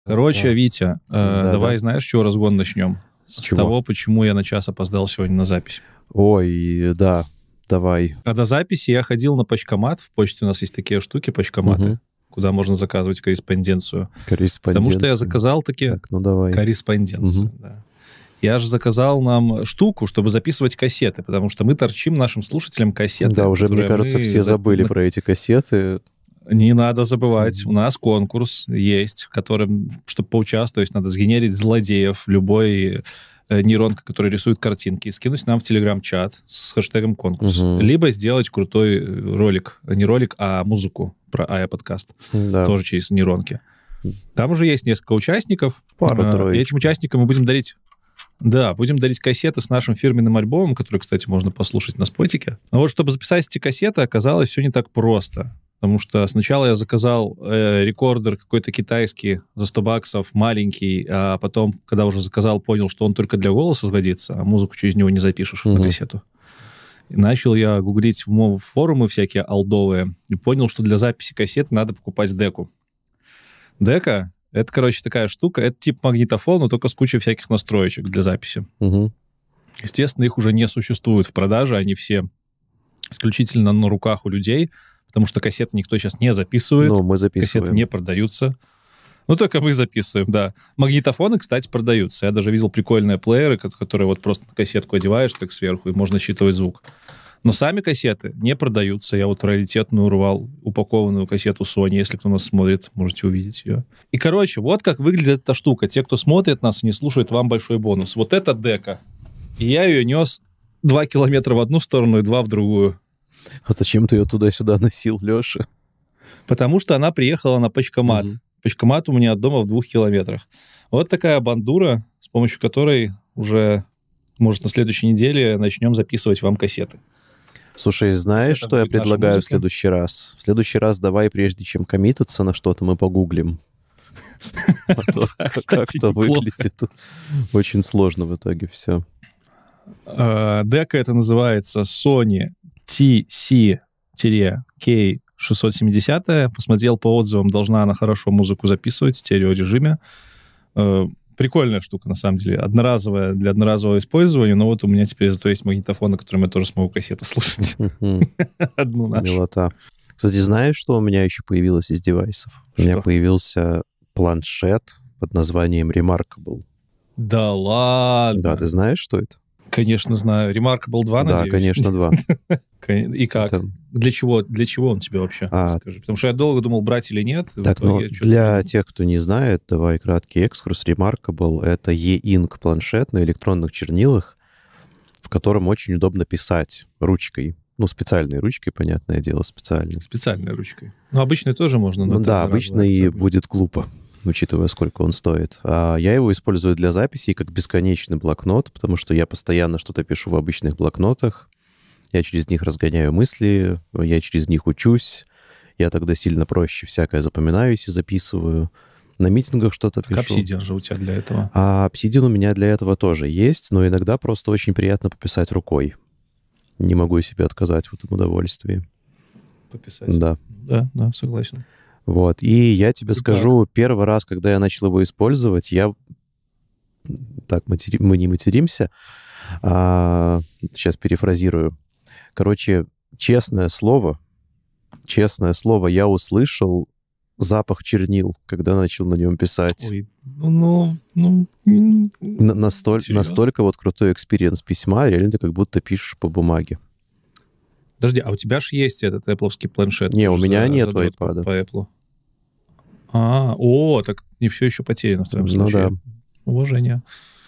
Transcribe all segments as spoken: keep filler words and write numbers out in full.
Короче, Да. Витя, э, Да, давай, да. знаешь, с чего разгон начнем? С С чего? того, почему я на час опоздал сегодня на запись. Ой, да, давай. А до записи я ходил на почкомат. В почте у нас есть такие штуки, почкоматы, Мгм. куда можно заказывать корреспонденцию. Корреспонденция. Потому что я заказал таки Так, ну давай. корреспонденцию. Мгм. Да. Я же заказал нам штуку, чтобы записывать кассеты, потому что мы торчим нашим слушателям кассеты. Да, уже, мне которые кажется, мы все за- забыли про эти кассеты. Не надо забывать, Мгм. у нас конкурс есть, в котором, чтобы поучаствовать, надо сгенерить злодеев любой э, нейронка, которая рисует картинки, и скинуть нам в Телеграм-чат с хэштегом конкурс. Мгм. Либо сделать крутой э, ролик, не ролик, а музыку про АЯ подкаст, Да. тоже через нейронки. Там уже есть несколько участников. Э, Пару-троечку. и этим участникам мы будем дарить... Да, будем дарить кассеты с нашим фирменным альбомом, который, кстати, можно послушать на спотике. Но вот чтобы записать эти кассеты, оказалось все не так просто. Потому что сначала я заказал э, рекордер какой-то китайский за сто баксов, маленький, а потом, когда уже заказал, понял, что он только для голоса сгодится, а музыку через него не запишешь Мгм. на кассету. И начал я гуглить в мо- форумы всякие олдовые и понял, что для записи кассеты надо покупать деку. Дека — это, короче, такая штука, это тип магнитофона, только с кучей всяких настроечек для записи. Мгм. Естественно, их уже не существует в продаже, они все исключительно на руках у людей, потому что кассеты никто сейчас не записывает, Ну, мы кассеты записываем. не продаются. Ну, только мы записываем, да. Магнитофоны, кстати, продаются. Я даже видел прикольные плееры, ко- которые вот просто на кассетку одеваешь так сверху, и можно считывать звук. Но сами кассеты не продаются. Я вот раритетную урвал, упакованную кассету Sony. Если кто нас смотрит, можете увидеть ее. И, короче, вот как выглядит эта штука. Те, кто смотрит нас и не слушает, вам большой бонус. Вот это дека. И я ее нес два километра в одну сторону и два в другую. А зачем ты ее туда-сюда носил, Леша? Потому что она приехала на почкомат. Мгм. Почкомат у меня от дома в двух километрах. Вот такая бандура, с помощью которой уже, может, на следующей неделе начнем записывать вам кассеты. Слушай, знаешь, Кассета что я будет наша предлагаю в музыка. следующий раз? В следующий раз давай, прежде чем коммитаться на что-то, мы погуглим. А то Да, кстати, как-то неплохо. выглядит очень сложно в итоге все. Э, Дека это называется Sony ти си кей шестьсот семьдесят. Посмотрел по отзывам, должна она хорошо музыку записывать в стереорежиме. Э, Прикольная штука, на самом деле. Одноразовая для одноразового использования, но вот у меня теперь зато есть магнитофон, на котором я тоже смогу кассеты слушать. Одну нашу. Милота. Кстати, знаешь, что у меня еще появилось из девайсов? У меня Что? появился планшет под названием Remarkable. Да ладно. Да, ты знаешь, что это? Конечно, знаю. Remarkable два, Да, надеюсь? конечно, два. Кон- И как? Это- Для чего, для чего он тебе вообще? А. Скажи. Потому что я долго думал, брать или нет. и в Так, ну, итоге чё-то для придумал. тех, кто не знает, давай краткий экскурс. Remarkable — это e-ink планшет на электронных чернилах, в котором очень удобно писать ручкой. Ну, специальной ручкой, понятное дело, специальной. Специальной ручкой. Ну, обычной тоже можно. но Ну это да, одноразовая обычно и акция будет. будет глупо, учитывая, сколько он стоит. А я его использую для записи как бесконечный блокнот, потому что я постоянно что-то пишу в обычных блокнотах. Я через них разгоняю мысли, я через них учусь. Я тогда сильно проще всякое запоминаю, если записываю. На митингах что-то Так пишу. Obsidian же у тебя для этого. А Obsidian у меня для этого тоже есть, но иногда просто очень приятно пописать рукой. Не могу себе отказать в этом удовольствии. Пописать. Да. Да, да, согласен. Вот. И я тебе Итак. скажу, первый раз, когда я начал его использовать, я... Так, матери- мы не материмся. А, Сейчас перефразирую. Короче, честное слово, честное слово, я услышал запах чернил, когда начал на нем писать. Ой, ну, ну, ну, На- настоль- серьезно? настолько вот крутой экспириенс письма, реально ты как будто пишешь по бумаге. Подожди, а у тебя же есть этот Apple'овский планшет? Не, тоже у меня за- нету задаток iPad'а. По Apple. А, о, так не все еще потеряно в твоем Ну случае. да. Уважение.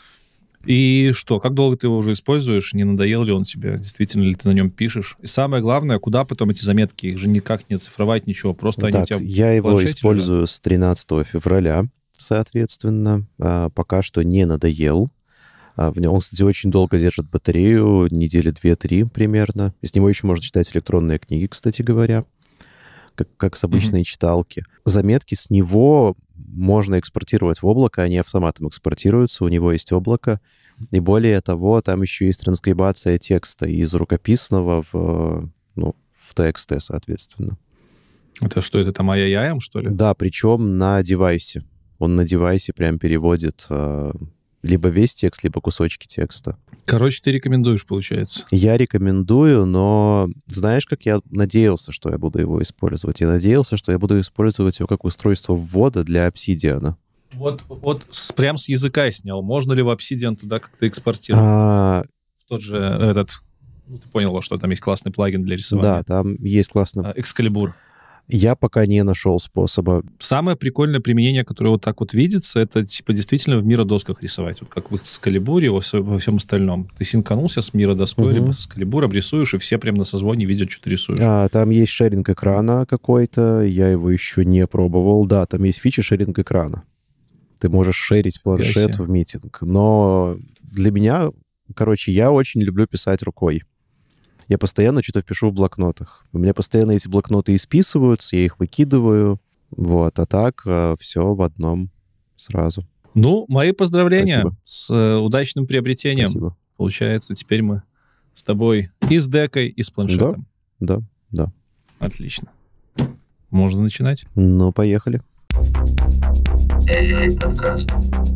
И что, как долго ты его уже используешь? Не надоел ли он тебе? Действительно ли ты на нем пишешь? И самое главное, куда потом эти заметки? Их же никак не оцифровать, ничего. Просто они у Так, тебя... я его планшете использую с тринадцатого февраля, соответственно. А, Пока что не надоел. А, в нем, Он, кстати, очень долго держит батарею, недели две-три примерно. Из него еще можно читать электронные книги, кстати говоря, как, как с обычной читалки. Заметки с него можно экспортировать в облако, они автоматом экспортируются, у него есть облако. И более того, там еще есть транскрибация текста из рукописного в, ну, в ти экс ти, соответственно. Это что, это там ай-яй-яем, что ли? Да, причем на девайсе. он на девайсе прям переводит э, либо весь текст, либо кусочки текста. Короче, ты рекомендуешь, получается? Я рекомендую, но знаешь, как я надеялся, что я буду его использовать? Я надеялся, что я буду использовать его как устройство ввода для Obsidian. Вот, вот с, прям с языка снял. Можно ли в Obsidian туда как-то экспортировать? А... В тот же этот... Ну, ты понял, что там есть классный плагин для рисования. Да, там есть классный... Excalibur. Я пока не нашел способа. Самое прикольное применение, которое вот так вот видится, это типа действительно в миродосках рисовать. Вот как в Excalibur, во, все, во всем остальном. Ты синканулся с миродоской, угу. либо с Excalibur, рисуешь, и все прям на созвоне видят, что ты рисуешь. А, там есть шеринг экрана какой-то, я его еще не пробовал. Да, там есть фича шеринг экрана. Ты можешь шерить планшет в митинг. Но для меня, короче, я очень люблю писать рукой. Я постоянно что-то пишу в блокнотах. У меня постоянно эти блокноты исписываются, я их выкидываю. Вот, а так все в одном сразу. Ну, мои поздравления Спасибо. с э, удачным приобретением. Спасибо. Получается, теперь мы с тобой и с декой, и с планшетом. Да, да, да. Отлично. Можно начинать? Ну, поехали. Эй-эй, подкаст.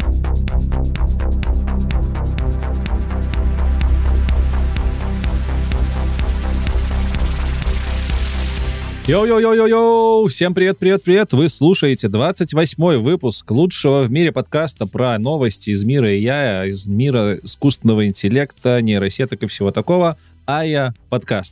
Йоу-йоу-йоу-йоу! Всем привет-привет-привет! Вы слушаете двадцать восьмой выпуск лучшего в мире подкаста про новости из мира эй ай, из мира искусственного интеллекта, нейросеток и всего такого. АЯ подкаст.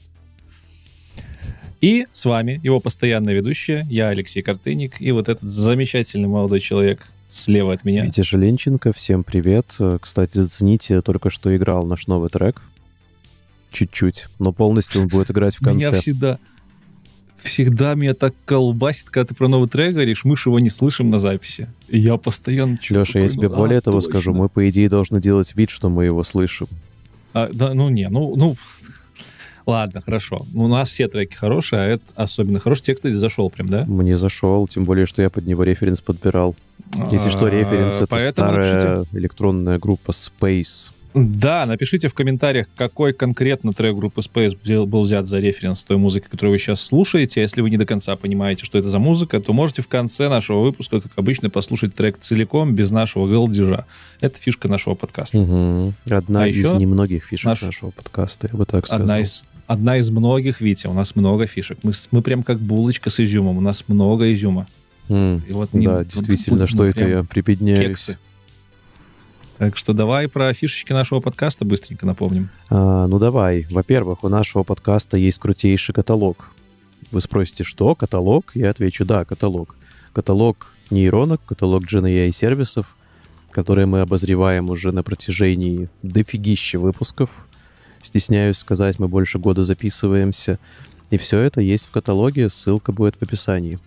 И с вами его постоянная ведущая, я Алексей Картыник, и вот этот замечательный молодой человек слева от меня. Витя Желенченко, всем привет. Кстати, зацените, только что играл наш новый трек. Чуть-чуть, но полностью он будет играть в конце. Меня всегда... Всегда меня так колбасит, когда ты про новый трек говоришь, мы же его не слышим на записи. И я постоянно... Леша, я тебе ну, более а, того точно. скажу, мы, по идее, должны делать вид, что мы его слышим. А, да, ну, не, ну, ну... Ладно, хорошо. У нас все треки хорошие, а это особенно хороший. Текст, кстати, зашел прям, да? Мне зашел, тем более, что я под него референс подбирал. Если что, референс — это Поэтому старая напишите... электронная группа Space. Да, напишите в комментариях, какой конкретно трек группы Space был взят за референс той музыки, которую вы сейчас слушаете. Если вы не до конца понимаете, что это за музыка, то можете в конце нашего выпуска, как обычно, послушать трек целиком, без нашего голдежа. Это фишка нашего подкаста. Угу. Одна а из еще немногих фишек наш... нашего подкаста, я бы так сказал. Одна из, одна из многих, Витя, у нас много фишек. Мы, мы прям как булочка с изюмом, у нас много изюма. Mm. И вот да, не, действительно, вот, что ну, это я прибедняюсь. Кексы. Так что давай про фишечки нашего подкаста быстренько напомним. А, ну давай. Во-первых, у нашего подкаста есть крутейший каталог. Вы спросите, что? Каталог? Я отвечу, да, каталог. Каталог нейронок, каталог джен эй ай сервисов, которые мы обозреваем уже на протяжении дофигища выпусков. Стесняюсь сказать, мы больше года записываемся. И все это есть в каталоге, ссылка будет в описании.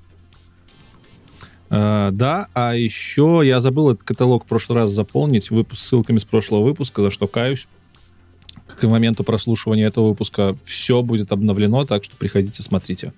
Uh, да, а еще я забыл этот каталог в прошлый раз заполнить выпуск, ссылками с прошлого выпуска, за что каюсь. К моменту прослушивания этого выпуска все будет обновлено, так что приходите, смотрите.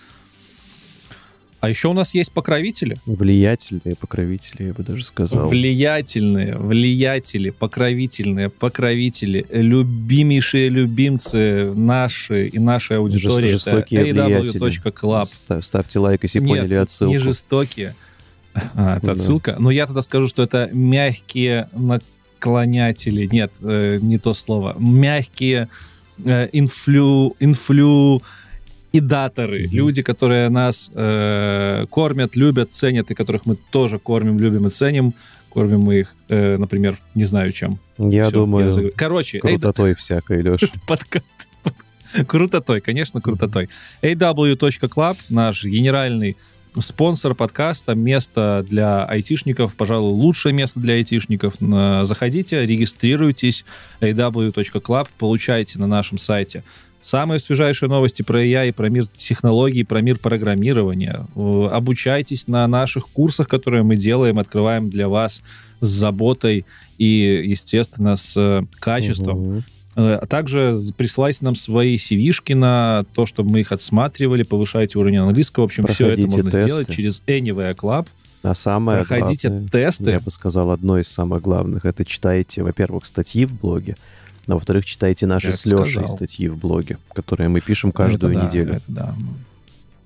А еще у нас есть покровители. Влиятельные покровители, я бы даже сказал. Влиятельные, влиятели, покровительные, покровители, любимейшие любимцы наши и нашей аудитории. Жестокие это эй дабл ю влиятели. точка клаб. Ставь, ставьте лайк, если Нет, поняли отсылку. не жестокие. А, это Да. отсылка. Но я тогда скажу, что это мягкие наклонятели. Нет, э, не то слово. Мягкие э, инфлю... инфлю... идаторы, mm-hmm. люди, которые нас э, кормят, любят, ценят, и которых мы тоже кормим, любим и ценим. Кормим мы их, э, например, не знаю чем. Я Всё, думаю, я заг... Короче, крутотой всякой, Леша. подкат. Крутотой, конечно, крутотой. эй дабл ю точка клаб, наш генеральный спонсор подкаста, место для айтишников, пожалуй, лучшее место для айтишников. Заходите, регистрируйтесь, эй дабл ю точка клаб, получайте на нашем сайте самые свежайшие новости про эй ай, про мир технологий, про мир программирования. Обучайтесь на наших курсах, которые мы делаем, открываем для вас с заботой и, естественно, с качеством. Угу. А также присылайте нам свои си ви-шки на то, чтобы мы их отсматривали, повышайте уровень английского. В общем, Проходите все это можно тесты. сделать через Anywhere Club. А самое Проходите главное, тесты. я бы сказал, одно из самых главных, это читайте, во-первых, статьи в блоге, а во-вторых, читайте наши Я с Лешей сказал. статьи в блоге, которые мы пишем каждую Это да, неделю. это да.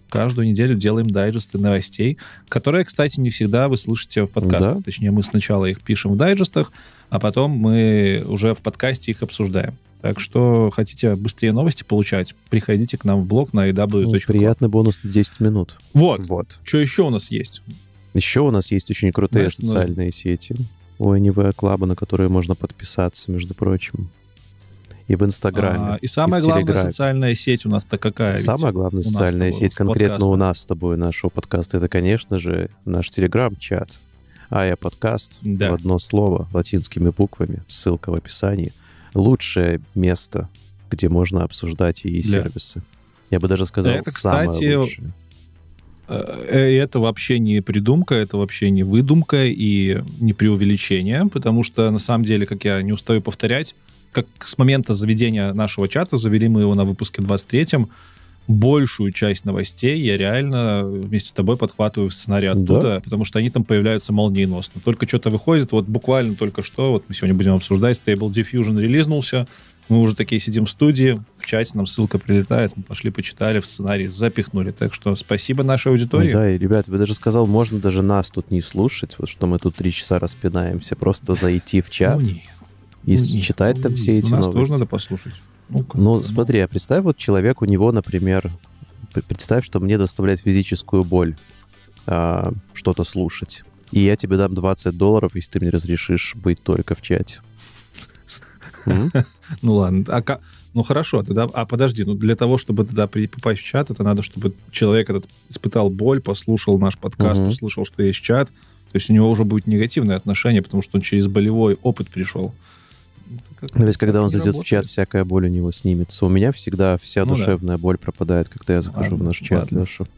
каждую неделю делаем дайджесты новостей, которые, кстати, не всегда вы слышите в подкастах. Да. Точнее, мы сначала их пишем в дайджестах, а потом мы уже в подкасте их обсуждаем. Так что хотите быстрее новости получать, приходите к нам в блог на эй дабл ю точка ком. Приятный бонус на десять минут. Вот. Вот. Что еще у нас есть? Еще у нас есть очень крутые Знаешь, социальные сети у Anywhere Club, на которые можно подписаться, между прочим. И в Инстаграме. А, и самая и в главная Телеграме. социальная сеть у нас-то какая? Самая главная у нас социальная с тобой, сеть конкретно подкаста. у нас с тобой, нашего подкаста, это, конечно же, наш Телеграм-чат. А я подкаст Да. в одно слово, латинскими буквами, ссылка в описании. Лучшее место, где можно обсуждать и Для- сервисы. Я бы даже сказал, Это, самое кстати, лучшее. Э, И это вообще не придумка, это вообще не выдумка и не преувеличение, потому что, на самом деле, как я не устаю повторять, как с момента заведения нашего чата, завели мы его на выпуске двадцать третьем, большую часть новостей я реально вместе с тобой подхватываю в сценарий оттуда, Да. потому что они там появляются молниеносно. Только что-то выходит, вот буквально только что, вот мы сегодня будем обсуждать, Stable Diffusion релизнулся, мы уже такие сидим в студии, в чате нам ссылка прилетает, мы пошли почитали, в сценарий запихнули. Так что спасибо нашей аудитории. Да, и, ребят, вы даже сказал, можно даже нас тут не слушать, вот что мы тут три часа распинаемся, просто зайти в чат Ну, не. и Ну, не. читать там Ну, все эти нас новости. тоже надо послушать. Ну, как Ну, бы, смотри, а представь, вот человек, у него, например, п- представь, что мне доставляет физическую боль а, что-то слушать. И я тебе дам двадцать долларов, если ты мне разрешишь быть только в чате. М? Ну ладно, а ка- ну хорошо, тогда, а подожди, ну для того, чтобы тогда при- попасть в чат, это надо, чтобы человек этот испытал боль, послушал наш подкаст, Мгм. услышал, что есть чат, то есть у него уже будет негативное отношение, потому что он через болевой опыт пришел. Это как- Ну, ведь когда так он не зайдет в работает. чат, всякая боль у него снимется. У меня всегда вся Ну да. душевная боль пропадает, когда я захожу Ладно, в наш чат, ладно. Леша.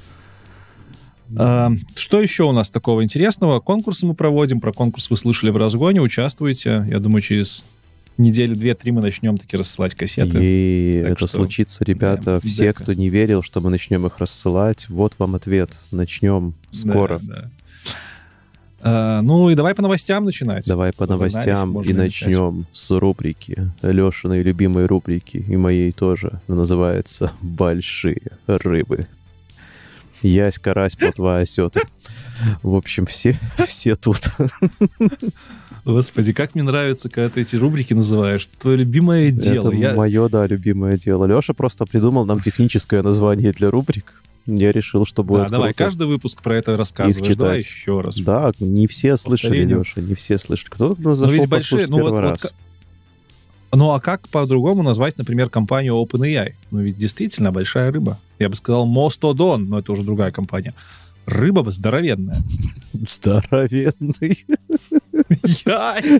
А, что еще у нас такого интересного? Конкурсы мы проводим. Про конкурс вы слышали в разгоне. Участвуйте. Я думаю, через недели две-три мы начнем таки рассылать кассеты. И Так это что, случится, ребята. да, Все, дека. кто не верил, что мы начнем их рассылать, вот вам ответ. Начнем скоро. Да, да. А, ну и давай по новостям начинать. Давай по Разогнались, новостям можно и начать. начнем с рубрики. Лешиной любимой рубрики, и моей тоже. Она называется «Большие рыбы». Ясь, карась, плотва, осеты. В общем, все, все тут. Господи, как мне нравится, когда ты эти рубрики называешь. Это твое любимое дело. Это Я- мое, да, любимое дело. Леша просто придумал нам техническое название для рубрик. Я решил, что будет Да, давай, круто. каждый выпуск про это рассказываешь. читать. Давай еще раз. Да, не все слышали, Повторение. Леша, не все слышали. Кто-то Ну, зашел ведь большие, послушать ну, вот- первый вот раз. Ну, а как по-другому назвать, например, компанию OpenAI? Ну, ведь действительно большая рыба. Я бы сказал Мостодон, но это уже другая компания. Рыба здоровенная. Здоровенный. Яй!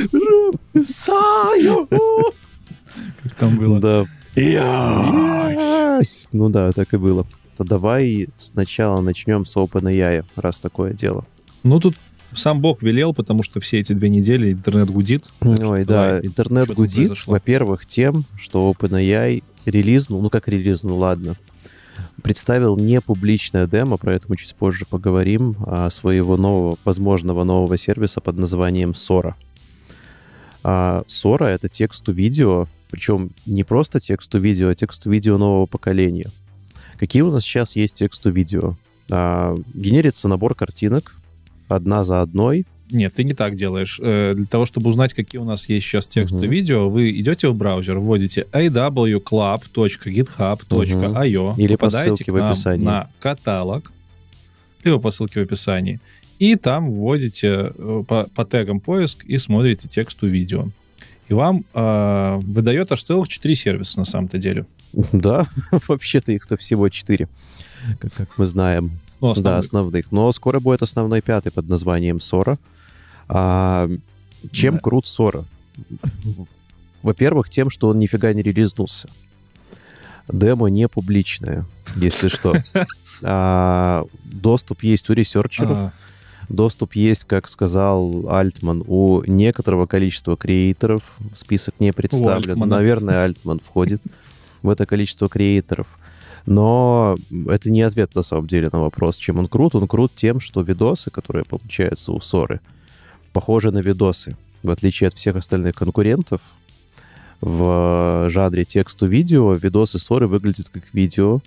Саю! Как там было? Да. Ясь! Ясь. Ну да, так и было. То давай сначала начнем с OpenAI, раз такое дело. Ну, тут сам Бог велел, потому что все эти две недели интернет гудит. Так что Ой, да, давай. интернет Что тут гудит, произошло? во-первых, тем, что OpenAI релизнул, ну как релизнул, ладно, представил непубличное демо, про это мы чуть позже поговорим, а, своего нового, возможного нового сервиса под названием Sora. А Sora — это текст-то-видео, причем не просто текст-то-видео, а текст-то-видео нового поколения. Какие у нас сейчас есть текст-то-видео? А, генерится набор картинок, одна за одной. Нет, ты не так делаешь. Э, Для того, чтобы узнать, какие у нас есть сейчас тексты Мгм. видео, вы идете в браузер, вводите эй дабл ю клаб точка гithub точка ай о, Или по попадаете ссылке к в нам описании. на каталог, либо по ссылке в описании, и там вводите э, по, по тегам поиск и смотрите тексту видео. И вам э, выдает аж целых четыре сервиса на самом-то деле. Да, вообще-то их-то всего четыре, как, как мы знаем. Ну, Да, основных. основных. Но скоро будет основной пятый под названием Sora. А, чем Да. крут Sora? Во-первых, тем, что он нифига не релизнулся. Демо не публичное, если что. А, доступ есть у ресерчеров. А, Доступ есть, как сказал Альтман, у некоторого количества креаторов. Список не представлен. Альтмана. Наверное, Альтман входит в это количество креаторов. Но это не ответ на самом деле на вопрос, чем он крут. Он крут тем, что видосы, которые получаются у Соры, похожи на видосы. В отличие от всех остальных конкурентов, в жанре тексту-видео видосы Соры выглядят как видео,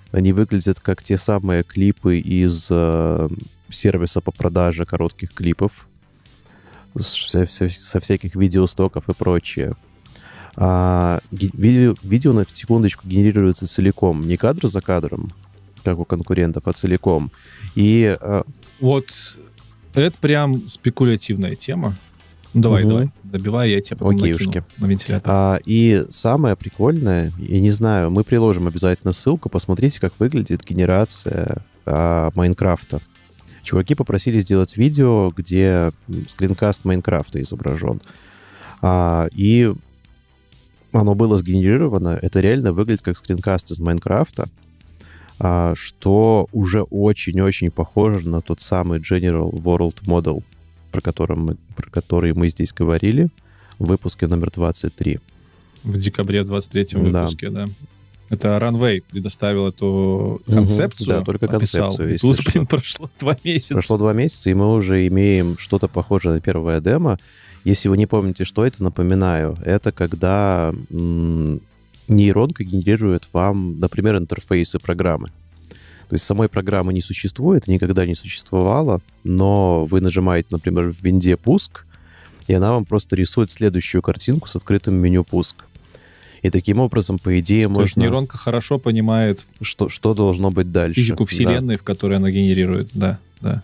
Они выглядят как те самые клипы из э, сервиса по продаже коротких клипов со, со, со всяких видеостоков и прочее. А, видео, видео на секундочку генерируется целиком, не кадр за кадром, как у конкурентов, а целиком. И а... вот это прям спекулятивная тема. Ну, давай, угу. давай, добивай, я тебя потом накину на вентилятор. А, и самое прикольное, я не знаю, мы приложим обязательно ссылку, посмотрите, как выглядит генерация а, Майнкрафта. Чуваки попросили сделать видео, где скринкаст Майнкрафта изображен. А, и оно было сгенерировано, это реально выглядит как скринкаст из Майнкрафта, а, что уже очень-очень похоже на тот самый General World Model, про, котором мы, про который мы здесь говорили в выпуске номер двадцать три. В декабре двадцать третьем да. выпуске, да. Это Runway предоставил эту концепцию. Угу, да, только описал. концепцию. И тут, блин, прошло два месяца. Прошло два месяца, и мы уже имеем что-то похожее на первое демо. Если вы не помните, что это, напоминаю, это когда м- нейронка генерирует вам, например, интерфейсы программы. То есть самой программы не существует, никогда не существовало, но вы нажимаете, например, в винде «Пуск», и она вам просто рисует следующую картинку с открытым меню «Пуск». И таким образом, по идее, То можно... есть нейронка хорошо понимает... Что, что должно быть дальше. Физику вселенной, да. в которой она генерирует, да, да.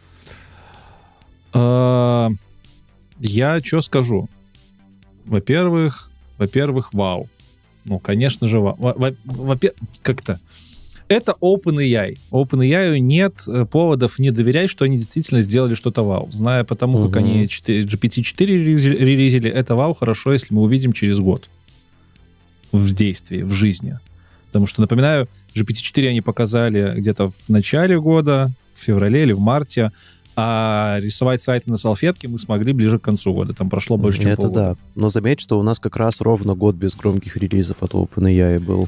А, я что скажу? Во-первых, во-первых, вау. Ну, конечно же, вау. Во-первых, как-то... Это OpenAI. OpenAI нет поводов не доверять, что они действительно сделали что-то вау. Зная потому, угу. как они джи пи ти четыре релизили, это вау хорошо, если мы увидим через год в действии, в жизни. Потому что, напоминаю, джи пи ти четыре они показали где-то в начале года, в феврале или в марте, а рисовать сайты на салфетке мы смогли ближе к концу года. Там прошло больше, чем это полгода. Да. Но заметь, что у нас как раз ровно год без громких релизов от OpenAI был.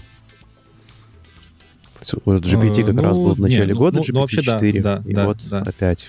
джи пи ти как ну, раз был в начале не, года, ну, джи пи ти четыре, да, да, и да, вот да. опять.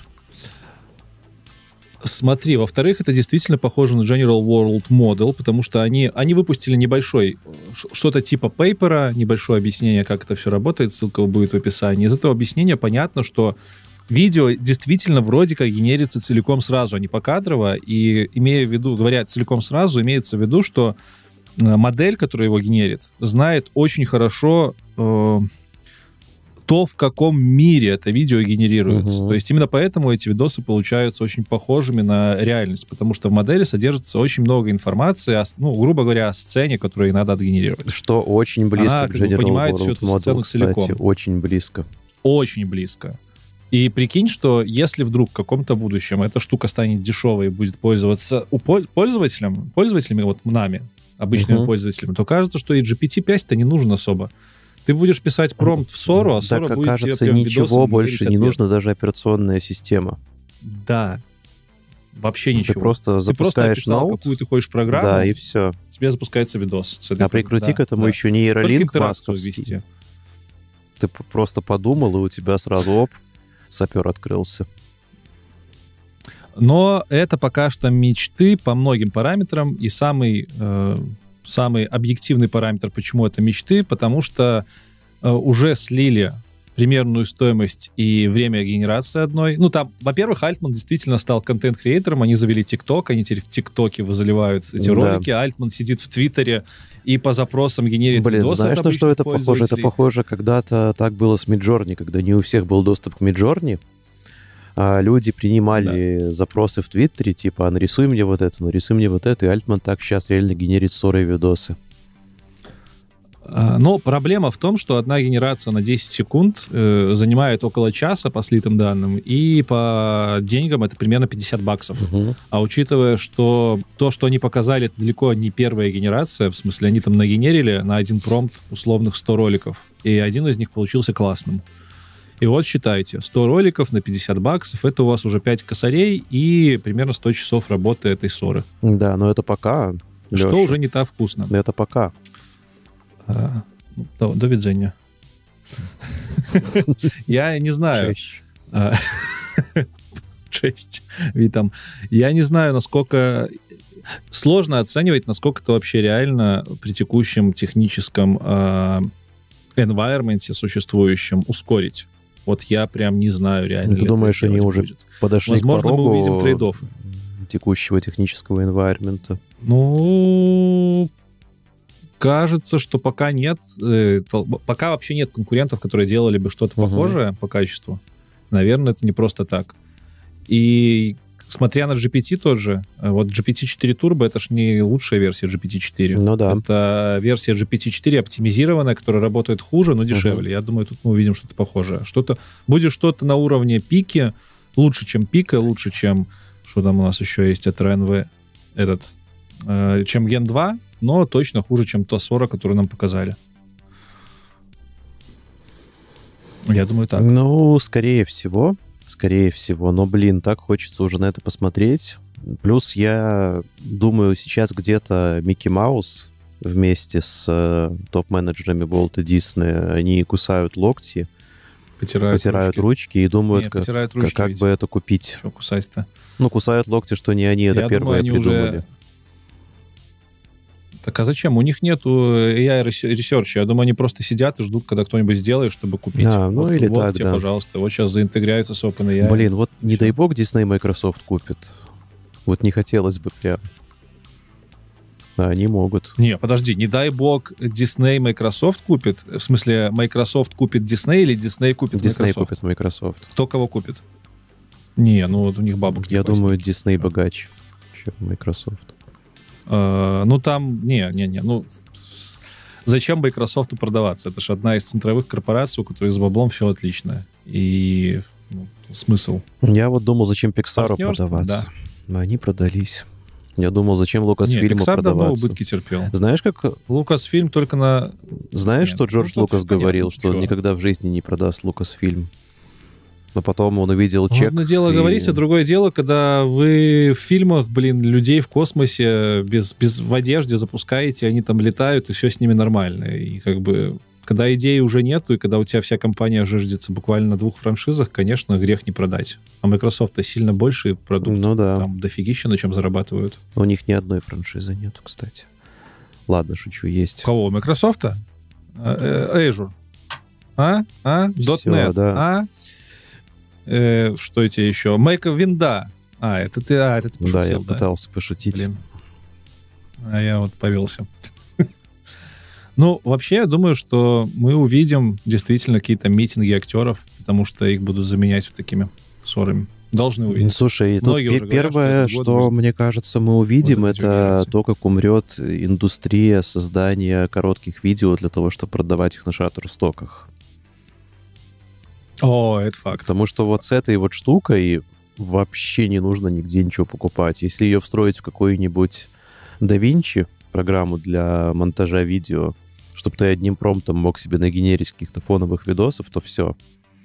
Смотри, во-вторых, это действительно похоже на General World Model, потому что они, они выпустили небольшой, что-то типа пейпера, небольшое объяснение, как это все работает, ссылка будет в описании. Из этого объяснения понятно, что видео действительно вроде как генерится целиком сразу, а не покадрово, и имея в виду, говоря целиком сразу, имеется в виду, что модель, которая его генерит, знает очень хорошо... Э- то, в каком мире это видео генерируется. Uh-huh. То есть именно поэтому эти видосы получаются очень похожими на реальность, потому что в модели содержится очень много информации, о, ну, грубо говоря, о сцене, которую надо отгенерировать. Что очень близко Она, к General понимает World всю эту Model, сцену кстати, целиком. Очень близко. Очень близко. И прикинь, что если вдруг в каком-то будущем эта штука станет дешевой и будет пользоваться у пользователям, пользователями, вот нами, обычными uh-huh. пользователями, то кажется, что и джи пи ти пять-то не нужно особо. Ты будешь писать промпт в Sora, а Sora так, будет кажется, тебе прям ничего больше не ответ. нужно, даже операционная система. Да. Вообще Ты ничего. просто запускаешь ты просто ноут, какую ты хочешь программу, да, и все. Тебе запускается видос. С этой а прикрути да, к этому да. еще нейролинк масковский. ввести. Ты просто подумал, и у тебя сразу, оп, сапер открылся. Но это пока что мечты по многим параметрам, и самый... Э, самый объективный параметр, почему это мечты, потому что э, уже слили примерную стоимость и время генерации одной. Ну, там, во-первых, Альтман действительно стал контент-креатором, они завели ТикТок, они теперь в ТикТоке заливают эти да. ролики, Альтман сидит в Твиттере и по запросам генерит Блин, видосы. знаешь, на что это похоже? Это похоже, когда-то так было с Midjourney, когда не у всех был доступ к Midjourney, а люди принимали да. запросы в Твиттере, типа, а нарисуй мне вот это, нарисуй мне вот это, и Альтман так сейчас реально генерит Sora видосы. Но проблема в том, что одна генерация на десять секунд э, занимает около часа по слитым данным, и по деньгам это примерно пятьдесят баксов. Uh-huh. А учитывая, что то, что они показали, это далеко не первая генерация, в смысле, они там нагенерили на один промпт условных сто роликов, и один из них получился классным. И вот считайте, сто роликов на пятьдесят баксов, это у вас уже пять косарей и примерно сто часов работы этой Соры. Да, но это пока, Что Леша. уже не так вкусно. Это пока. А, до, до видения. Я не знаю. Честь. Витам. Я не знаю, насколько... Сложно оценивать, насколько это вообще реально при текущем техническом environment существующем ускорить. Вот я прям не знаю, реально Ну, ты ли думаешь, это они сделать уже будет. подошли Возможно, к порогу мы увидим трейд-офф. текущего технического environment? Ну, кажется, что пока нет, э, тол- пока вообще нет конкурентов, которые делали бы что-то Мгм. похожее по качеству. Наверное, это не просто так. И смотря на джи пи ти тот же, э, вот джи пи ти четыре Turbo — это ж не лучшая версия джи пи ти четыре. Ну да. Это версия джи пи ти четыре оптимизированная, которая работает хуже, но дешевле. Я думаю, тут мы увидим что-то похожее. Что-то, будет что-то на уровне пики, лучше, чем пика, лучше, чем... Что там у нас еще есть от эр эн ви? Этот... э, чем Gen два, но точно хуже, чем то сорок, который нам показали. Я думаю, так. Ну, скорее всего. Скорее всего. Но, блин, так хочется уже на это посмотреть. Плюс я думаю, сейчас где-то Микки Маус вместе с э, топ-менеджерами Walt и Disney, они кусают локти, Потирают, потирают ручки. ручки и думают, Не, как, потирают как- ручки как ведь. бы это купить. Чё кусать-то? Ну, кусают локти, что не они это Я первые думаю, они придумали. уже... Так а зачем? У них нету эй ай-ресерча. Я думаю, они просто сидят и ждут, когда кто-нибудь сделает, чтобы купить. А, ну вот, или вот так, тебе, да. пожалуйста. Вот сейчас заинтегрируются с OpenAI. Блин, вот не Всё. дай бог Disney и Microsoft купит. Вот не хотелось бы прям. А они могут. Не, подожди, не дай бог Disney Microsoft купит. В смысле, Microsoft купит Disney или Disney купит Disney Microsoft? купит Microsoft. Кто кого купит? Не, ну вот у них бабок. Я не думаю, хватит. Disney богаче, чем Microsoft. Э, ну там, не, не, не, ну зачем Microsoft продаваться? Это же одна из центровых корпораций, у которых с баблом все отлично. И ну, смысл. Я вот думал, зачем Pixar Партнерство, продаваться. Но они продались. Я думал, зачем Lucasfilm Не, Pixar давно продаваться. убытки терпел. Знаешь, как... Lucasfilm только на... Знаешь, Нет, что Джордж ну, тут Лукас понятно, говорил, что он чё. никогда в жизни не продаст Lucasfilm. Но потом он увидел чек. Одно дело и- говорить, а другое дело, когда вы в фильмах, блин, людей в космосе без, без, в одежде запускаете, они там летают, и все с ними нормально. И как бы, когда идеи уже нету, и когда у тебя вся компания жиждется буквально на двух франшизах, конечно, грех не продать. А Microsoft-то сильно больше продукт. Ну да. Там дофигища на чем зарабатывают. У них ни одной франшизы нету, кстати. Ладно, шучу, есть. У кого? У Microsoft? Azure. А? А? Всё, .NET. да. А? Э, что эти еще? Make Винда. А, это ты, а, это ты пошутил, Да, я да? пытался пошутить. Блин. А я вот повелся. Ну, вообще, я думаю, что мы увидим действительно какие-то митинги актеров, потому что их будут заменять вот такими ссорами. Должны Ну, увидеть. слушай, тут Многие пе- уже говорят, что первое, этот год что, будет- мне кажется, мы увидим, будет это удивляться. то, как умрет индустрия создания коротких видео для того, чтобы продавать их на шаттерстоках. О, это факт. Потому что вот с этой вот штукой вообще не нужно нигде ничего покупать. Если ее встроить в какую-нибудь DaVinci, программу для монтажа видео, чтобы ты одним промптом мог себе нагенерить каких-то фоновых видосов, то все.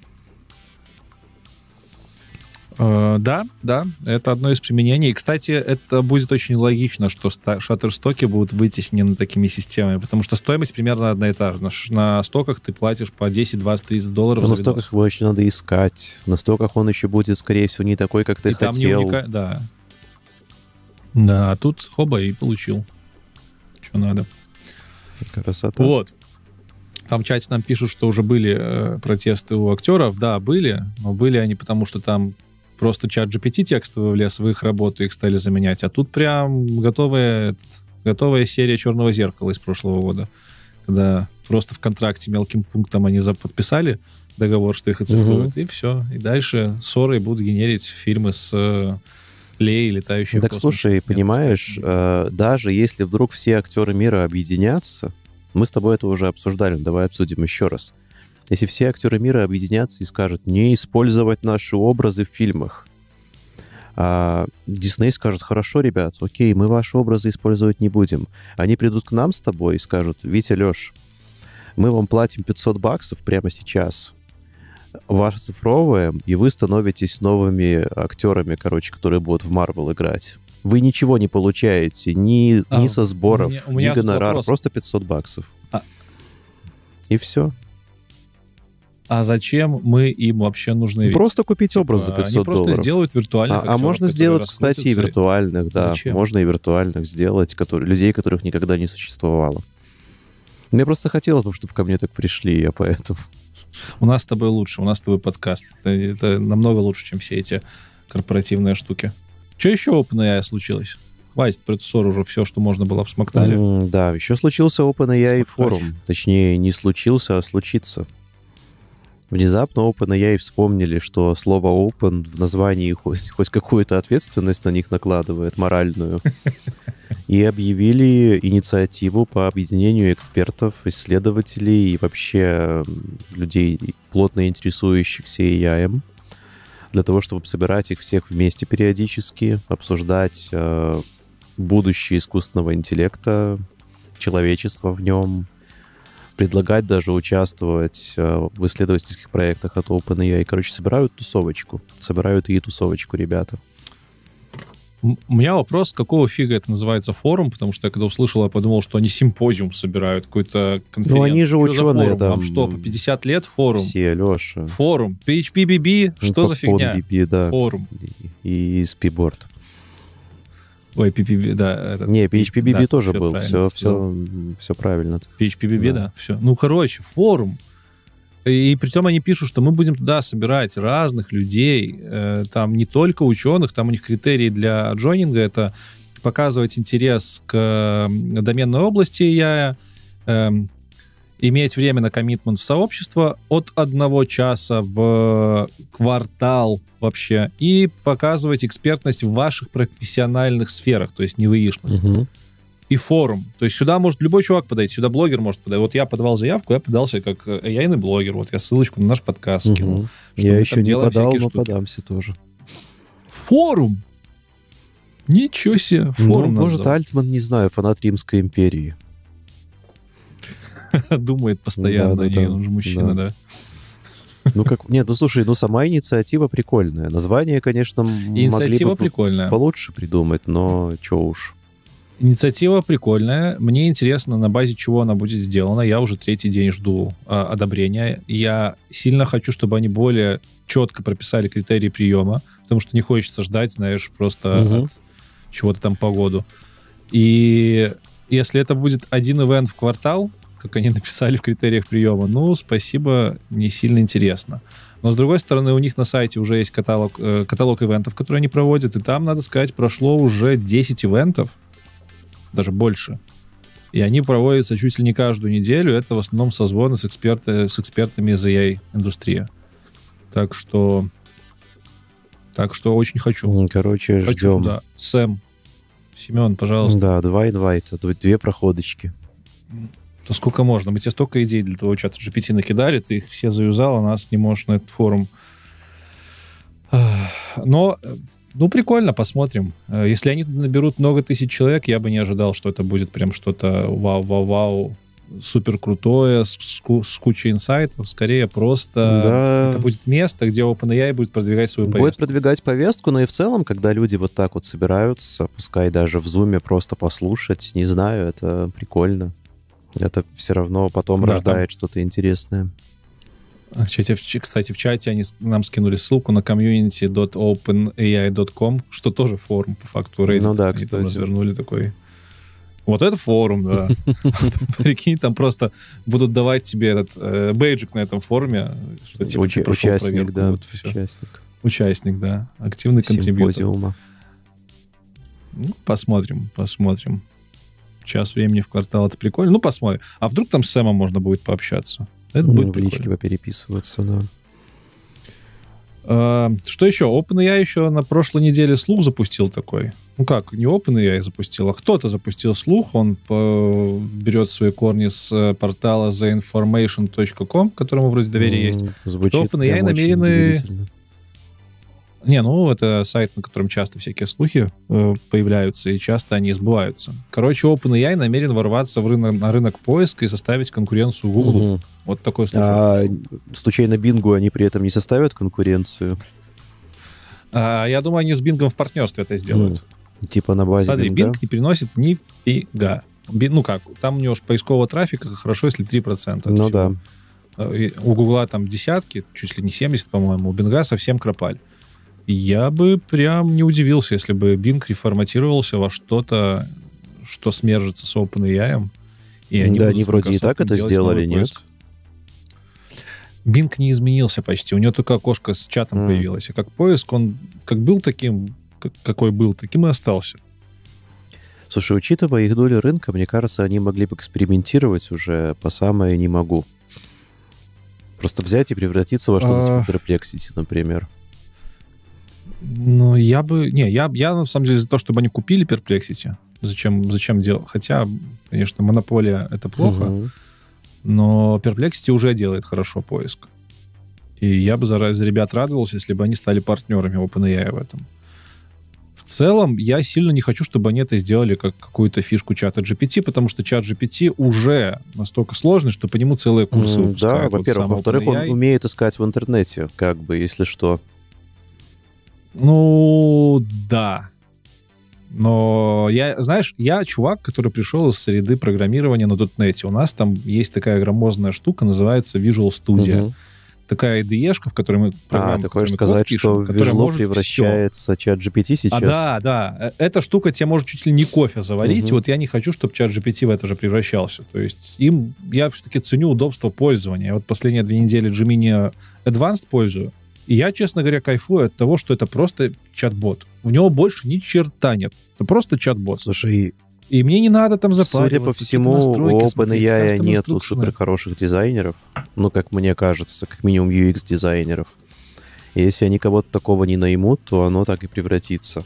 Э, да, да, это одно из применений. И, кстати, это будет очень логично, что ста- шаттерстоки будут вытеснены такими системами, потому что стоимость примерно одна и та же. На, ш- на стоках ты платишь по десять, двадцать, тридцать долларов Но за на стоках видос. его еще надо искать. На стоках он еще будет, скорее всего, не такой, как ты И там не хотел. уника- Да. Да, а тут хоба и получил. Что надо. Красота. Вот. Там в чате нам пишут, что уже были э, протесты у актеров. Да, были, но были они потому, что там просто чат джи пи ти текстовый влез в их работу, их стали заменять. А тут прям готовая, этот, готовая серия «Черного зеркала» из прошлого года, когда просто в контракте мелким пунктом они за- подписали договор, что их оцифруют, и все. И дальше ссоры будут генерить фильмы с э, Леей, летающей в Так космосе. слушай, Нет, понимаешь, просто- э, даже если вдруг все актеры мира объединятся, мы с тобой это уже обсуждали, давай обсудим еще раз. Если все актеры мира объединятся и скажут не использовать наши образы в фильмах, а Дисней скажет: хорошо, ребят, окей, мы ваши образы использовать не будем. Они придут к нам с тобой и скажут: Витя, Леш, мы вам платим пятьсот баксов прямо сейчас, вас оцифровываем, и вы становитесь новыми актерами, короче, которые будут в Марвел играть. Вы ничего не получаете, ни, А, ни со сборов, у меня- у меня ни тут гонорар, вопрос. просто пятьсот баксов. А- И все. А зачем мы им вообще нужны? Ведь? Просто купить Типа, образ за они пятьсот просто долларов. сделают виртуальных А, а актеров, можно которые сделать, кстати, и раскрутятся. виртуальных, да. Зачем? Можно и виртуальных сделать, которые, людей, которых никогда не существовало. Мне просто хотелось, чтобы ко мне так пришли, я поэтому... У нас с тобой лучше, у нас с тобой подкаст. Это, это намного лучше, чем все эти корпоративные штуки. Что еще OpenAI случилось? Хватит про эту ссору уже все, что можно было, обсмоктали. Mm, да, еще случился OpenAI форум. Точнее, не случился, а случится. Внезапно OpenAI вспомнили, что слово open в названии хоть, хоть какую-то ответственность на них накладывает, моральную. И объявили инициативу по объединению экспертов, исследователей и вообще людей, плотно интересующихся эй ай, для того, чтобы собирать их всех вместе периодически, обсуждать э, будущее искусственного интеллекта, человечества в нем, предлагать даже участвовать э, в исследовательских проектах от OpenAI. Короче, собирают тусовочку. Собирают и тусовочку ребята. У меня вопрос, какого фига это называется форум, потому что я когда услышал, я подумал, что они симпозиум собирают, какую-то конференцию. Ну, они же что ученые форум? там. Вам что, по пятьдесят лет форум? Все, Леша. Форум. пи эйч пи би би? Ну, что за фигня? би би, да. Форум. И Spboard. Ой, пи эйч пи би, да. Это... Не, пи эйч пи би би да, тоже был. Все, все, все правильно. пи эйч пи би би, да. да. Все. Ну, короче, форум. И притом они пишут, что мы будем туда собирать разных людей, э, там не только ученых, там у них критерии для джойнинга — это показывать интерес к доменной области эй ай, э, иметь время на коммитмент в сообщество от одного часа в квартал вообще, и показывать экспертность в ваших профессиональных сферах, то есть не в ИИшных. Угу. И форум. То есть сюда может любой чувак подойти, сюда блогер может подойти. Вот я подавал заявку, я подался как эй ай-ный блогер. Вот я ссылочку на наш подкаст Угу. скинул. Я еще не подал, но штуки. подамся тоже. Форум! Ничего себе, форум. Ну, может, Альтман, не знаю, фанат Римской империи. Думает постоянно, да, да, не, да. он же мужчина, да. да. Ну, как... Нет, ну, слушай, ну, сама инициатива прикольная. Название, конечно, инициатива могли бы прикольная. получше придумать, но чё уж. Инициатива прикольная. Мне интересно, на базе чего она будет сделана. Я уже третий день жду а, одобрения. Я сильно хочу, чтобы они более четко прописали критерии приема, потому что не хочется ждать, знаешь, просто угу. от чего-то там по году. И если это будет один ивент в квартал, как они написали в критериях приема, ну, спасибо, не сильно интересно. Но, с другой стороны, у них на сайте уже есть каталог, э, каталог ивентов, которые они проводят, и там, надо сказать, прошло уже десять ивентов, даже больше. И они проводятся чуть ли не каждую неделю. Это в основном созвоны с, эксперты, с экспертами из эй ай-индустрии. Так что... Так что очень хочу. Короче, хочу, ждем. Да. Сэм, Семен, пожалуйста. Да, два инвайта, две проходочки. То сколько можно? Мы тебе столько идей для твоего чата джи пи ти накидали, ты их все заюзал, а нас не можешь на этот форум. Но... Ну, прикольно, посмотрим. Если они наберут много тысяч человек, я бы не ожидал, что это будет прям что-то вау-вау-вау, супер крутое, с, с кучей инсайтов. Скорее, просто да. это будет место, где OpenAI будет продвигать свою повестку. Будет продвигать повестку, но и в целом, когда люди вот так вот собираются, пускай даже в зуме просто послушать, не знаю, это прикольно. Это все равно потом да, рождает там... что-то интересное. Кстати, в чате они нам скинули ссылку на community точка openai точка com, что тоже форум, по факту, Reddit. Ну да, они кстати. Там развернули такой... Вот это форум, да. Прикинь, там просто будут давать тебе этот э, бейджик на этом форуме, что типа Уча- ты прошел участник, проверку. да, Вот, все. участник. Участник, да. Активный контрибьютор. Ну, посмотрим, посмотрим. Час времени в квартал, это прикольно. Ну, посмотрим. А вдруг там с Сэмом можно будет пообщаться? Это ну, будет в личке попереписываться, да. Uh, что еще? OpenAI еще на прошлой неделе слух запустил такой. Ну как, не OpenAI запустил, а кто-то запустил слух. Он по... берет свои корни с портала the information точка com, которому вроде доверие mm, есть. Звучит OpenAI намерены... Не, ну это сайт, на котором часто всякие слухи э, появляются, и часто они сбываются. Короче, OpenAI намерен ворваться в рынок, на рынок поиска и составить конкуренцию Google. Угу. Вот такой случай. А случайно Bing'у они при этом не составят конкуренцию? А, я думаю, они с Bing'ом в партнерстве это сделают. Mm. Типа на базе Смотри, Bing, Bing не приносит ни фига. Ну как, там у него же поискового трафика хорошо, если три процента. Ну да. У Гугла там десятки, чуть ли не семьдесят, по-моему. У Bing'а совсем кропаль. Я бы прям не удивился, если бы Bing реформатировался во что-то, что смержится с OpenAI, И они да, будут они с вроде и Microsoft так это делать сделали, новый нет? поиск. Bing не изменился почти. У него только окошко с чатом Mm. появилось. И как поиск, он как был таким, как- какой был, таким и остался. Слушай, учитывая их долю рынка, мне кажется, они могли бы экспериментировать уже по самое не могу. Просто взять и превратиться во что-то А. типа Perplexity, например. Ну, я бы... Не, я, я на самом деле за то, чтобы они купили Perplexity. Зачем, зачем делать? Хотя, конечно, монополия — это плохо, Мгм. но Perplexity уже делает хорошо поиск. И я бы за, за ребят радовался, если бы они стали партнерами OpenAI в этом. В целом, я сильно не хочу, чтобы они это сделали как какую-то фишку чата джи пи ти, потому что чат джи пи ти уже настолько сложный, что по нему целые курсы М, выпускают. Да, Вот во-первых. сам Во-вторых, он OpenAI. умеет искать в интернете, как бы, если что. Ну, да. Но я, знаешь, я чувак, который пришел из среды программирования на .дот нет. У нас там есть такая громоздная штука, называется Visual Studio. Мгм. Такая ай ди и-шка, в которой мы А, программу, ты в которой хочешь мы код сказать, пишем, что в которая Visual может превращается чат джи пи ти всё. сейчас? А, да, да. Э- Эта штука тебе может чуть ли не кофе заварить. Мгм. Вот я не хочу, чтобы чат джи пи ти в это же превращался. То есть им я все-таки ценю удобство пользования. Я вот последние две недели Gemini Advanced пользую. И я, честно говоря, кайфую от того, что это просто чат-бот. В него больше ни черта нет. Это просто чат-бот. Слушай, И мне не надо там запариваться. судя по какие-то всему, настройки у смотреть, OpenAI custom нету instruction. супер хороших дизайнеров. Ну, как мне кажется, как минимум ю экс-дизайнеров. И если они кого-то такого не наймут, то оно так и превратится.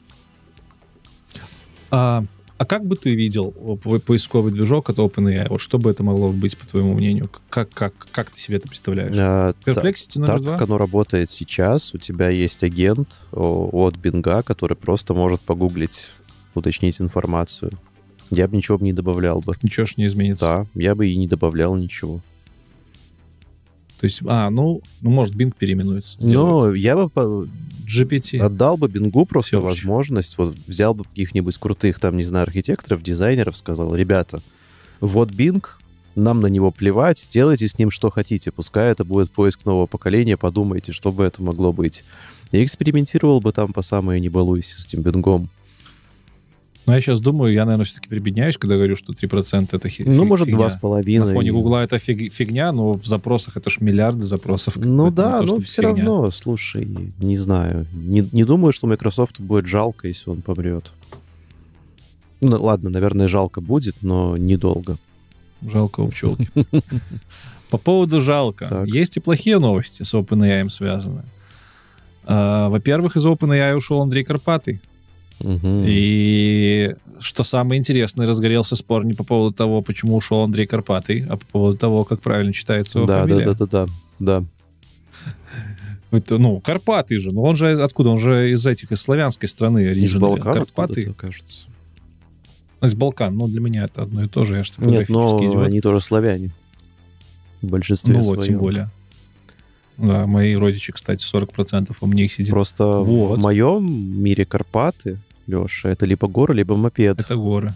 А, а как бы ты видел по- поисковый движок от OpenAI? Вот что бы это могло быть, по твоему мнению? Как, как, как ты себе это представляешь? А, та- Perplexity номер Так два? как оно работает сейчас, у тебя есть агент о, от Бинга, который просто может погуглить, уточнить информацию. Я бы ничего бы не добавлял бы. Ничего ж не изменится. Да, я бы и не добавлял ничего. То есть, а, ну, ну может, Bing переименуется. сделает. Но я бы по- джи пи ти. отдал бы Бингу просто Всё вообще. возможность, вот взял бы каких-нибудь крутых, там, не знаю, архитекторов, дизайнеров, сказал: ребята, вот Bing, нам на него плевать, делайте с ним что хотите, пускай это будет поиск нового поколения, подумайте, что бы это могло быть. И экспериментировал бы там по самое не балуйся с этим Бингом. Но я сейчас думаю, я, наверное, все-таки прибедняюсь, когда говорю, что три процента это хи- Ну, фи- может, фигня. два с половиной. На фоне Гугла это фиг- фигня, но в запросах это ж миллиарды запросов. Ну Это не да, то, но чтобы все фигня. равно, слушай, не знаю. Не, не думаю, что Microsoft будет жалко, если он помрет. Ну ладно, наверное, жалко будет, но недолго. Жалко у пчелки. По поводу жалко. Так. Есть и плохие новости с OpenAI связаны. А, Во-первых, из OpenAI ушел Андрей Карпатый. Мгм. И что самое интересное, разгорелся спор не по поводу того, почему ушел Андрей Карпатый, а по поводу того, как правильно читается его Да, да, фамилия. да, да, да, да. Это, ну, Карпатый же. Ну, он же откуда? Он же из этих, из славянской страны. Из originally. Балкан Карпатый. откуда-то, кажется. Из Балкан. Ну, для меня это одно и то же. Я же Нет, но топографический идиот. они тоже славяне. В большинстве Ну вот, своем. тем более. Да, мои родичи, кстати, сорок процентов у меня их сидит. Просто Вот. в моем мире Карпаты, Леша, это либо горы, либо мопед. Это горы.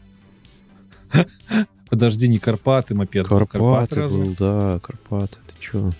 Подожди, не Карпаты, мопед. был. Карпаты разве? был, да, Карпаты. Ты чё?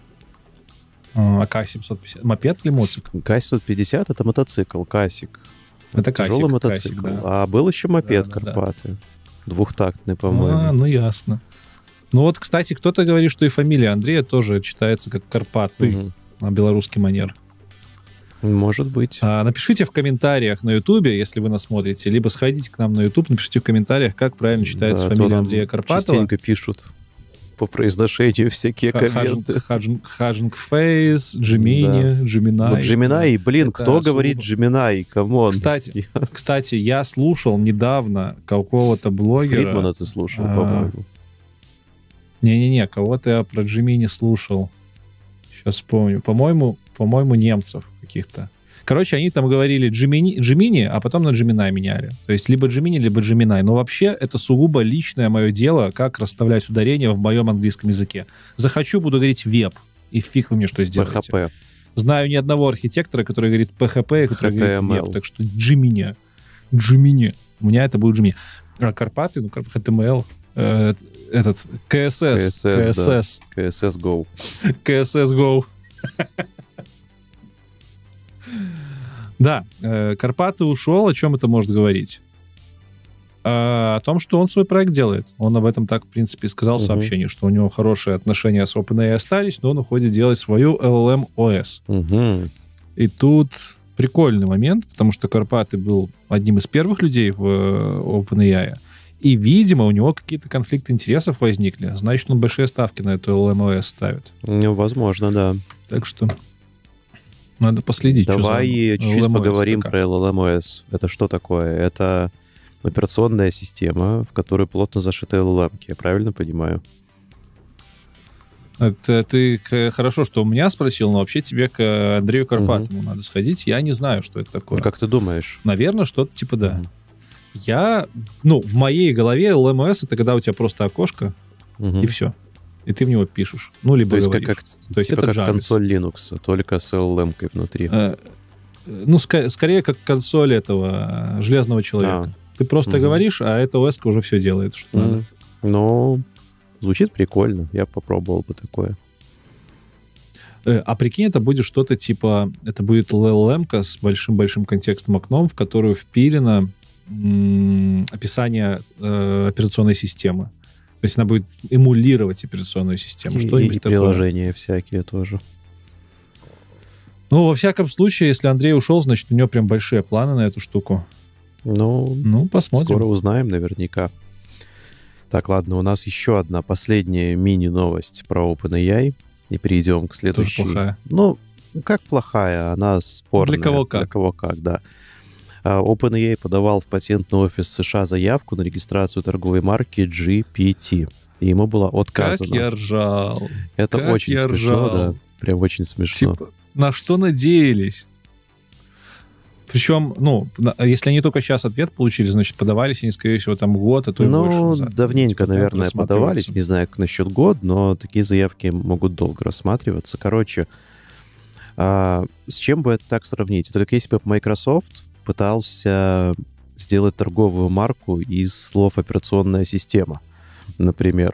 А К семьсот пятьдесят. Мопед или моцик? К семьсот пятьдесят — это мотоцикл, Касик. Это Тяжелый Касик, мотоцикл. Касик, да. А был еще мопед Да, да, да. Карпаты. Двухтактный, А, по-моему. ну ясно. Ну вот, кстати, кто-то говорит, что и фамилия Андрея тоже читается как Карпаты Мгм. на белорусский манер. Может быть. А, напишите в комментариях на Ютубе, если вы нас смотрите, либо сходите к нам на Ютуб, напишите в комментариях, как правильно читается Да, а то фамилия нам Андрея Карпатова. частенько пишут по произношению всякие комменты. Хаджинг Фейс, Джимини, Джиминай. Ну, Джиминай, блин, Это кто особо- говорит Джиминай? Камон. Кстати, Кстати, я слушал недавно какого-то блогера. Фридмана ты слушал, А, по-моему. Не-не-не, кого-то я про Джимини слушал. Сейчас вспомню. По-моему, по-моему, немцев каких-то. Короче, они там говорили Джимини, Джимини, а потом на Джиминай меняли. То есть либо Джимини, либо Джиминай. Но вообще это сугубо личное мое дело, как расставлять ударения в моем английском языке. Захочу, буду говорить веб. И фиг вы мне что сделаете. ПХП. Знаю ни одного архитектора, который говорит пэ хэ пэ, и который говорит эйч ти эм эл. веб. Так что Джимини. Джимини. У меня это будет Джимини. А Карпаты, ну, эйч ти эм эл, э, этот, ка эс эс. ка эс эс, ка эс эс. ка эс эс Go. ка эс эс Go. Да, э, Карпаты ушел, о чем это может говорить? А, о том, что он свой проект делает. Он об этом так, в принципе, и сказал в сообщении, что у него хорошие отношения с OpenAI остались, но он уходит делать свою эл эл эм о эс. Угу. И тут прикольный момент, потому что Карпаты был одним из первых людей в OpenAI, и, видимо, у него какие-то конфликты интересов возникли. Значит, он большие ставки на эту эл эл эм о эс ставит. Ну, возможно, да. Так что надо последить. Давай чуть-чуть эл эл эм о эс поговорим такая. про эл эл эм о эс. Это что такое? Это операционная система, в которую плотно зашиты эл эл эм, я правильно понимаю? Это ты к- хорошо, что у меня спросил, но вообще тебе к Андрею Карпатову надо сходить. Я не знаю, что это такое. Как ты думаешь? Наверное, что-то типа да. Мгм. Я, ну, в моей голове эл эл эм о эс это когда у тебя просто окошко, Мгм. и все. И ты в него пишешь. Ну, либо То есть как, говоришь. как, То есть типа это как Jarvis. консоль Linux, только с эл эл эм-кой внутри. Э, Ну, ска- скорее, как консоль этого э, железного человека. Ты просто Мгм. говоришь, а эта о эс уже все делает, что надо. М, Ну, звучит прикольно. Я попробовал бы такое. Э, А прикинь, это будет что-то типа... Это будет эл эл эм-ка с большим-большим контекстным окном, в которую впилено м, описание э, операционной системы. То есть она будет эмулировать операционную систему. И, что-нибудь и такое. приложения всякие тоже. Ну, во всяком случае, если Андрей ушел, значит, у него прям большие планы на эту штуку. Ну, Ну, посмотрим. скоро узнаем наверняка. Так, ладно, у нас еще одна последняя мини-новость про OpenAI. И перейдем к следующей. Тоже плохая. Ну, как плохая? Она спорная. Для кого как. Для кого как, да. А, OpenAI подавал в патентный офис США заявку на регистрацию торговой марки джи пи ти. И ему было отказано. Как я ржал. Это как очень я смешно, ржал. да. Прям очень смешно. Типа, на что надеялись? Причем, ну, на- если они только сейчас ответ получили, значит, подавались они, скорее всего, там год, а то и больше Ну, назад. давненько, Типа, наверное, так подавались. рассматриваться. Не знаю, как насчет год, но такие заявки могут долго рассматриваться. Короче, а, с чем бы это так сравнить? Это как если бы Microsoft пытался сделать торговую марку из слов «операционная система», например.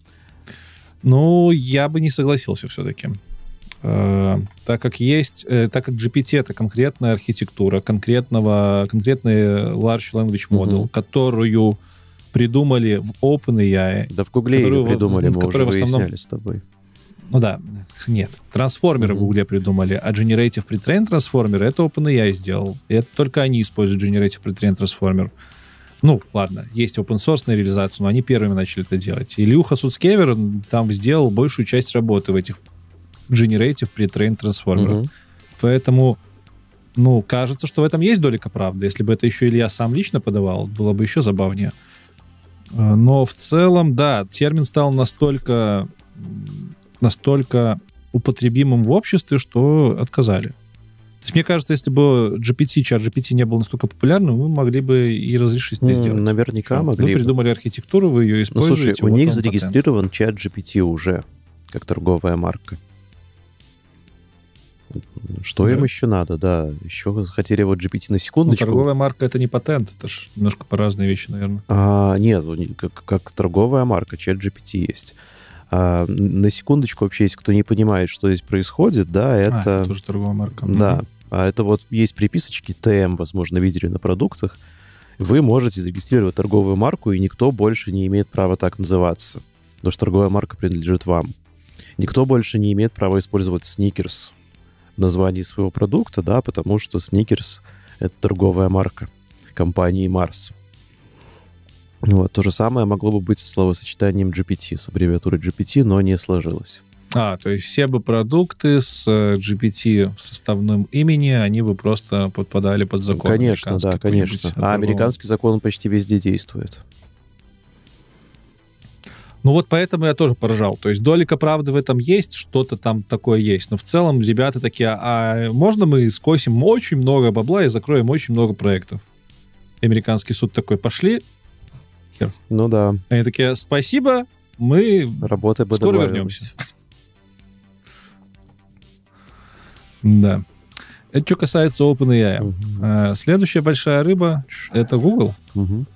Ну, я бы не согласился все-таки. Э, так как есть, э, так как джи пи ти это конкретная архитектура, конкретного, конкретный large language model, Мгм. которую придумали в OpenAI. Да в Гугле ее Которую в- придумали, мы уже которую в основном- выясняли с тобой. Ну да, нет, трансформеры Мгм. в Гугле придумали, а Generative Pre-trained трансформеры это OpenAI сделал. И это только они используют Generative Pre-trained трансформер. Ну, ладно, есть open-source реализация, но они первыми начали это делать. Илюха Суцкевер там сделал большую часть работы в этих Generative Pre-trained трансформерах. Мгм. Поэтому, ну, кажется, что в этом есть долика правды. Если бы это еще Илья сам лично подавал, было бы еще забавнее. Э, Но в целом, да, термин стал настолько, м, настолько употребимым в обществе, что отказали. То есть, мне кажется, если бы джи пи ти, чат джи пи ти не был настолько популярным, мы могли бы и разрешить это М, сделать. Наверняка Что могли Вы бы. придумали архитектуру, вы ее Ну, используете. слушай, у вот них вам патент. зарегистрирован чат джи пи ти уже, как торговая марка. Что Да. им еще надо, да. Еще хотели вот джи пи ти на Ну, секундочку. торговая марка — это не патент, это же немножко по разные вещи, наверное. А, нет, у них как, как торговая марка, чат джи пи ти есть. А, на секундочку вообще, если кто не понимает, что здесь происходит, да, А, это... это тоже торговая марка. Да, Мгм. а это вот есть приписочки ти эм, возможно, видели на продуктах. Вы можете зарегистрировать торговую марку, и никто больше не имеет права так называться, потому что торговая марка принадлежит вам. Никто больше не имеет права использовать Snickers в названии своего продукта, да, потому что Snickers — это торговая марка компании Mars. Вот, то же самое могло бы быть со словосочетанием джи пи ти, с аббревиатурой джи пи ти, но не сложилось. А, то есть все бы продукты с э, джи пи ти в составном имени, они бы просто подпадали под закон. Конечно, американский да, какой-нибудь, конечно. торговый. А американский закон почти везде действует. Ну вот поэтому я тоже поржал. То есть долика правды в этом есть, что-то там такое есть. Но в целом ребята такие, а можно мы скосим очень много бабла и закроем очень много проектов? Американский суд такой, пошли. Ну да, Они такие, спасибо, мы работа бы скоро добавилась. вернемся. Да. Это что касается OpenAI. Мгм. А, Следующая большая рыба — это Google. Мгм.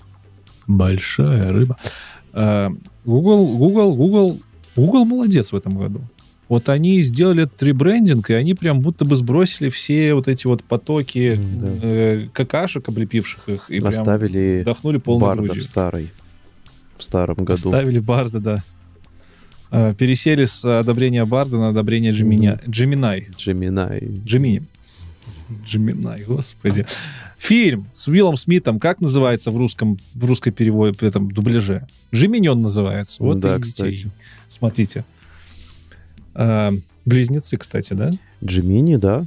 Большая рыба. А, Google, Google, Google, Google молодец в этом году. Вот они сделали этот ребрендинг, и они прям будто бы сбросили все вот эти вот потоки да. э, какашек, облепивших их, и оставили прям вдохнули полную Барда грудью. в старой, в старом году. Оставили Барда, да. Э, пересели с одобрения Барда на одобрение Gemini. Gemini. Gemini. Gemini. Gemini, господи. Фильм с Уиллом Смитом, как называется в русском, в русской переводе, в этом дубляже? Gemini он называется. Вот да, и кстати. Смотрите. А, близнецы, кстати, да? Gemini, да.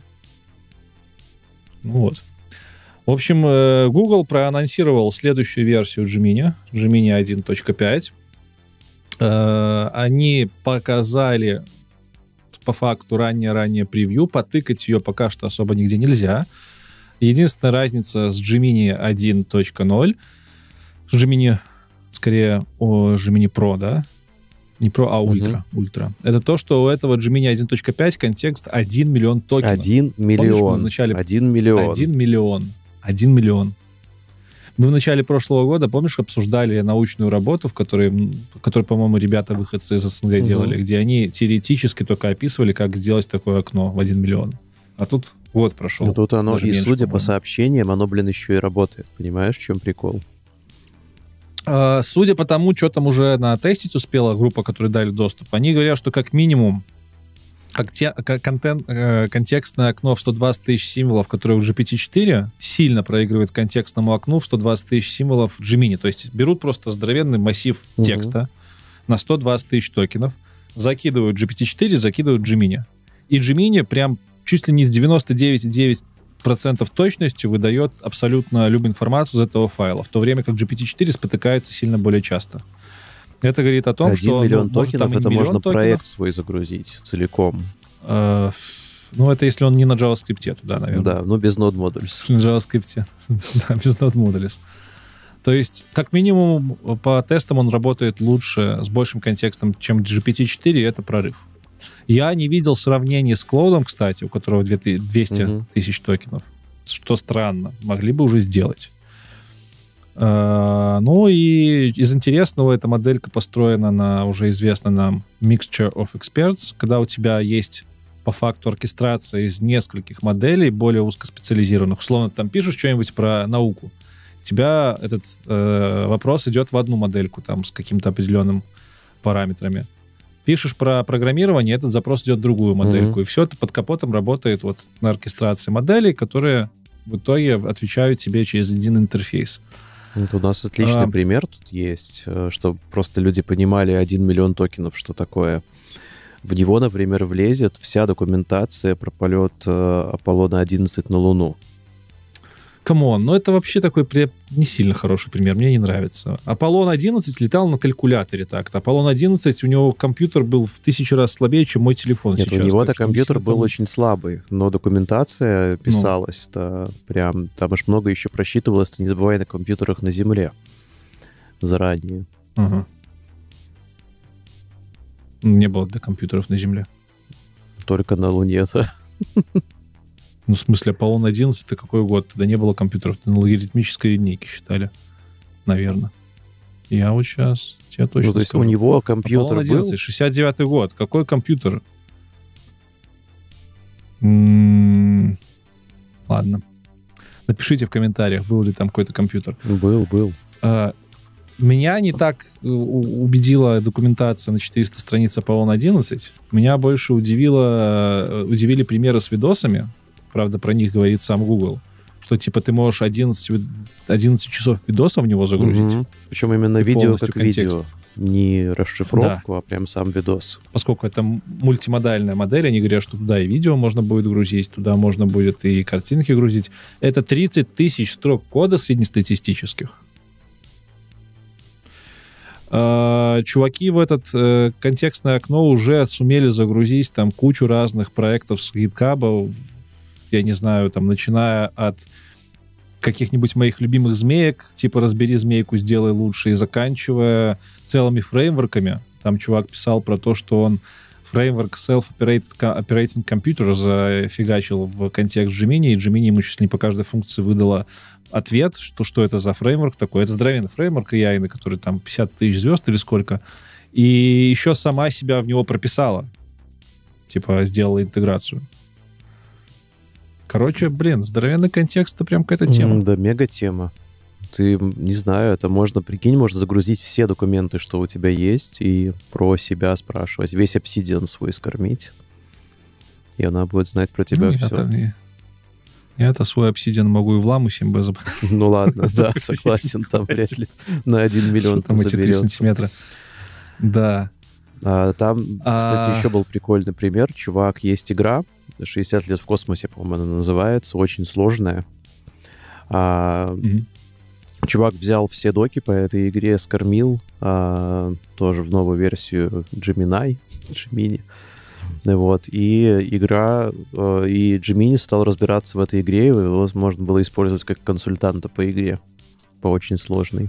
Вот. В общем, Google проанонсировал следующую версию Gemini, Gemini один точка пять. Они показали по факту раннее-раннее превью, потыкать ее пока что особо нигде нельзя. Единственная разница с Gemini один точка ноль, с Gemini, скорее, о Gemini Pro, да? Не Pro, а Ultra. Uh-huh. Ultra. Это то, что у этого Gemini один точка пять контекст один миллион токенов. один миллион. Помнишь, мы в начале... один миллион. один миллион. один миллион. Мы в начале прошлого года, помнишь, обсуждали научную работу, в которой, в которой по-моему, ребята-выходцы из СНГ uh-huh. делали, где они теоретически только описывали, как сделать такое окно в один миллион. А тут год прошел. Ну, тут оно, и меньше, судя по-моему. по сообщениям, оно, блин, еще и работает. Понимаешь, в чем прикол? Uh, судя по тому, что там уже натестить успела группа, которая дали доступ, они говорят, что как минимум как те, как контент, э, контекстное окно в сто двадцать тысяч символов, которое у джи пи ти четыре, сильно проигрывает контекстному окну в сто двадцать тысяч символов Gemini. То есть берут просто здоровенный массив uh-huh. текста на сто двадцать тысяч токенов, закидывают джи пи ти четыре, закидывают Gemini. И Gemini прям чуть ли не с девяносто девять целых девять десятых процентов точностью выдает абсолютно любую информацию из этого файла, в то время как джи пи ти четыре спотыкается сильно более часто. Это говорит о том, Один что... миллион ну, может, токенов, это миллион можно токенов. Проект свой загрузить целиком. Э, ну, это если он не на JavaScript туда, наверное. Да, ну без Node Modules. Если на JavaScript. Да, без Node Modules. То есть, как минимум, по тестам он работает лучше, с большим контекстом, чем джи пи ти четыре, и это прорыв. Я не видел сравнения с Cloud, кстати, у которого двести uh-huh. тысяч токенов. Что странно. Могли бы уже сделать. Uh, ну и из интересного, эта моделька построена на уже известном нам Mixture of Experts, когда у тебя есть по факту оркестрация из нескольких моделей, более узкоспециализированных. Условно, ты там пишешь что-нибудь про науку, у тебя этот э, вопрос идет в одну модельку там с каким-то определенным параметрами. Пишешь про программирование, этот запрос идет в другую модельку. Mm-hmm. И все это под капотом работает вот на оркестрации моделей, которые в итоге отвечают тебе через один интерфейс. Вот у нас отличный а... пример тут есть, чтобы просто люди понимали один миллион токенов, что такое. В него, например, влезет вся документация про полет Аполлона одиннадцать на Луну. Камон, ну это вообще такой не сильно хороший пример, мне не нравится. Аполлон одиннадцать летал на калькуляторе так-то. Аполлон одиннадцать, у него компьютер был в тысячу раз слабее, чем мой телефон Нет, сейчас. у него-то так, компьютер был там... очень слабый, но документация писалась-то ну. прям, там аж много еще просчитывалось, ты не забывай, на компьютерах на Земле заранее. Ага. Не было для компьютеров на Земле. Только на Луне-то. Ну, в смысле, Аполлон одиннадцать, это какой год? Тогда не было компьютеров, на логарифмической линейке считали. Наверное. Я вот сейчас тебе точно Ну, то есть скажу. у него компьютер Аполлон одиннадцать, был? шестьдесят девятый год. Какой компьютер? М-м-м. Ладно. Напишите в комментариях, был ли там какой-то компьютер. Был, был. А, меня не так убедила документация на четыреста страниц Аполлон одиннадцать. Меня больше удивило, удивили примеры с видосами. Правда, про них говорит сам Google. Что, типа, ты можешь одиннадцать, одиннадцать часов видосов в него загрузить. Угу. Причем именно и видео как контекст. видео. Не расшифровку, да. а прям сам видос. Поскольку это мультимодальная модель, они говорят, что туда и видео можно будет грузить, туда можно будет и картинки грузить. Это тридцать тысяч строк кода среднестатистических. Чуваки в этот э, контекстное окно уже сумели загрузить там кучу разных проектов с GitHub, я не знаю, там, начиная от каких-нибудь моих любимых змеек, типа «разбери змейку, сделай лучше», и заканчивая целыми фреймворками. Там чувак писал про то, что он фреймворк Self-Operating Computer зафигачил в контекст Gemini, и Gemini ему чуть ли не по каждой функции выдала ответ, что, что это за фреймворк такой. Это здоровенный фреймворк эй ай, который там пятьдесят тысяч звезд или сколько. И еще сама себя в него прописала. типа, сделала интеграцию. Короче, блин, здоровенный контекст — это прям какая-то тема. Mm, да, мега-тема. Ты, не знаю, это можно, прикинь, можно загрузить все документы, что у тебя есть, и про себя спрашивать. Весь Obsidian свой скормить. И она будет знать про тебя ну, все. Я-то, я-то свой Obsidian могу и в ламу себе забрать. Ну ладно, да, согласен, там вряд ли на один миллион там заберется. Сантиметра. Да. А, там, кстати, а... еще был прикольный пример. Чувак, есть игра, шестьдесят лет в космосе, по-моему, она называется, очень сложная. А, mm-hmm. Чувак взял все доки по этой игре, скормил а, тоже в новую версию Gemini, Gemini. Вот, и игра, и Gemini стал разбираться в этой игре, его можно было использовать как консультанта по игре, по очень сложной.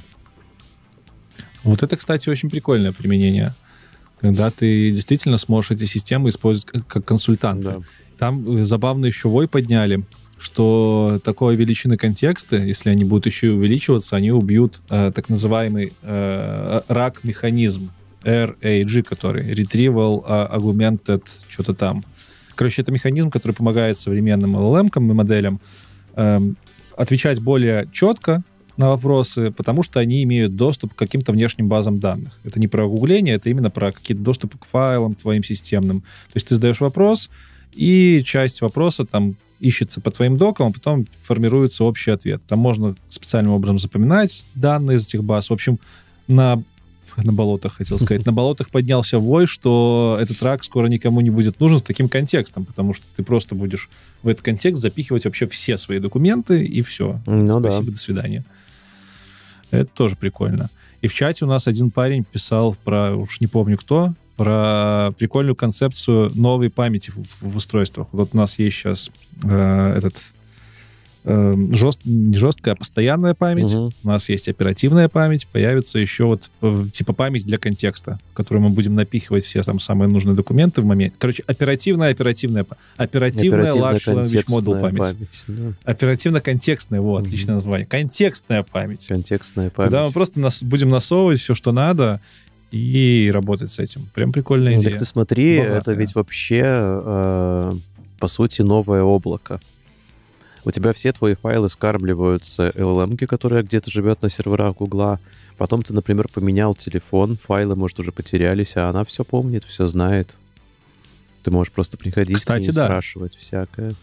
Вот это, кстати, очень прикольное применение, когда ты действительно сможешь эти системы использовать как консультанта. Да. Там забавно еще вой подняли, что такой величины контекста, если они будут еще и увеличиваться, они убьют э, так называемый э, рак-механизм, эр эй джи, который Retrieval Augmented что-то там. Короче, это механизм, который помогает современным эл эл эм-кам и моделям э, отвечать более четко на вопросы, потому что они имеют доступ к каким-то внешним базам данных. Это не про гугление, это именно про какие-то доступы к файлам твоим системным. То есть ты задаешь вопрос, и часть вопроса там ищется по твоим докам, а потом формируется общий ответ. Там можно специальным образом запоминать данные из этих баз. В общем, на, на болотах, хотел сказать, на болотах поднялся вой, что этот рак скоро никому не будет нужен с таким контекстом, потому что ты просто будешь в этот контекст запихивать вообще все свои документы, и все. Ну, спасибо, да. До свидания. Это тоже прикольно. И в чате у нас один парень писал про, уж не помню кто, про прикольную концепцию новой памяти в, в устройствах. Вот у нас есть сейчас э, этот э, жест, не жесткая, а постоянная память. Угу. У нас есть оперативная память. Появится еще вот э, типа память для контекста, в которую мы будем напихивать все там самые нужные документы в момент. Короче, оперативная, оперативная, оперативная large language model память. память да. Оперативно-контекстная, вот, угу. Отличное название. Контекстная память. Контекстная память. Когда мы просто нас, будем насовывать все, что надо, и работать с этим. Прям прикольная идея. Так ты смотри, Богатая. Это ведь вообще, э, по сути, новое облако. У тебя все твои файлы скармливаются эл эл эм-ки, которая где-то живет на серверах Гугла. Потом ты, например, поменял телефон, файлы, может, уже потерялись, а она все помнит, все знает. Ты можешь просто приходить Кстати, к ней да. спрашивать всякое.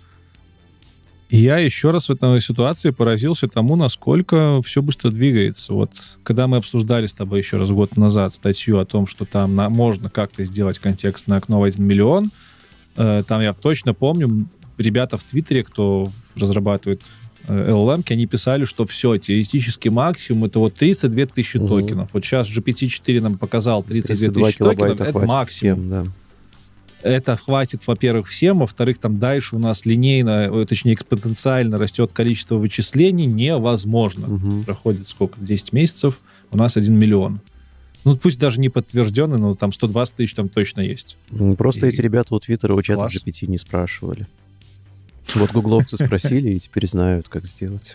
И я еще раз в этой ситуации поразился тому, насколько все быстро двигается. Вот когда мы обсуждали с тобой еще раз год назад статью о том, что там на, можно как-то сделать контекстное окно в один миллион, э, там я точно помню, ребята в Твиттере, кто разрабатывает э, эл эл эм-ки, они писали, что все, теоретически максимум это вот тридцать две тысячи угу. токенов. Вот сейчас джи пи ти четыре нам показал тридцать две тысячи токенов, это максимум. Всем, да. Это хватит, во-первых, всем, во-вторых, там дальше у нас линейно, точнее, экспоненциально растет количество вычислений, невозможно. Угу. Проходит сколько? десять месяцев, у нас один миллион. Ну, пусть даже не подтвержденный, но там сто двадцать тысяч там точно есть. Просто и... эти ребята у Твиттера у чата джи пи ти не спрашивали. Вот гугловцы спросили и теперь знают, как сделать.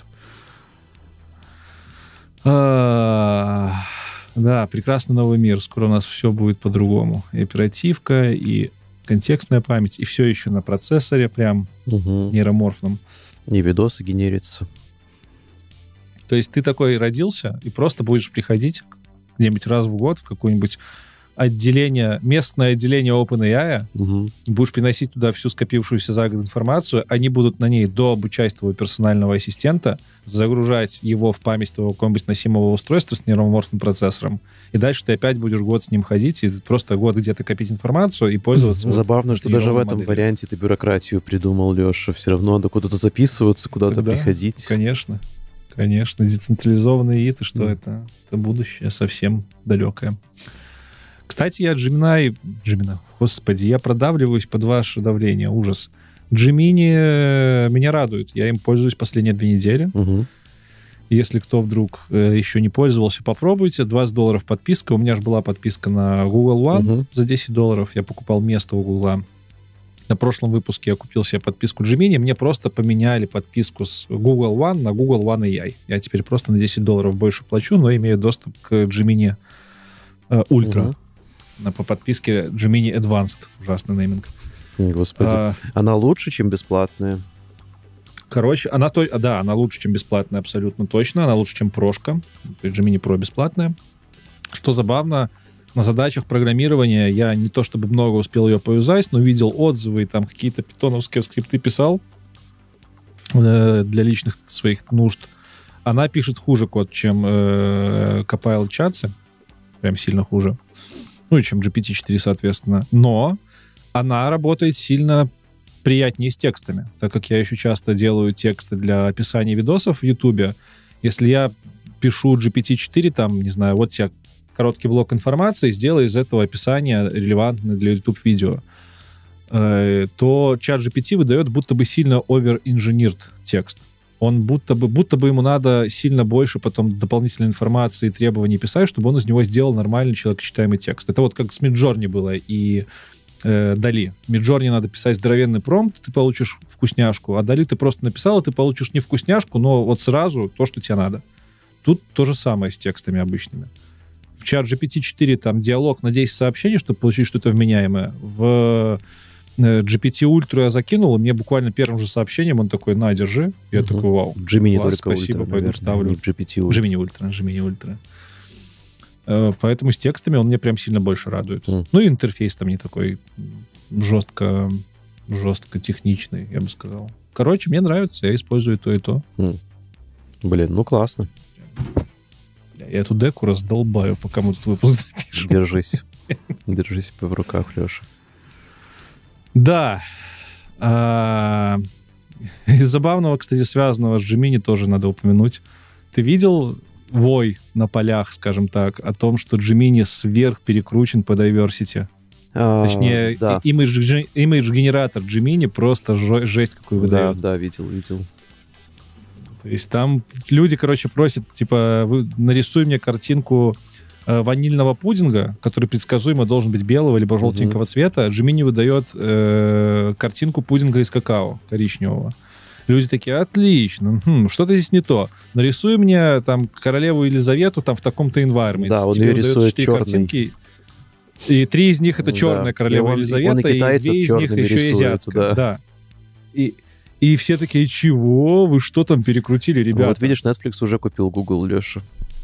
Да, прекрасный новый мир. Скоро у нас все будет по-другому. И оперативка, и контекстная память, и все еще на процессоре прям угу. нейроморфном. И видосы генерятся. То есть ты такой родился, и просто будешь приходить где-нибудь раз в год в какое-нибудь отделение, местное отделение OpenAI, угу. будешь приносить туда всю скопившуюся за год информацию, они будут на ней дообучать твоего персонального ассистента, загружать его в память твоего какого-нибудь носимого устройства с нейроморфным процессором, и дальше ты опять будешь год с ним ходить, и просто год где-то копить информацию и пользоваться. Забавно, вот, что даже в этом моделью. варианте ты бюрократию придумал, Леша. Все равно надо куда-то записываться, куда-то Тогда, приходить. Конечно. Конечно. Децентрализованные ИИ, что mm. это? Это будущее совсем далекое. Кстати, я Gemini... Gemini, господи, я продавливаюсь под ваше давление. Ужас. Gemini меня радует. Я им пользуюсь последние две недели. Угу. Если кто вдруг э, еще не пользовался, попробуйте. двадцать долларов подписка. У меня же была подписка на Google One угу. за десять долларов. Я покупал место у Google. На прошлом выпуске я купил себе подписку Gemini. Мне просто поменяли подписку с Google One на Google One эй ай. Я теперь просто на десять долларов больше плачу, но имею доступ к Gemini э, Ultra. Угу. По подписке Gemini Advanced. Ужасный нейминг. Господи. А... Она лучше, чем бесплатная? Короче, она то, да, она лучше, чем бесплатная, абсолютно точно. Она лучше, чем прошка. Gemini Pro бесплатная. Что забавно, на задачах программирования я не то чтобы много успел ее поюзать, но видел отзывы, там какие-то питоновские скрипты писал э, для личных своих нужд. Она пишет хуже код, чем э, Copilot Chatsi. Прям сильно хуже. Ну и чем джи пи ти четыре, соответственно. Но она работает сильно приятнее с текстами, так как я еще часто делаю тексты для описания видосов в Ютубе. Если я пишу джи пи ти четыре, там, не знаю, вот тебе короткий блок информации, сделай из этого описание релевантное для YouTube-видео, то чат джи пи ти выдает будто бы сильно over-engineered текст. Он будто бы, будто бы ему надо сильно больше потом дополнительной информации и требований писать, чтобы он из него сделал нормальный человекочитаемый текст. Это вот как с Midjourney было и э, Dali. Midjourney надо писать здоровенный промпт, ты получишь вкусняшку, а Dali ты просто написал, и ты получишь не вкусняшку, но вот сразу то, что тебе надо. Тут то же самое с текстами обычными. В чат джи пи ти четыре там диалог на десять сообщений, чтобы получить что-то вменяемое. В джи пи ти Ultra я закинул, и мне буквально первым же сообщением он такой: на, держи. Я угу. такой: вау. Gemini класс, только спасибо, Ultra, пойду наверное, вставлю. Не в джи пи ти Ultra. Gemini Ultra, Gemini Ultra. Поэтому с текстами он мне прям сильно больше радует. Mm. Ну и интерфейс там не такой жестко, жестко техничный, я бы сказал. Короче, мне нравится, я использую то и то. Mm. Блин, ну классно. Я эту деку раздолбаю, пока мы тут выпуск запишем. Держись. Держись в руках, Леша. Да. А, из забавного, кстати, связанного с Gemini тоже надо упомянуть. Ты видел вой на полях, скажем так, о том, что Gemini сверх перекручен по diversity? А, Точнее, да. имидж, имидж-генератор Gemini просто жесть какой выдает. Да, да, видел, видел. То есть там люди, короче, просят, типа, вы нарисуй мне картинку э, ванильного пудинга, который предсказуемо должен быть белого либо желтенького mm-hmm. цвета. Gemini выдает э, картинку пудинга из какао коричневого. Люди такие: отлично, хм, что-то здесь не то. Нарисуй мне там королеву Елизавету там в таком-то environment. Да, он ее рисует черный. Картинки, и три из них это черная да. королева и он, Елизавета, и, и две из них еще азиатская. Да. Да. И И все такие: чего? Вы что там перекрутили, ребята? Вот видишь, Netflix уже купил Google, Леша.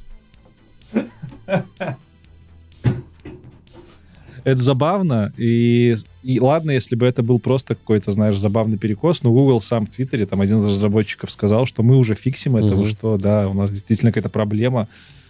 Это забавно. И, и ладно, если бы это был просто какой-то, знаешь, забавный перекос, но Google сам в Твиттере, там один из разработчиков сказал, что мы уже фиксим это, угу. что да, у нас действительно какая-то проблема.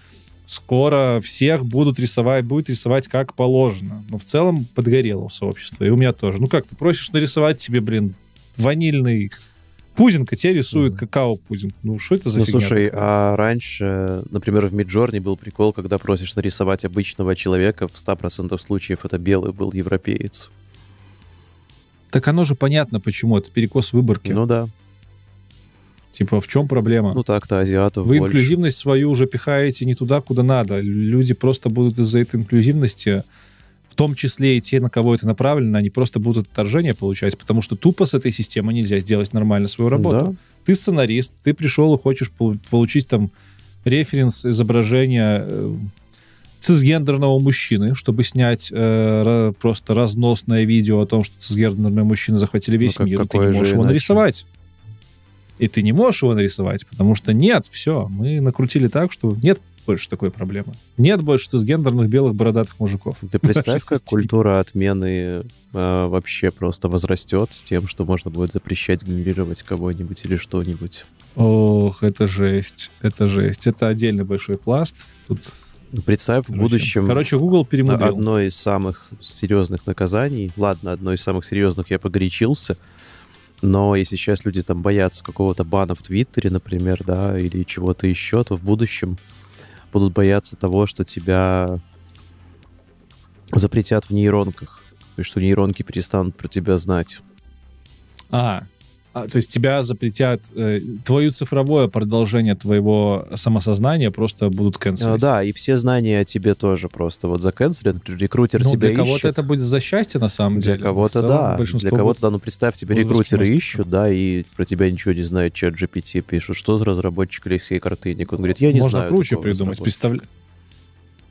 Скоро всех будут рисовать, будет рисовать как положено. Но в целом подгорело сообщество. И у меня тоже. Ну как, ты просишь нарисовать себе, блин, ванильный пудинг, а тебе рисуют mm-hmm. какао-пудинг. Ну, что это за ну, фигня? Слушай, такая? А раньше, например, в Midjourney был прикол, когда просишь нарисовать обычного человека, в ста процентах случаев это белый был европеец. Так оно же понятно, почему. Это перекос выборки. Ну да. Типа, в чем проблема? Ну так-то азиатов Вы больше. Инклюзивность свою уже пихаете не туда, куда надо. Люди просто будут из-за этой инклюзивности, в том числе и те, на кого это направлено, они просто будут отторжение получать, потому что тупо с этой системой нельзя сделать нормально свою работу. Да. Ты сценарист, ты пришел и хочешь получить там референс изображения э, цисгендерного мужчины, чтобы снять э, просто разносное видео о том, что цисгендерные мужчины захватили весь ну, мир, и ты не можешь его иначе? нарисовать. И ты не можешь его нарисовать, потому что нет, все, мы накрутили так, что нет больше такой проблемы. Нет больше цисгендерных белых бородатых мужиков. Ты представь, как культура отмены э, вообще просто возрастет с тем, что можно будет запрещать генерировать кого-нибудь или что-нибудь. Ох, это жесть, это жесть. Это отдельный большой пласт. Тут... Представь, в будущем... Короче, Google перемудрил. Одно из самых серьезных наказаний, ладно, одно из самых серьезных, я погорячился, но если сейчас люди там боятся какого-то бана в Твиттере, например, да, или чего-то еще, то в будущем будут бояться того, что тебя запретят в нейронках, и что нейронки перестанут про тебя знать. А, а то есть тебя запретят, э, твое цифровое продолжение твоего самосознания просто будут канцелить. А, да, и все знания о тебе тоже просто вот заканцелят, например, рекрутер ну, тебя для кого-то ищет. это будет за счастье, на самом для деле. Кого-то, да, для кого-то, да, ну представь, тебе рекрутеры ищут, да, и про тебя ничего не знают, чат джи пи ти пишут, что за разработчик Алексей Картыник? Он говорит: я не Можно знаю. Можно круче придумать. Представля...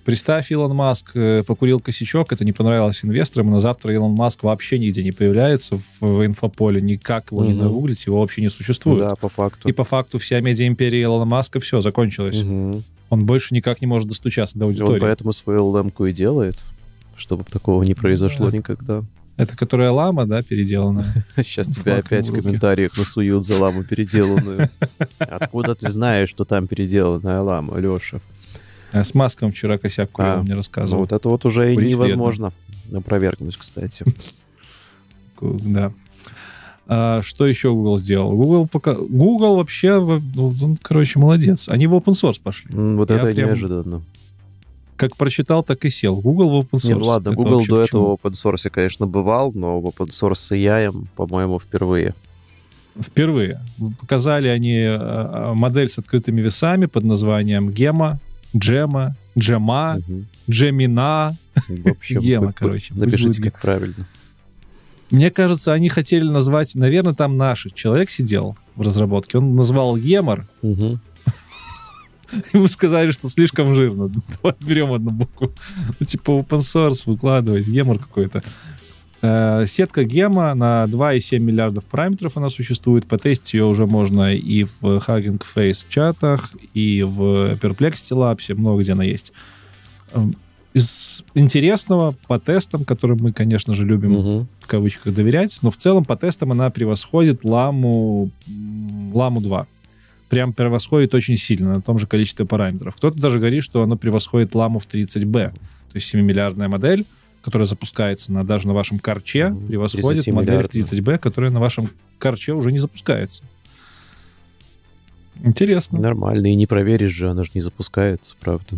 представь, Илон Маск э, покурил косячок, это не понравилось инвесторам, и на завтра Илон Маск вообще нигде не появляется в, в инфополе, никак его угу. не нагуглить, его вообще не существует. Да, по факту. И по факту вся медиа-империя Илона Маска, все, закончилась. Угу. Он больше никак не может достучаться до аудитории. Он поэтому свою лэмку и делает, чтобы такого не произошло да. никогда. Это которая лама, да, переделанная? Сейчас тебя опять в комментариях насуют за ламу переделанную. Откуда ты знаешь, что там переделанная лама, Леша? С Маском вчера косяк курил, а, мне рассказывал. Ну, вот это вот уже Курить невозможно вредно. Опровергнуть, кстати. Да. А, что еще Google сделал? Google, пока... Google вообще, он, короче, молодец. Они в open source пошли. Вот Я это прям... неожиданно. Как прочитал, так и сел. Google в open source. Не, ну ладно, это Google до этого в open source, конечно, бывал, но в open source с эй ай, по-моему, впервые. Впервые. Показали они модель с открытыми весами под названием Гема, Джема, Джема, угу. Джемина. В общем, Гема, короче. Напишите, как правильно. Мне кажется, они хотели назвать... Наверное, там наш человек сидел в разработке. Он назвал Гемор. Угу. Ему сказали, что слишком жирно. Давай берем одну букву. Ну, типа open source выкладывать, гемор какой-то. Э, сетка Гема на два и семь миллиардов параметров она существует. Потестить ее уже можно и в Hugging Face чатах, и в Perplexity Labs, много где она есть. Из интересного по тестам, которым мы, конечно же, любим угу. в кавычках доверять, но в целом по тестам она превосходит ламу, ламу два. Прям превосходит очень сильно на том же количестве параметров. Кто-то даже говорит, что оно превосходит ламу в тридцать бэ. То есть семимиллиардная модель, которая запускается на, даже на вашем карче, превосходит модель в тридцать бэ, которая на вашем карче уже не запускается. Интересно. Нормально. И не проверишь же, она же не запускается, правда.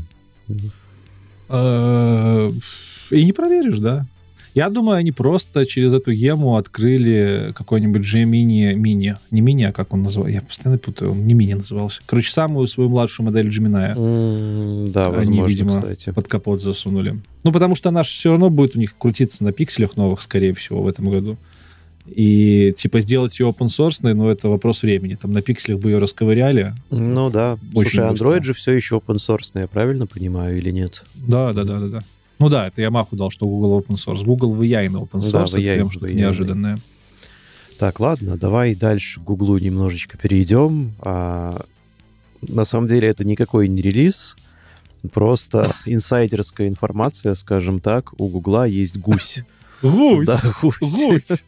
И не проверишь, да. Я думаю, они просто через эту гему открыли какой-нибудь Gemini мини. Не мини, а как он назывался? Я постоянно путаю, он не мини назывался. Короче, самую свою младшую модель Gemini. Mm, да, возможно, они, видимо, кстати. под капот засунули. Ну, потому что она все равно будет у них крутиться на пикселях новых, скорее всего, в этом году. И, типа, сделать ее open source, но это вопрос времени. Там на пикселях бы ее расковыряли. Ну, да. Слушай, Android же все еще open source, я правильно понимаю, или нет? Да, да, да, да, да. Ну да, это я маху дал, что Google open source. Google ви ай на open source, да, это прям что-то неожиданное. Так, ладно, давай дальше к Google немножечко перейдем. А, на самом деле это никакой не релиз, просто инсайдерская информация, скажем так. У Google есть гусь. Гусь! Да, гусь. Гусь!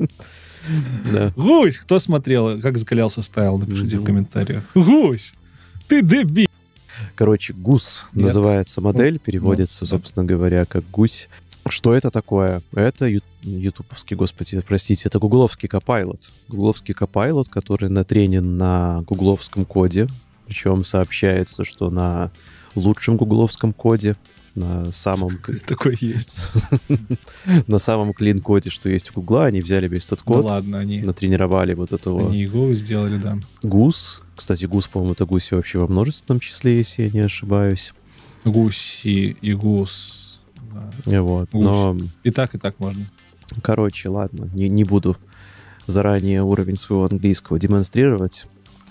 Гусь! Кто смотрел, как закалялся стайл, напишите в комментариях. Гусь! Ты дебил! Короче, гус Нет. называется модель, переводится, собственно говоря, как гусь. Что это такое? Это ю- ютубовский, господи, простите, это гугловский Copilot. Гугловский Copilot, который натренен на гугловском коде, причем сообщается, что на лучшем гугловском коде, на самом... Такой есть. На самом клин-коде, что есть у Гугла, они взяли весь этот код, да ладно, они... натренировали вот этого... Они его сделали, да. Гус. Кстати, гус, по-моему, это гуси вообще во множественном числе, если я не ошибаюсь. Гуси и гус. Да. Вот. Гусь. Но... И так, и так можно. Короче, ладно, не, не буду заранее уровень своего английского демонстрировать.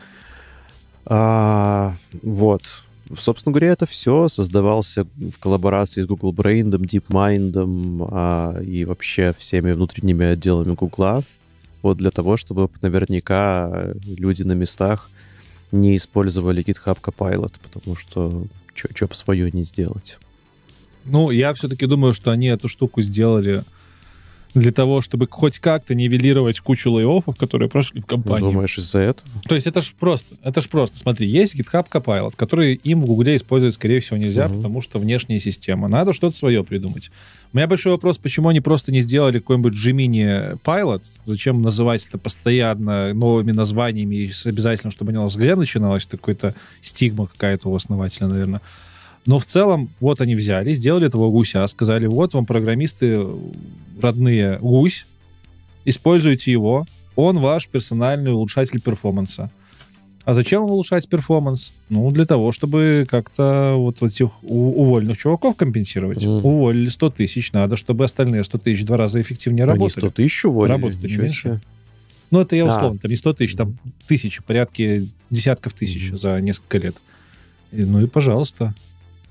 А, вот. Собственно говоря, это все создавался в коллаборации с Google Brain, DeepMind а, и вообще всеми внутренними отделами Гугла. Вот для того, чтобы наверняка люди на местах не использовали GitHub Copilot, потому что что бы свое не сделать. Ну, я все-таки думаю, что они эту штуку сделали для того, чтобы хоть как-то нивелировать кучу лей-оффов, которые прошли в компании. Думаешь, из-за этого? То есть это ж просто, это ж просто. Смотри, есть GitHub Copilot, который им в Гугле использовать, скорее всего, нельзя, uh-huh. потому что внешняя система. Надо что-то свое придумать. У меня большой вопрос, почему они просто не сделали какой-нибудь Gemini Pilot? Зачем называть это постоянно новыми названиями, и обязательно, чтобы у него взгляд начиналось, какой-то стигма какая-то у основателя, наверное. Но в целом, вот они взяли, сделали этого гуся, сказали, вот вам, программисты родные, гусь, используйте его, он ваш персональный улучшатель перформанса. А зачем вам улучшать перформанс? Ну, для того, чтобы как-то вот этих уволенных чуваков компенсировать. Mm. Уволили сто тысяч, надо, чтобы остальные сто тысяч в два раза эффективнее Они работали. сто тысяч уволили? Работают не меньше. Ну, это я условно, а. там не сто тысяч, там тысячи, порядки десятков тысяч mm. за несколько лет. И, ну и пожалуйста.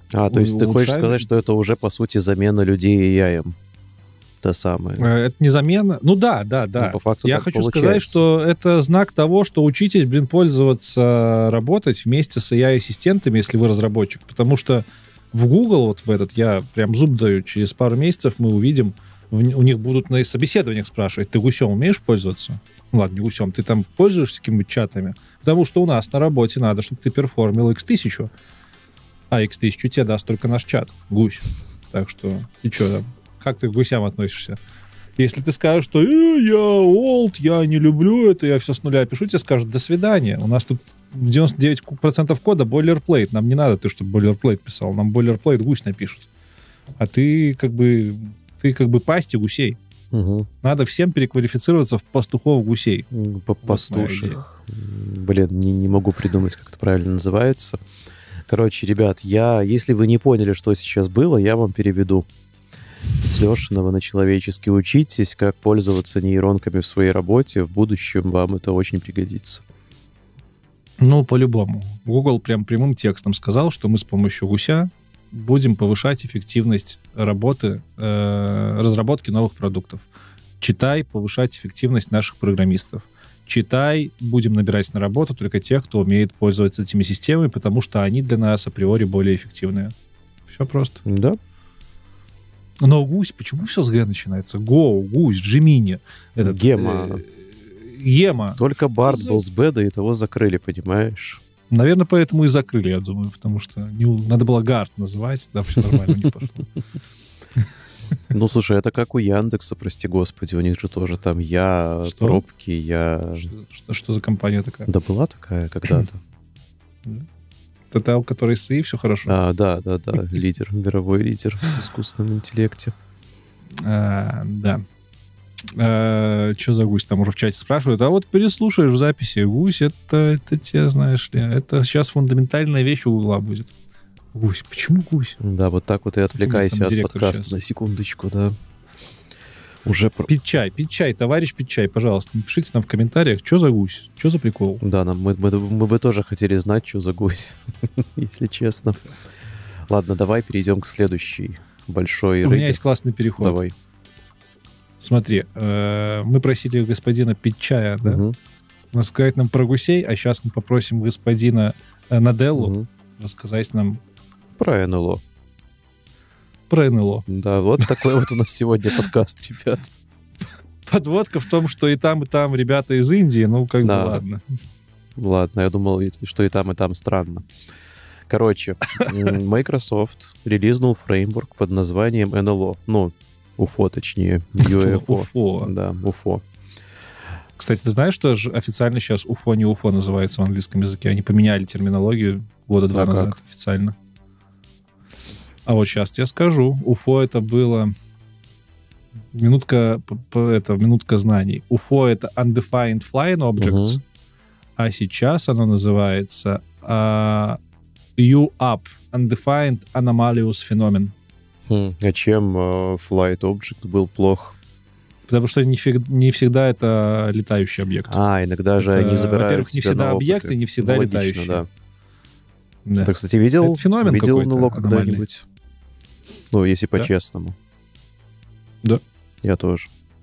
А, то есть ты хочешь сказать, что это уже, по сути, замена людей эй ай? Та самая. Это не замена. Ну да, да, да. Ну, по факту Я так хочу получается. сказать, что это знак того, что учитесь, блин, пользоваться, работать вместе с эй ай-ассистентами, если вы разработчик. Потому что в Google, вот в этот, я прям зуб даю, через пару месяцев мы увидим, у них будут на собеседованиях спрашивать, ты гусем умеешь пользоваться? Ну ладно, не гусем, ты там пользуешься какими-нибудь чатами? Потому что у нас на работе надо, чтобы ты перформил икс тысячу, а икс тысячу тебе даст только наш чат, гусь. Так что, и что там? Как ты к гусям относишься? Если ты скажешь, что э, я олд, я не люблю это, я все с нуля пишу, тебе скажут, до свидания. У нас тут девяносто девять процентов кода бойлерплейт. Нам не надо ты, чтобы бойлерплейт писал. Нам бойлерплейт гусь напишут. А ты как бы ты как бы пасти гусей. Угу. Надо всем переквалифицироваться в пастухов гусей. По пастушек. Блин, не, не могу придумать, как это правильно называется. Короче, ребят, я, если вы не поняли, что сейчас было, я вам переведу. С Лешиного на человеческий учитесь, как пользоваться нейронками в своей работе. В будущем вам это очень пригодится. Ну, по-любому. Google прям прямым текстом сказал, что мы с помощью гуся будем повышать эффективность работы, э, разработки новых продуктов. Читай, повышать эффективность наших программистов. Читай, будем набирать на работу только тех, кто умеет пользоваться этими системами, потому что они для нас априори более эффективные. Все просто. Да. Но гусь, почему все с Г начинается? Go, гусь, Джимини. Этот, Гема. Э, Ема. Только Барт за... был с Беда, и того закрыли, понимаешь? Наверное, поэтому и закрыли, я думаю, потому что не, надо было Гарт называть, да, все нормально не пошло. Ну, слушай, это как у Яндекса, прости господи, у них же тоже там я, что? пробки, я... Что, что, что за компания такая? Да была такая когда-то. Это та, у которой с ИИ все хорошо? А, да, да, да, лидер, мировой лидер в искусственном интеллекте. А, да. А, что за гусь? Там уже в чате спрашивают. А вот переслушаешь в записи. Гусь, это, это те, знаешь ли, это сейчас фундаментальная вещь у Гугла будет. Гусь. Почему гусь? Да, вот так вот и отвлекайся от подкаста сейчас. На секундочку, да. Уже... Пить чай, пить чай, товарищ, пить чай, пожалуйста. Напишите нам в комментариях, что за гусь, что за прикол. Да, нам, мы, мы, мы бы тоже хотели знать, что за гусь, если честно. Ладно, давай перейдем к следующей большой... У меня есть классный переход. Давай. Смотри, э, мы просили господина пить чая, да? Угу. Рассказать нам про гусей, а сейчас мы попросим господина э, Наделлу угу. рассказать нам... Про эн эл о. Про эн эл о. Да, вот такой вот у нас сегодня подкаст, ребят. Подводка в том, что и там, и там ребята из Индии, ну, как да. бы, ладно. Ладно, я думал, что и там, и там странно. Короче, Microsoft релизнул фреймворк под названием эн эл о. Ну, уфо, точнее. ю эф о. уфо. Да, уфо. Кстати, ты знаешь, что официально сейчас уфо не уфо называется в английском языке? Они поменяли терминологию года два а назад как? Официально. А вот сейчас тебе скажу. уфо это было... Минутка, это, минутка знаний. уфо это Undefined Flying Objects, uh-huh. а сейчас оно называется uh, ю эй пи, Undefined Anomalous Phenomenon. Хм, а чем uh, Flight Object был плох? Потому что не, фиг, не всегда это летающий объект. А, иногда же это, они забирают... Во-первых, не всегда объекты, не всегда ну, летающие. Да. Да. Ты, кстати, видел, это феномен видел эн эл о когда-нибудь? Ну, если да? по-честному. Да. Я тоже.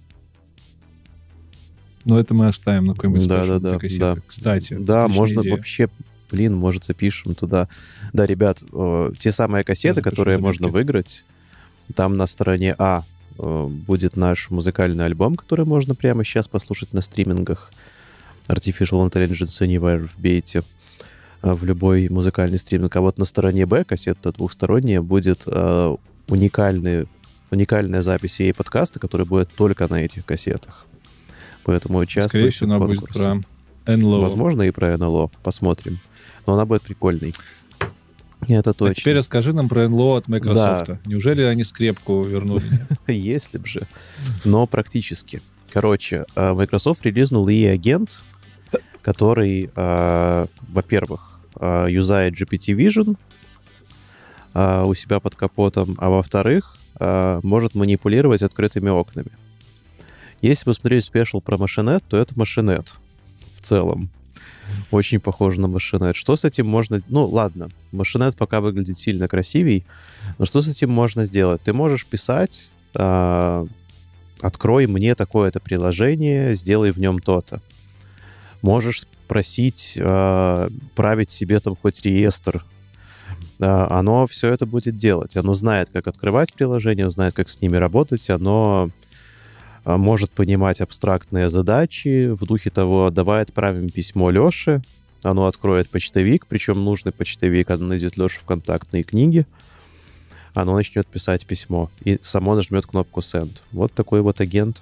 Но это мы оставим на какой-нибудь да, да, да, кассеты. Да. Кстати. Да, можно идея. Вообще, блин, может, запишем туда. Да, ребят, э, те самые кассеты, которые можно выиграть, там на стороне А э, будет наш музыкальный альбом, который можно прямо сейчас послушать на стримингах. Artificial Intelligence Anywhere в бете. Э, в любой музыкальный стриминг. А вот на стороне Б, кассета двухсторонняя, будет э, уникальный уникальная запись ей подкаста, которая будет только на этих кассетах. Поэтому участвуйте. Скорее всего, она будет про эн эл о. Возможно, и про эн эл о. Посмотрим. Но она будет прикольной. Это точно. А теперь расскажи нам про эн эл о от Microsoft. Да. Неужели они скрепку вернули? Если б же. Но практически. Короче, Microsoft релизнул и ай-агент, который, во-первых, юзает джи пи ти Vision у себя под капотом, а во-вторых, может манипулировать открытыми окнами. Если посмотреть спешл про Машинет, то это Машинет в целом. Очень похоже на Machinette. Что с этим можно... Ну, ладно, Machinette пока выглядит сильно красивей, но что с этим можно сделать? Ты можешь писать, э, открой мне такое-то приложение, сделай в нем то-то. Можешь спросить, э, править себе там хоть реестр. Э, оно все это будет делать. Оно знает, как открывать приложение, знает, как с ними работать, оно может понимать абстрактные задачи в духе того, давай отправим письмо Леше, оно откроет почтовик, причем нужный почтовик, оно найдет Лешу в контактные книги, оно начнет писать письмо и само нажмет кнопку Send. Вот такой вот агент.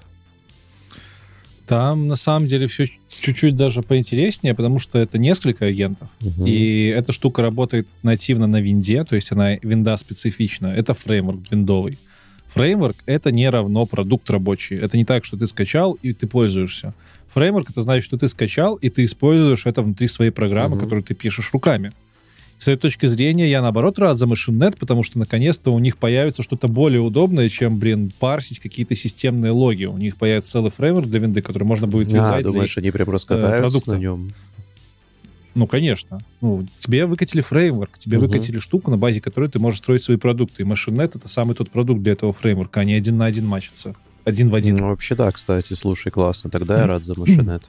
Там на самом деле все чуть-чуть даже поинтереснее, потому что это несколько агентов, угу. и эта штука работает нативно на винде, то есть она винда специфична. Это фреймворк виндовый. Фреймворк — это не равно продукт рабочий. Это не так, что ты скачал и ты пользуешься. Фреймворк — это значит, что ты скачал и ты используешь это внутри своей программы, mm-hmm. которую ты пишешь руками. С этой точки зрения я, наоборот, рад за Machinette, потому что, наконец-то, у них появится что-то более удобное, чем, блин, парсить какие-то системные логи. У них появится целый фреймворк для винды, который можно будет юзать. А, думаешь, они прям раскатаются на нем? Ну, конечно. Ну, тебе выкатили фреймворк, тебе угу. выкатили штуку, на базе которой ты можешь строить свои продукты. И Machinette — это самый тот продукт для этого фреймворка. Они один на один матчатся. Один в один. Ну, вообще да, кстати, слушай, классно. Тогда я рад за Machinette.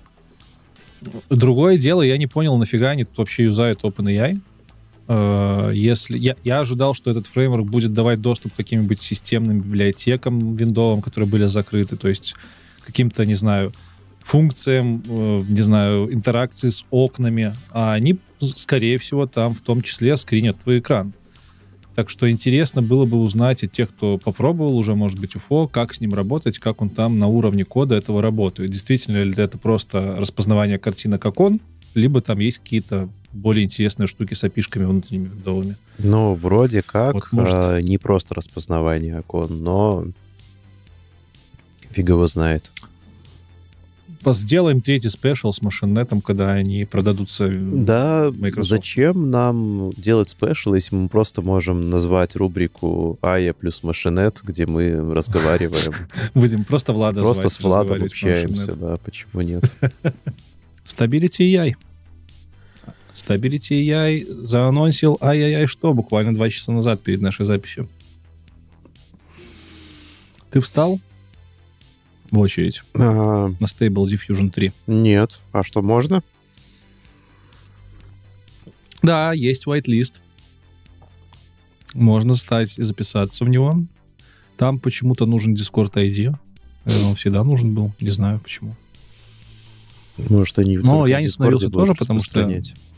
Другое дело, я не понял, нафига они тут вообще юзают OpenAI. Если... Я, я ожидал, что этот фреймворк будет давать доступ к каким-нибудь системным библиотекам виндовым, которые были закрыты, то есть каким-то, не знаю, функциям, не знаю, интеракции с окнами, а они, скорее всего, там в том числе скринят твой экран. Так что интересно было бы узнать от тех, кто попробовал уже, может быть, УФО, как с ним работать, как он там на уровне кода этого работает. Действительно ли это просто распознавание картинок окон, либо там есть какие-то более интересные штуки с опишками внутренними виндовыми. Ну, вроде как, вот, может... а, не просто распознавание окон, но фиг его знает. Сделаем третий спешл с Machinette, когда они продадутся да, Microsoft. Зачем нам делать спешл, если мы просто можем назвать рубрику Ая плюс Machinette, где мы разговариваем? Будем просто Влада звать. Просто с Владом общаемся, да, почему нет? Stability эй ай. Stability эй ай заанонсил ай-яй-яй что буквально два часа назад перед нашей записью. Ты встал в очередь а... на Stable Diffusion три? Нет. А что, можно? Да, есть whitelist. Можно стать и записаться в него. Там почему-то нужен Discord ай ди. Наверное, он всегда нужен был. Не знаю почему. Может, они... Но я не становился тоже, потому что...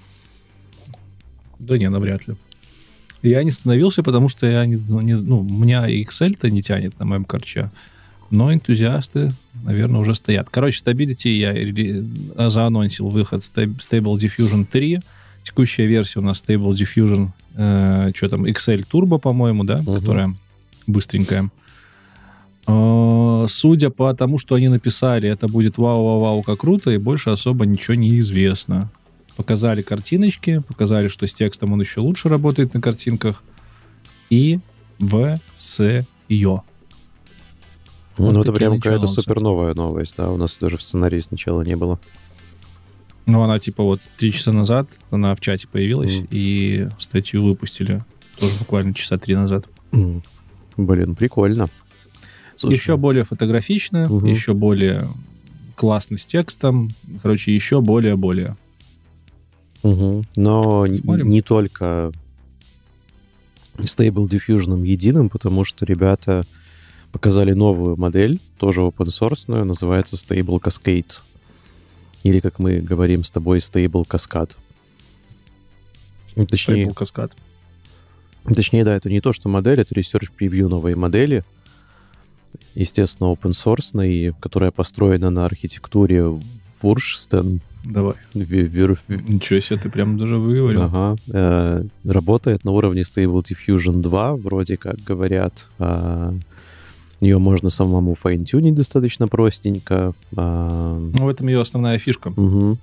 Да не, навряд ли. Я не становился, потому что я не, не, ну, у меня Excel-то не тянет на моем карче. Но энтузиасты, наверное, уже стоят. Короче, Stability я заанонсил выход Stable Diffusion три. Текущая версия у нас Stable Diffusion, э, что там, икс эл Turbo, по-моему, да, угу. которая быстренькая. Э, судя по тому, что они написали, это будет вау-вау-вау, как круто, и больше особо ничего не известно. Показали картиночки, показали, что с текстом он еще лучше работает на картинках. И ВС ее. Вот ну, это прям какая-то супер новая новость, да? У нас даже в сценарии сначала не было. Ну, она типа вот три часа назад, она в чате появилась, mm. и статью выпустили тоже буквально часа три назад. Mm. Блин, прикольно. Слушай. Еще более фотографично, угу. еще более классно с текстом. Короче, еще более-более. Угу. Но Смотрим. не только Stable Diffusion единым, потому что ребята показали новую модель, тоже open-source, называется Stable Cascade. Или, как мы говорим с тобой, Stable Cascade. Точнее, Stable Cascade. Точнее, да, это не то, что модель, это research-превью новой модели. Естественно, open-source, которая построена на архитектуре Wursten. Давай. Вер... Ничего себе, ты прям даже выговорил. Ага. Э, работает на уровне Stable Diffusion два, вроде как говорят. А, ее можно самому файн-тюнить достаточно простенько. А... Ну, в этом ее основная фишка. Угу.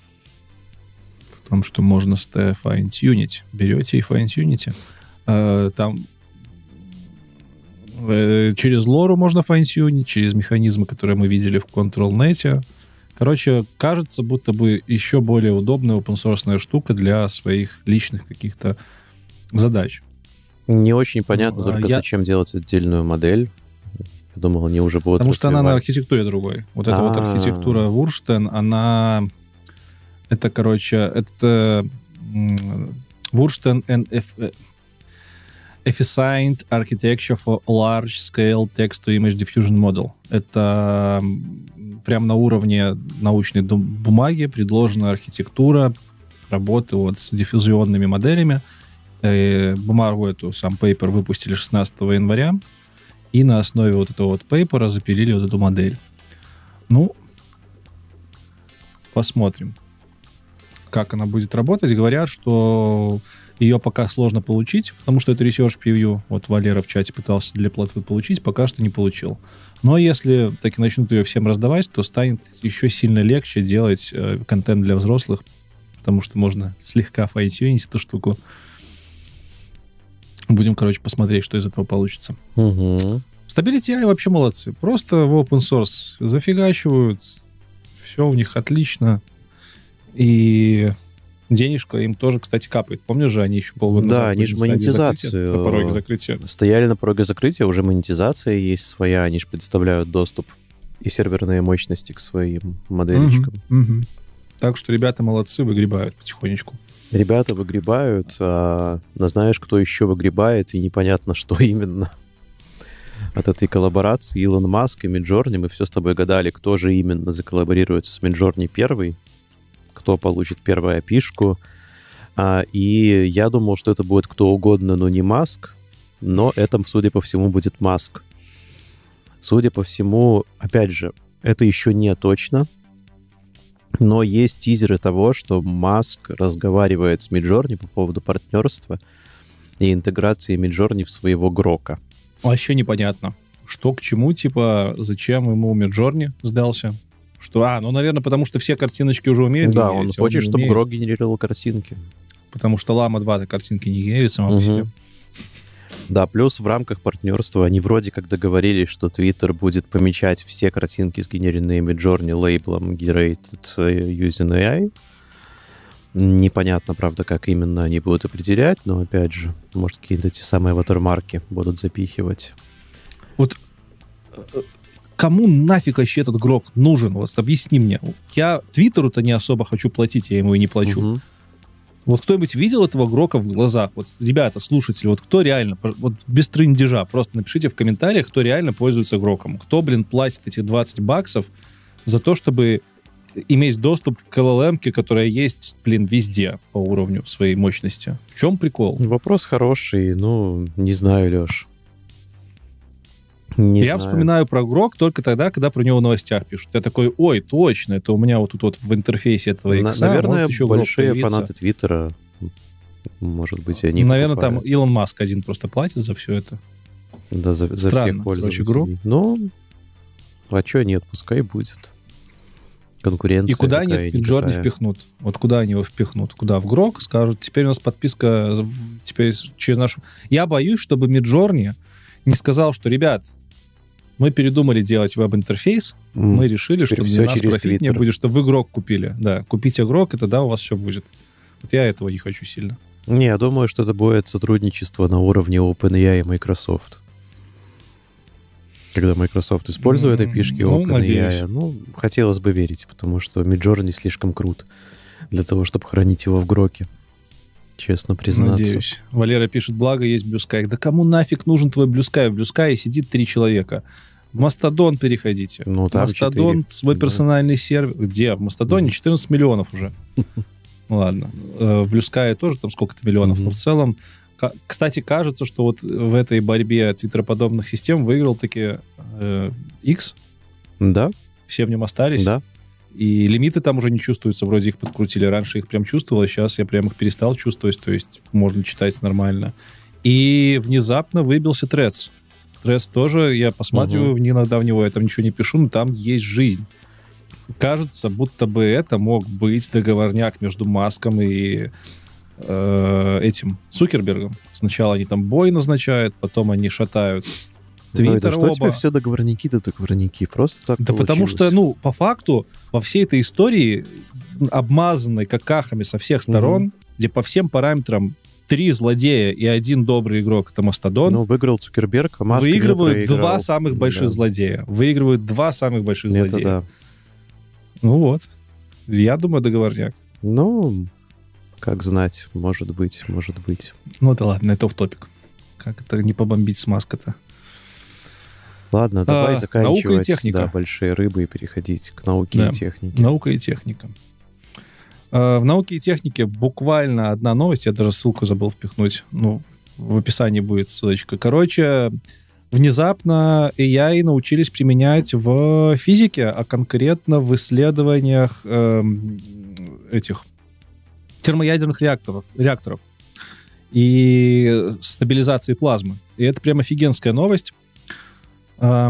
В том, что можно файн-тюнить. Берете и файн-тюните. А, там э, через лору можно файн-тюнить, через механизмы, которые мы видели в ControlNet. Короче, кажется, будто бы еще более удобная open-source штука для своих личных каких-то задач. Не очень понятно, Ну, только я- зачем делать отдельную модель. Я думал, они уже будут Потому что она на развивать. архитектуре другой. Вот эта вот А. архитектура Wursten, она... Это, короче, это м, Wursten and F- Efficient Architecture for Large-Scale Text-to-Image Diffusion Model. Это м, прям на уровне научной дум- бумаги предложена архитектура работы вот с диффузионными моделями. Э, бумагу эту, сам пейпер выпустили шестнадцатого января, и на основе вот этого вот пейпера запилили вот эту модель. Ну, посмотрим, как она будет работать. Говорят, что ее пока сложно получить, потому что это research preview. Вот Валера в чате пытался для платформы получить, пока что не получил. Но если таки начнут ее всем раздавать, то станет еще сильно легче делать э, контент для взрослых, потому что можно слегка файтюнить эту штуку. Будем, короче, посмотреть, что из этого получится. Угу. Stability эй ай вообще молодцы. Просто в open source зафигачивают, все у них отлично. И денежка им тоже, кстати, капает. Помнишь же, они еще полгода Да, назад они были же на стадии монетизацию, закрытия, на пороге закрытия. Стояли на пороге закрытия, уже монетизация есть своя, они же предоставляют доступ и серверные мощности к своим моделечкам. Мгм, мгм. Так что ребята молодцы, выгребают потихонечку. Ребята выгребают, а, но знаешь, кто еще выгребает, и непонятно, что именно. От этой коллаборации Илон Маск и Midjourney, мы все с тобой гадали, кто же именно заколлаборируется с Midjourney первый, кто получит первую опишку. А, и я думал, что это будет кто угодно, но не Маск, но это, судя по всему, будет Маск. Судя по всему, опять же, это еще не точно, но есть тизеры того, что Маск разговаривает с Midjourney по поводу партнерства и интеграции Midjourney в своего Грока. Вообще непонятно, что к чему, типа, зачем ему Midjourney сдался. Что, а, ну, наверное, потому что все картиночки уже умеют Да, он генерить, а хочет, не чтобы умеет. Грок генерировал картинки. Потому что Llama два-то картинки не генерит сама по Мгм. себе. Да, плюс в рамках партнерства они вроде как договорились, что Twitter будет помечать все картинки, сгенеренные Midjourney лейблом Generated Using эй ай. Непонятно, правда, как именно они будут определять, но, опять же, может, какие-то те самые ватермарки будут запихивать. Кому нафиг вообще этот Грок нужен? Вот объясни мне. Я Твиттеру-то не особо хочу платить, я ему и не плачу. Мгм. Вот кто-нибудь видел этого Грока в глазах? Вот, ребята, слушатели, вот кто реально, вот без трындежа, просто напишите в комментариях, кто реально пользуется Гроком. Кто, блин, платит этих двадцать баксов за то, чтобы иметь доступ к эл эл эм-ке, которая есть, блин, везде по уровню своей мощности. В чем прикол? Вопрос хороший, ну, не знаю, Леш. Не Я знаю. вспоминаю про Грок только тогда, когда про него в новостях пишут. Я такой, ой, точно, это у меня вот тут вот в интерфейсе этого На- икса Наверное, может еще Грок большие появиться. фанаты Твиттера, может быть, они Наверное, покупают. там Илон Маск один просто платит за все это. Да, за, за Странно, всех короче, пользователей. Грок. Ну, а что нет, пускай будет. Конкуренция И куда они какая-никакая. Midjourney впихнут? Вот куда они его впихнут? Куда? В Грок? Скажут, теперь у нас подписка в- теперь через нашу... Я боюсь, чтобы Midjourney не сказал, что, ребят, мы передумали делать веб-интерфейс, М, мы решили, теперь что всё для нас через профитнее Twitter. будет, чтобы вы Грок купили. Да, купите Грок, и тогда у вас все будет. Вот я этого не хочу сильно. Не, я думаю, что это будет сотрудничество на уровне OpenAI и Microsoft. Когда Microsoft использует М, эй пи ай-шки ну, OpenAI, надеюсь. ну, хотелось бы верить, потому что Midjourney слишком крут для того, чтобы хранить его в Гроке. Честно признаться. Надеюсь. Валера пишет, благо есть Blue Sky. Да кому нафиг нужен твой Blue Sky? В Blue Sky сидит три человека. В Мастодон переходите. Ну, там Мастодон, четыре. свой Да. персональный сервер. Где? В Мастодоне Мгм. четырнадцать миллионов уже. Ну ладно. Э, В Blue Sky тоже там сколько-то миллионов. Мгм. Но в целом, ка- кстати, кажется, что вот в этой борьбе твиттероподобных систем выиграл таки э, X. Да, Все в нем остались. да. И лимиты там уже не чувствуются, вроде их подкрутили. Раньше их прям чувствовал, а сейчас я прям их перестал чувствовать, то есть можно читать нормально. И внезапно выбился Threads. Threads тоже, я посматриваю Мгм. иногда в него, я там ничего не пишу, но там есть жизнь. Кажется, будто бы это мог быть договорняк между Маском и э, этим Цукербергом. Сначала они там бой назначают, потом они шатают Твиттер ну, это что оба. тебе все договорники, да договорники? Просто так Да получилось. потому что, ну, по факту, во всей этой истории, обмазанной какахами со всех сторон, угу. где по всем параметрам три злодея и один добрый игрок, это Мастодон. Ну, выиграл Цукерберг, а Маск выигрывают два самых больших да. злодея. Выигрывают два самых больших это злодея. Да. Ну вот. Я думаю, договорняк. Ну, как знать, может быть, может быть. Ну да ладно, это офф-топик. Как это не побомбить с Маска-то? Ладно, давай а, заканчивать наука и техника. Да, большие рыбы и переходить к науке да. и технике. Наука и техника. В науке и технике буквально одна новость, я даже ссылку забыл впихнуть, ну, в описании будет ссылочка. Короче, внезапно эй ай научились применять в физике, а конкретно в исследованиях э, этих термоядерных реакторов, реакторов и стабилизации плазмы. И это прям офигенская новость. Э,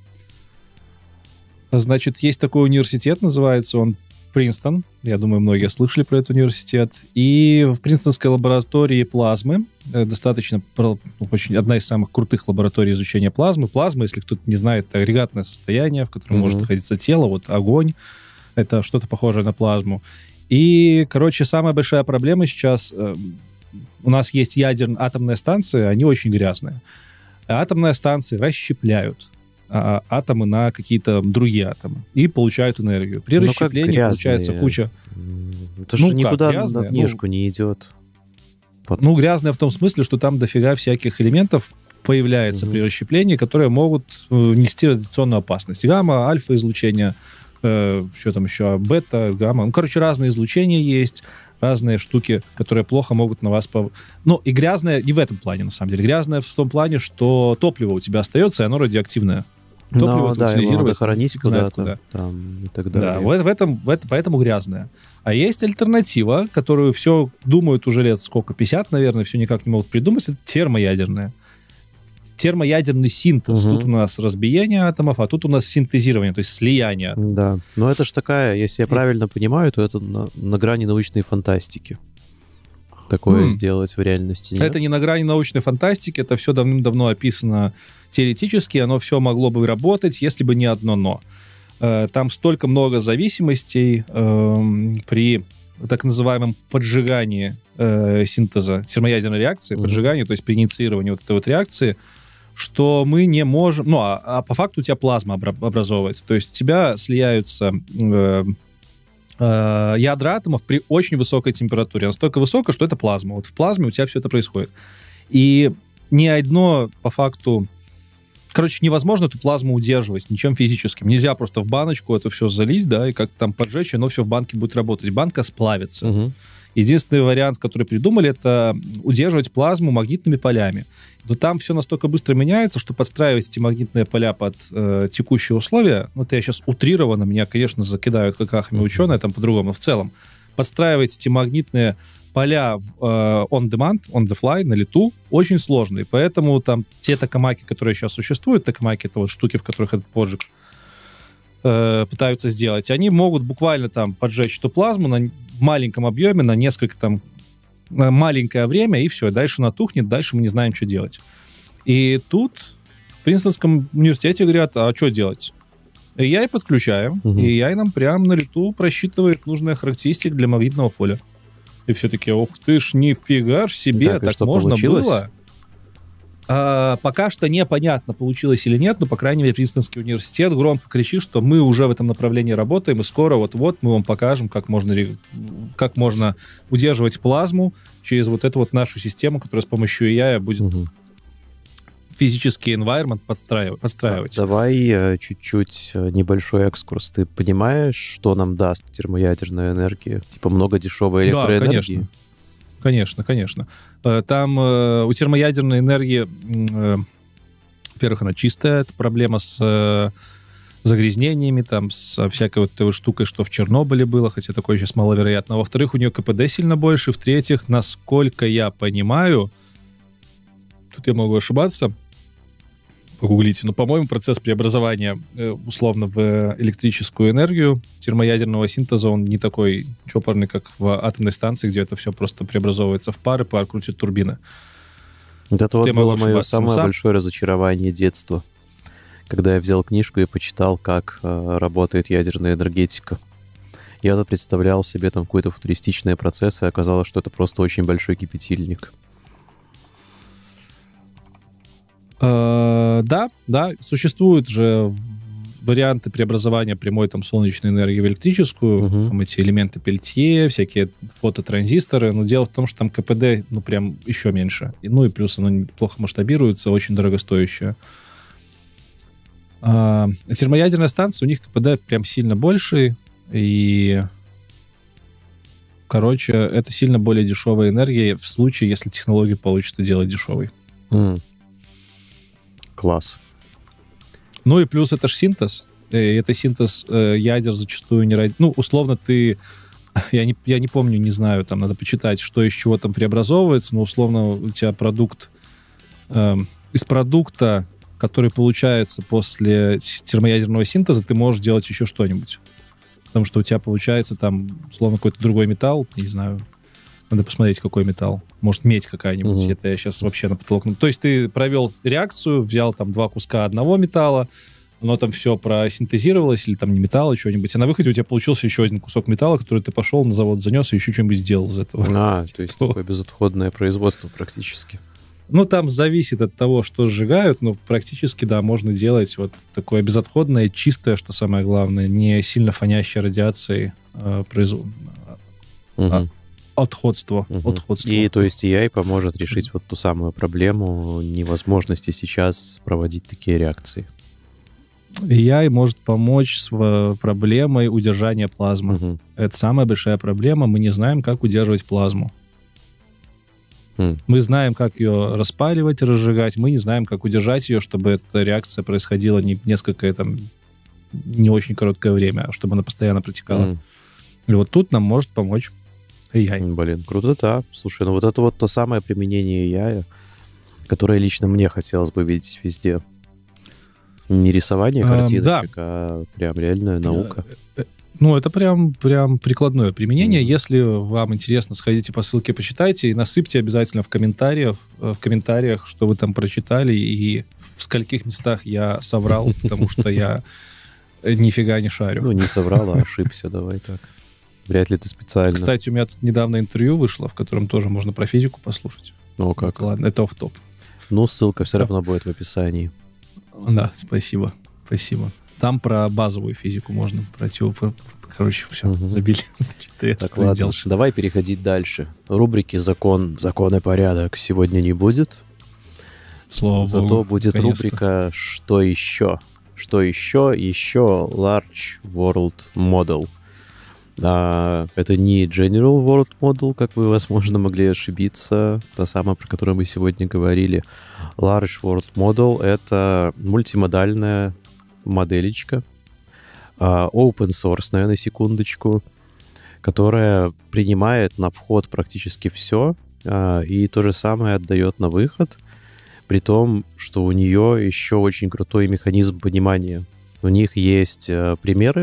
значит, есть такой университет, называется он Принстон. Я думаю, многие слышали про этот университет. И в Принстонской лаборатории плазмы, достаточно, очень, одна из самых крутых лабораторий изучения плазмы. Плазма, если кто-то не знает, это агрегатное состояние, в котором mm-hmm. может находиться тело. Вот огонь, это что-то похожее на плазму. И, короче, самая большая проблема сейчас... Э, у нас есть ядерные атомные станции, они очень грязные. Атомные станции расщепляют а, атомы на какие-то другие атомы и получают энергию. При ну, расщеплении получается куча... Это ну, же никуда грязные, на внешку ну, не идет. Под... Ну, грязное в том смысле, что там дофига всяких элементов появляется угу. при расщеплении, которые могут нести радиационную опасность. Гамма, альфа-излучение, э, что там еще, бета, гамма. Ну, короче, разные излучения есть, разные штуки, которые плохо могут на вас... Пов... Ну, и грязное не в этом плане, на самом деле. Грязное в том плане, что топливо у тебя остается, и оно радиоактивное. Топливо Но, да, его надо хранить куда-то там, и так далее. Да, в, в этом, в этом, поэтому грязное. А есть альтернатива, которую все думают уже лет сколько, пятьдесят, наверное, все никак не могут придумать, это термоядерное. Термоядерный синтез. Угу. Тут у нас разбиение атомов, а тут у нас синтезирование, то есть слияние атомов. Да, но это же такая, если я правильно понимаю, то это на, на грани научной фантастики. Такое mm. сделать в реальности нет? Это не на грани научной фантастики, это все давным-давно описано теоретически, оно все могло бы работать, если бы не одно «но». Там столько много зависимостей э, при так называемом поджигании э, синтеза термоядерной реакции, mm-hmm. поджигании, то есть при инициировании вот этой вот реакции, что мы не можем... Ну, а, а по факту у тебя плазма образовывается, то есть у тебя слияются... Э, ядра атомов при очень высокой температуре. Настолько высокая, что это плазма. Вот в плазме у тебя все это происходит. И ни одно, по факту... Короче, невозможно эту плазму удерживать ничем физическим. Нельзя просто в баночку это все залить, да, и как-то там поджечь, и оно все в банке будет работать. Банка сплавится. Угу. Единственный вариант, который придумали, это удерживать плазму магнитными полями. Но там все настолько быстро меняется, что подстраивать эти магнитные поля под э, текущие условия, вот я сейчас утрированно, меня, конечно, закидают какахами ученые, там по-другому, но в целом подстраивать эти магнитные поля в, э, on demand, on the fly, на лету, очень сложно. И поэтому там те токамаки, которые сейчас существуют, токамаки — это вот штуки, в которых этот поджиг э, пытаются сделать, они могут буквально там поджечь эту плазму на маленьком объеме, на несколько там маленькое время, и все, и дальше натухнет, дальше мы не знаем, что делать. И тут в Принстонском университете говорят, а что делать? эй ай подключаем, угу. и эй ай нам прямо на лету просчитывает нужные характеристики для магнитного поля. И все таки, ух ты ж, нифига ж себе, так, так можно получилось? Было? А, пока что непонятно, получилось или нет, но, по крайней мере, Принстонский университет громко кричит, что мы уже в этом направлении работаем, и скоро вот-вот мы вам покажем, как можно, как можно удерживать плазму через вот эту вот нашу систему, которая с помощью эй ай будет угу. физический environment подстраивать. подстраивать. Давай чуть-чуть небольшой экскурс. Ты понимаешь, что нам даст термоядерная энергия? Типа много дешевой электроэнергии? Да, конечно. Конечно, конечно. Там э, у термоядерной энергии, э, во-первых, она чистая, это проблема с э, загрязнениями, там, со всякой вот этой штукой, что в Чернобыле было, хотя такое сейчас маловероятно. Во-вторых, у нее ка пэ дэ сильно больше. В-третьих, насколько я понимаю, тут я могу ошибаться, погуглите, но, по-моему, процесс преобразования э, условно в электрическую энергию термоядерного синтеза, он не такой чопорный, как в атомной станции, где это все просто преобразовывается в пары, пар крутит турбины. Вот это вот я могу было мое ошибаться, но самое сам- большое разочарование детства, когда я взял книжку и почитал, как э, работает ядерная энергетика. Я вот представлял себе там какой-то футуристичный процесс, и оказалось, что это просто очень большой кипятильник. Э, Да, да, существуют же варианты преобразования прямой там солнечной энергии в электрическую, Мгм. там эти элементы Пельтье, всякие фототранзисторы, но дело в том, что там КПД, ну, прям еще меньше. И, ну, и плюс оно плохо масштабируется, очень дорогостоящее. А, термоядерная станция, у них КПД прям сильно больше, и, короче, это сильно более дешевая энергия в случае, если технологию получится делать дешевой. М. Класс. Ну и плюс это ж синтез. И это синтез э, ядер зачастую не... ради- Ну, условно, ты... Я не, я не помню, не знаю, там надо почитать, что из чего там преобразовывается, но условно у тебя продукт... эм, из продукта, который получается после с- термоядерного синтеза, ты можешь делать еще что-нибудь. Потому что у тебя получается там, условно, какой-то другой металл, не знаю, надо посмотреть, какой металл. Может, медь какая-нибудь. Мгм. Это я сейчас вообще на потолок. Ну, то есть ты провел реакцию, взял там два куска одного металла, оно там все просинтезировалось, или там не металл, а что-нибудь. А на выходе у тебя получился еще один кусок металла, который ты пошел на завод занес и еще что-нибудь сделал из этого. А, то есть Кто? такое безотходное производство практически. Ну, там зависит от того, что сжигают, но практически, да, можно делать вот такое безотходное, чистое, что самое главное, не сильно фонящее радиацией э, производ- Мгм. отходство. Мгм. отходство. И то есть эй ай поможет решить вот ту самую проблему невозможности сейчас проводить такие реакции. эй ай может помочь с э, проблемой удержания плазмы. Мгм. Это самая большая проблема. Мы не знаем, как удерживать плазму. М. Мы знаем, как ее распаливать, разжигать. Мы не знаем, как удержать ее, чтобы эта реакция происходила не несколько, там, не очень короткое время, а чтобы она постоянно протекала. М. И вот тут нам может помочь эй ай. Блин, круто-то. Слушай, ну вот это вот то самое применение эй ай, которое лично мне хотелось бы видеть везде. Не рисование Эм, картиночек, а прям реальная наука. Ну, это прям, прям прикладное применение. Мгм. Если вам интересно, сходите по ссылке, почитайте и насыпьте обязательно в комментариях, в комментариях, что вы там прочитали и в скольких местах я соврал, потому что я нифига не шарю. Ну, не соврал, а ошибся, давай так. Вряд ли ты специально. Кстати, у меня тут недавно интервью вышло, в котором тоже можно про физику послушать. Ну, как? Вот, ладно, это офф-топ. Ну, ссылка все равно будет в описании. Да, спасибо, спасибо. Там про базовую физику можно, про теорию. Короче, все, Мгм. забили. Что я Так, тут ладно, делал? давай переходить дальше. Рубрики «Закон, закон и порядок» сегодня не будет. Слава Зато богу, будет наконец-то. рубрика «Что еще?». Что еще? Еще Large World Model. А, это не General World Model, как вы, возможно, могли ошибиться. Та самая, про которую мы сегодня говорили. Large World Model — это мультимодальная моделечка, а, open source, на секундочку, которая принимает на вход практически все, а, и то же самое отдает на выход, при том, что у нее еще очень крутой механизм понимания. У них есть а, примеры.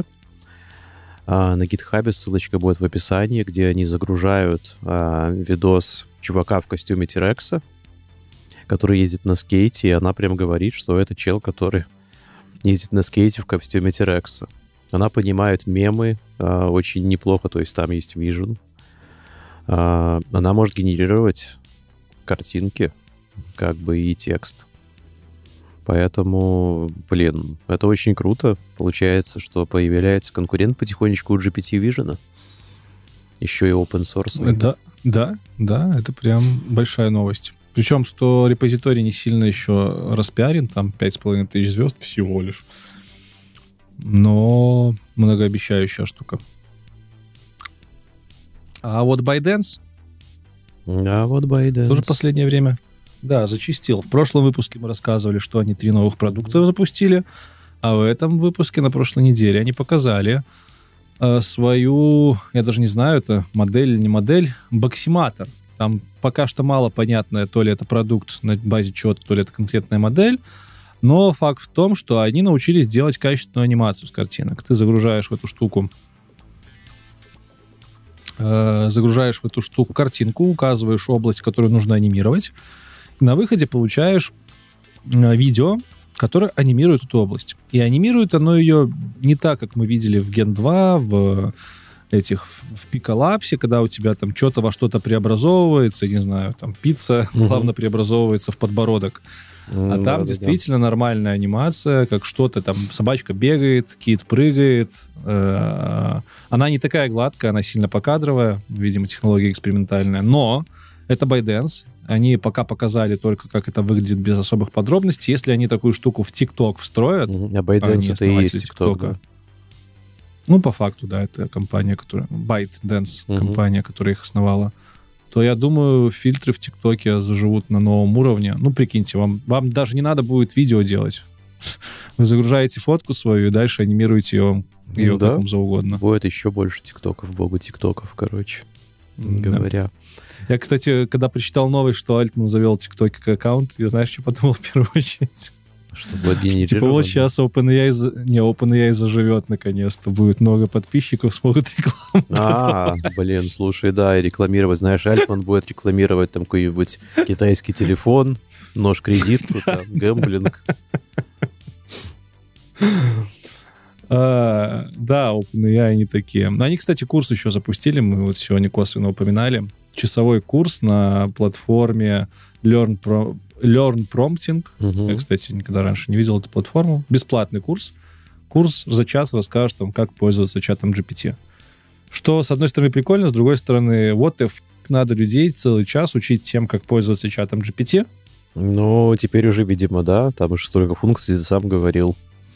А, на GitHub ссылочка будет в описании, где они загружают а, видос чувака в костюме T-Rex, который едет на скейте, и она прям говорит, что это чел, который ездит на скейте в костюме T-Rex. Она понимает мемы а, очень неплохо, то есть там есть Vision. А, она может генерировать картинки, как бы, и текст. Поэтому, блин, это очень круто. Получается, что появляется конкурент потихонечку у джи пи ти Vision. Еще и open source. Да, да, да, это прям большая новость. Причем, что репозиторий не сильно еще распиарен, там пять с половиной тысяч звезд всего лишь. Но многообещающая штука. А вот ByteDance А вот ByteDance. тоже в последнее время, да, зачистил. В прошлом выпуске мы рассказывали, что они три новых продукта запустили, а в этом выпуске на прошлой неделе они показали э, свою, я даже не знаю, это модель или не модель, боксиматор. Там пока что мало понятно, то ли это продукт на базе чего-то, то ли это конкретная модель, но факт в том, что они научились делать качественную анимацию с картинок. Ты загружаешь в эту штуку э, загружаешь в эту штуку картинку, указываешь область, которую нужно анимировать, на выходе получаешь э, видео, которое анимирует эту область. И анимирует оно ее не так, как мы видели в Ген два, в этих, в Пиколапсе, когда у тебя там что-то во что-то преобразовывается, не знаю, там пицца угу. плавно преобразовывается в подбородок. А там да, действительно да, да. нормальная анимация, как что-то там, собачка бегает, кит прыгает. Э-э- она не такая гладкая, она сильно покадровая, видимо, технология экспериментальная, но это ByteDance. Они пока показали только, как это выглядит без особых подробностей. Если они такую штуку в TikTok встроят... А ByteDance это и есть TikTok, да? Ну, по факту, да, это компания, которая... ByteDance, угу. компания, которая их основала. То, я думаю, фильтры в ТикТоке заживут на новом уровне. Ну, прикиньте, вам, вам даже не надо будет видео делать. Вы загружаете фотку свою и дальше анимируете ее, ее ну, как да. вам за угодно. Будет еще больше ТикТоков, богу ТикТоков, короче, да. говоря. Я, кстати, когда прочитал новость, что Альтман завел ТикТок как аккаунт, я, знаешь, что подумал в первую очередь? Что будет генерировано. Типа вот сейчас OpenAI, не, OpenAI заживет наконец-то, будет много подписчиков, смогут рекламу. А, блин, слушай, да, и рекламировать, знаешь, Альтман будет рекламировать там какой-нибудь китайский телефон, нож-кредитку, там, гэмблинг. А, да, OpenAI они такие. Они, кстати, курс еще запустили, мы вот сегодня косвенно упоминали. Часовой курс на платформе Learn, Pro, Learn Prompting. Uh-huh. Я, кстати, никогда раньше не видел эту платформу. Бесплатный курс. Курс за час расскажет вам, как пользоваться чатом джи пи ти. Что, с одной стороны, прикольно, с другой стороны, вот if надо людей целый час учить тем, как пользоваться чатом джи пи ти. Ну, теперь уже, видимо, да. Там уже столько функций, ты сам говорил.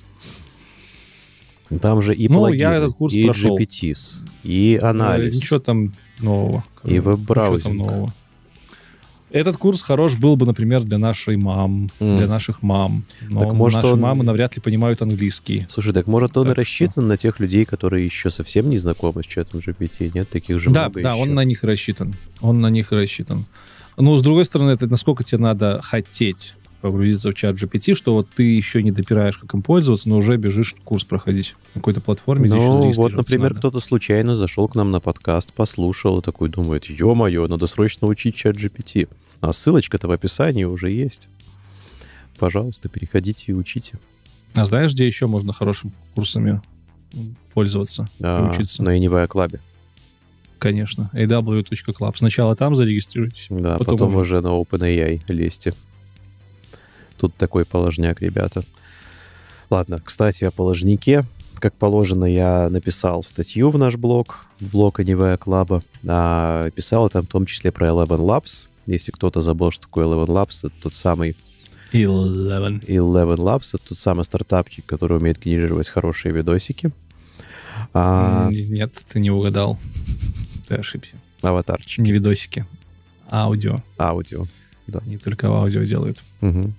Там же и ну, плагины, я этот курс и прошел. джи пи ти эс, и анализ. Ничего там нового. И веб-браузинг. Нового. Этот курс хорош был бы, например, для нашей мам, mm. для наших мам. Но так может наши он... мамы навряд ли понимают английский. Слушай, так может он так и рассчитан что? на тех людей, которые еще совсем не знакомы с чатом джи пи ти? Нет, таких же да, много Да, еще. он на них рассчитан. Он на них рассчитан. Но, с другой стороны, это насколько тебе надо хотеть погрузиться в чат джи пи ти, что вот ты еще не допираешь, как им пользоваться, но уже бежишь курс проходить на какой-то платформе, где ну, еще зарегистрироваться вот, например, надо. кто-то случайно зашел к нам на подкаст, послушал и такой думает, ё-моё, надо срочно учить чат джи пи ти. А ссылочка-то в описании уже есть. Пожалуйста, переходите и учите. А знаешь, где еще можно хорошими курсами пользоваться, а, учиться? На Anyway Club. Конечно, эй дабл ю точка клаб. Сначала там зарегистрируйтесь. Да, потом, потом уже... уже на OpenAI лезьте. Тут такой положняк, ребята. Ладно, кстати, о положнике. Как положено, я написал статью в наш блог, в блог Anyway Club. А, писал там в том числе про Eleven Labs. Если кто-то забыл, что такое Eleven Labs, это тот самый... Eleven. Eleven Labs — это тот самый стартапчик, который умеет генерировать хорошие видосики. А... Нет, ты не угадал. Ты ошибся. Аватарчики. Не видосики. Аудио. Аудио, да. Не только в аудио делают. Угу.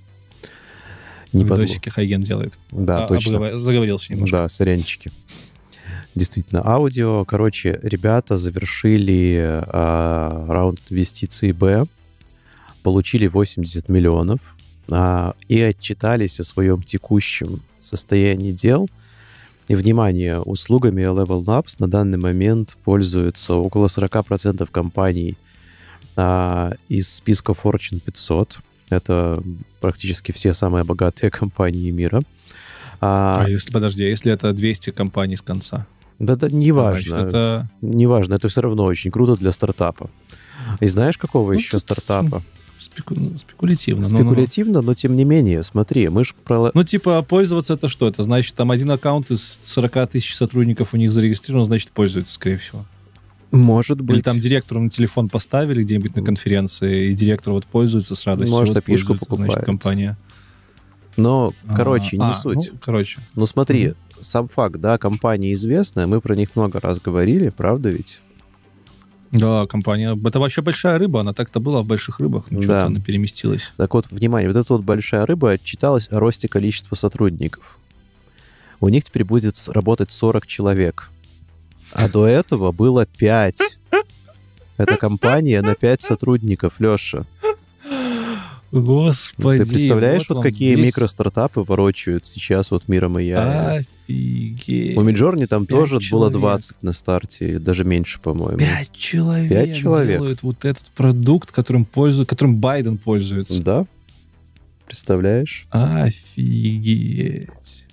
Не видосики под... Хайген делает. Да, а, точно. Обгов... Заговорился немножко. Да, сорянчики. Действительно, аудио. Короче, ребята завершили а, раунд инвестиций Б, получили восемьдесят миллионов а, и отчитались о своем текущем состоянии дел. И, внимание, услугами Eleven Labs на данный момент пользуются около сорок процентов компаний а, из списка Fortune пятьсот. Это практически все самые богатые компании мира. А, а если, подожди, а если это двести компаний с конца? Да-да, неважно. Это... Неважно, это все равно очень круто для стартапа. И знаешь, какого ну, еще стартапа? Спеку... Спекулятивно. Спекулятивно, но, но тем не менее, смотри, мы же... Про... Ну, типа, пользоваться это что? Это значит, там один аккаунт из сорок тысяч сотрудников у них зарегистрирован, значит, пользуется, скорее всего. Может быть. Или там директору на телефон поставили где-нибудь на конференции, и директор вот пользуется с радостью. Может, вот пишку покупает. Значит, компания. Но, короче, а, не а, суть. Ну, короче. Ну, смотри, mm-hmm. сам факт, да, компания известная, мы про них много раз говорили, правда ведь? Да, компания. Это вообще большая рыба, она так-то была в больших рыбах, но да. Что-то она переместилась. Так вот, внимание, вот эта вот большая рыба отчиталась о росте количества сотрудников. У них теперь будет работать сорок человек. А до этого было пять. Это компания на пять сотрудников, Леша. Господи. Ты представляешь, вот, вот какие весь... микростартапы ворочают сейчас вот миром эй ай? Офигеть. У Midjourney там тоже человек. было двадцать на старте, даже меньше, по-моему. Пять человек, Пять человек делают вот этот продукт, которым, пользует, которым Байден пользуется. Да. Представляешь? Офигеть.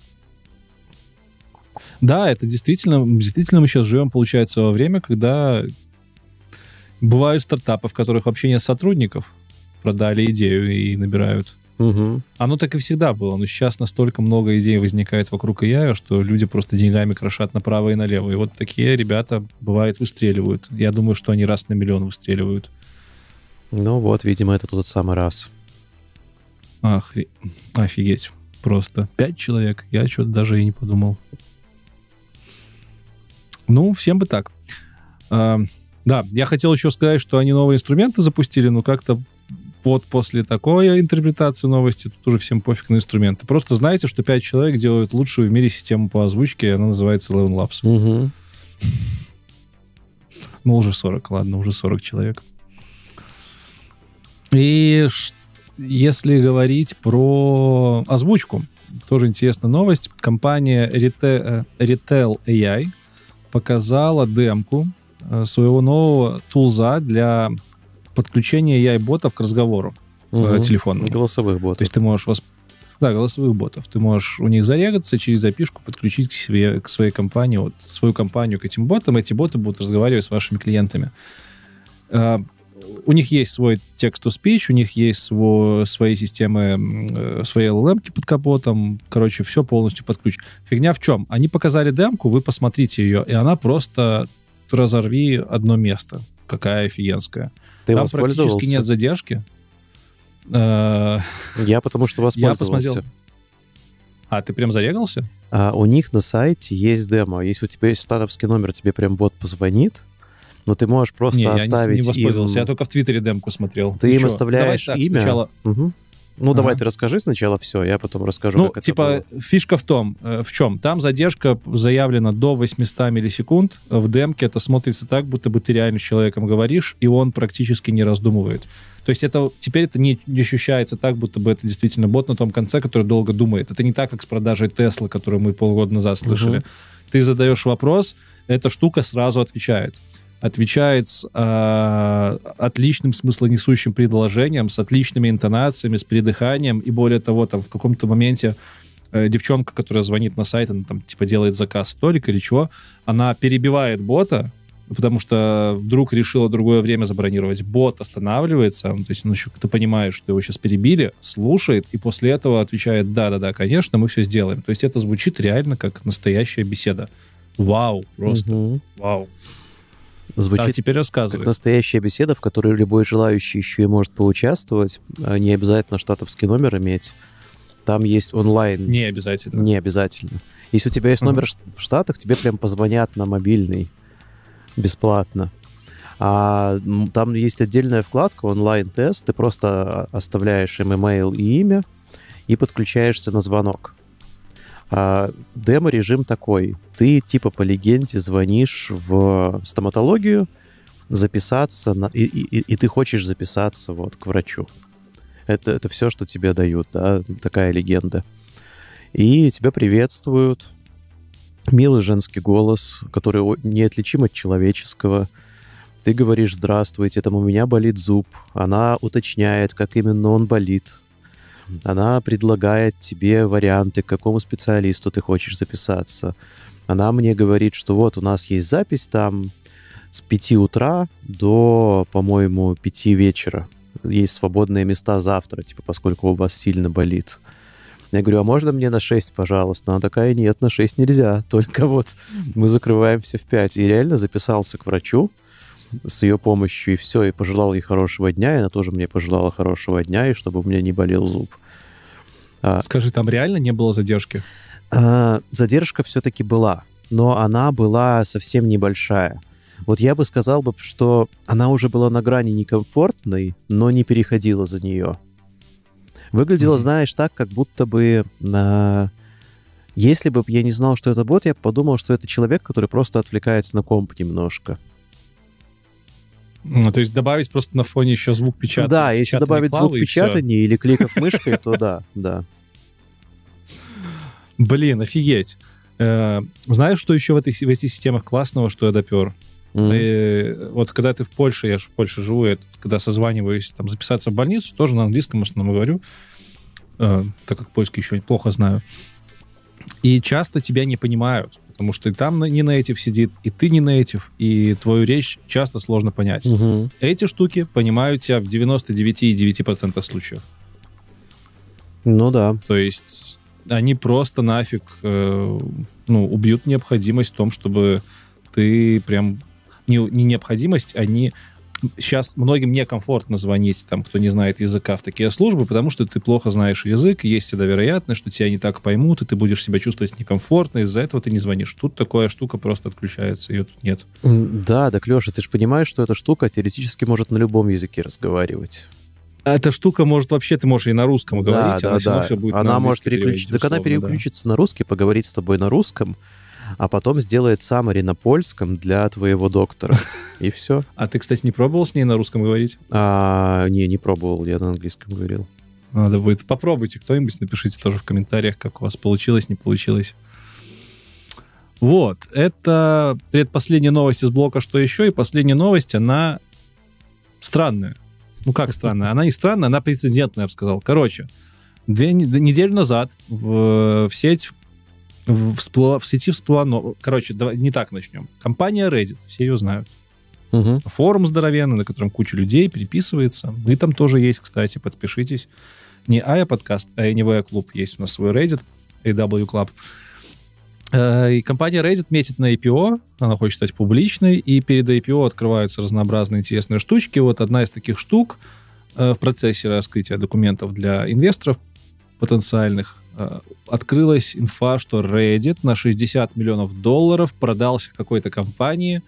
Да, это действительно, действительно мы сейчас живем, получается, во время, когда бывают стартапы, в которых вообще нет сотрудников, продали идею и набирают. Угу. Оно так и всегда было, но сейчас настолько много идей возникает вокруг эй ай, что люди просто деньгами крошат направо и налево. И вот такие ребята, бывает, выстреливают. Я думаю, что они раз на миллион выстреливают. Ну вот, видимо, это тот самый раз. Охре... Офигеть. Просто пять человек. Я что-то даже и не подумал. Ну, всем бы так. А, да, я хотел еще сказать, что они новые инструменты запустили, но как-то вот после такой интерпретации новости тут уже всем пофиг на инструменты. Просто знаете, что пять человек делают лучшую в мире систему по озвучке, она называется Eleven Labs. Угу. Ну, уже сорок, ладно, уже сорок человек. И ш- если говорить про озвучку, тоже интересная новость. Компания Retail, Retail эй ай показала демку своего нового тулза для подключения эй ай-ботов к разговору Угу. телефонному. Голосовых ботов. То есть ты можешь... Восп... Да, голосовых ботов. Ты можешь у них зарегаться, через запишку подключить к себе, к своей компании, вот, свою компанию к этим ботам. Эти боты будут разговаривать с вашими клиентами. Uh, у них есть свой text-to-speech, у них есть свой, свои системы, свои эл эл эм-ки под капотом. Короче, все полностью под ключ. Фигня в чем? Они показали демку, вы посмотрите ее, и она просто разорви одно место. Какая офигенская. Ты Там воспользовался? практически нет задержки. Uh, Я потому что я воспользовался. посмотрел. А, ты прям зарегался? А у них на сайте есть демо. Если у тебя есть стартовский номер, тебе прям бот позвонит, но ты можешь просто не, оставить я не, не воспользовался. им... Я только в Твиттере демку смотрел. Ты Ну им чё, оставляешь давай так, имя. Сначала... Угу. Ну, Ага. давай ты расскажи сначала все, я потом расскажу, Ну, как типа, это было. фишка в том, э, в чем? Там задержка заявлена до восемьсот миллисекунд. В демке это смотрится так, будто бы ты реально с человеком говоришь, и он практически не раздумывает. То есть это теперь это не, не ощущается так, будто бы это действительно бот на том конце, который долго думает. Это не так, как с продажей Теслы, которую мы полгода назад слышали. Угу. Ты задаешь вопрос, эта штука сразу отвечает. Отвечает с э, отличным смыслонесущим предложением, с отличными интонациями, с придыханием, и более того, там в каком-то моменте э, девчонка, которая звонит на сайт, она там типа делает заказ столика или чего, она перебивает бота, потому что вдруг решила другое время забронировать. Бот останавливается, то есть он еще, ты понимаешь, что его сейчас перебили, слушает, и после этого отвечает: да-да-да, конечно, мы все сделаем. То есть это звучит реально как настоящая беседа. Вау, просто угу. Вау. Звучит а теперь рассказывай. Как настоящая беседа, в которой любой желающий еще и может поучаствовать. Не обязательно штатовский номер иметь. Там есть онлайн. Не обязательно. Не обязательно. Если у тебя есть uh-huh. номер в Штатах, тебе прям позвонят на мобильный бесплатно. А там есть отдельная вкладка онлайн-тест. Ты просто оставляешь им имейл и имя и подключаешься на звонок. А демо-режим такой. Ты типа по легенде звонишь в стоматологию записаться, на, и, и, и ты хочешь записаться вот к врачу. Это, это все, что тебе дают, да, такая легенда. И тебя приветствуют. Милый женский голос, который неотличим от человеческого. Ты говоришь: здравствуйте, там у меня болит зуб. Она уточняет, как именно он болит. Она предлагает тебе варианты, к какому специалисту ты хочешь записаться. Она мне говорит, что вот у нас есть запись там с пяти утра до, по-моему, пяти вечера. Есть свободные места завтра, типа, поскольку у вас сильно болит. Я говорю: а можно мне на шесть, пожалуйста? Она такая: нет, на шесть нельзя, только вот мы закрываемся в пять. И реально записался к врачу с ее помощью, и все, и пожелал ей хорошего дня, и она тоже мне пожелала хорошего дня, и чтобы у меня не болел зуб. Скажи, там реально не было задержки? А, задержка все-таки была, но она была совсем небольшая. Вот я бы сказал, бы, что она уже была на грани некомфортной, но не переходила за нее. Выглядело, mm-hmm. знаешь, так, как будто бы... А, если бы я не знал, что это бот, я бы подумал, что это человек, который просто отвлекается на комп немножко. Ну, то есть добавить просто на фоне еще звук печатания. Да, если добавить звук печатания или кликов мышкой, то да, да. Блин, офигеть. Знаешь, что еще в, этой, в этих системах классного, что я допер? Mm-hmm. И вот когда ты в Польше, я же в Польше живу, я когда созваниваюсь, там, записаться в больницу, тоже на английском в основном говорю, э, так как польский еще плохо знаю. И часто тебя не понимают, потому что и там не нейтив сидит, и ты не нейтив, и твою речь часто сложно понять. Mm-hmm. Эти штуки понимают тебя в девяносто девять целых девять десятых процента случаев. Ну да. То есть они просто нафиг э, ну, убьют необходимость в том, чтобы ты прям... Не, не необходимость, они... Сейчас многим некомфортно звонить, там, кто не знает языка, в такие службы, потому что ты плохо знаешь язык, и есть всегда вероятность, что тебя не так поймут, и ты будешь себя чувствовать некомфортно, из-за этого ты не звонишь. Тут такая штука просто отключается, ее тут нет. Да, так, Леша, ты же понимаешь, что эта штука теоретически может на любом языке разговаривать. Эта штука может вообще, ты можешь и на русском говорить, да, она да, все равно да. все будет она на может переключиться. Так она переключится да. на русский, поговорить с тобой на русском, а потом сделает саммари на польском для твоего доктора. И все. А ты, кстати, не пробовал с ней на русском говорить? А, не, не пробовал, я на английском говорил. Надо будет. Попробуйте кто-нибудь, напишите тоже в комментариях, как у вас получилось, не получилось. Вот, это предпоследняя новость из блока «Что еще?» И последняя новость, она странная. Ну, как странная? Она не странная, она прецедентная, я бы сказал. Короче, две неделю назад в, в сеть всплыла, в сети всплыла... Но, короче, давай, не так начнем. Компания Reddit, все ее знают. Угу. Форум здоровенный, на котором куча людей переписывается. Вы там тоже есть, кстати, подпишитесь. Не эй ай подкаст, а Anyway Club. Есть у нас свой Reddit, эй дабл ю Club. И компания Reddit метит на ай пи о, она хочет стать публичной, и перед ай пи о открываются разнообразные интересные штучки. Вот одна из таких штук в процессе раскрытия документов для инвесторов потенциальных открылась инфа, что Reddit на шестьдесят миллионов долларов продался какой-то компании,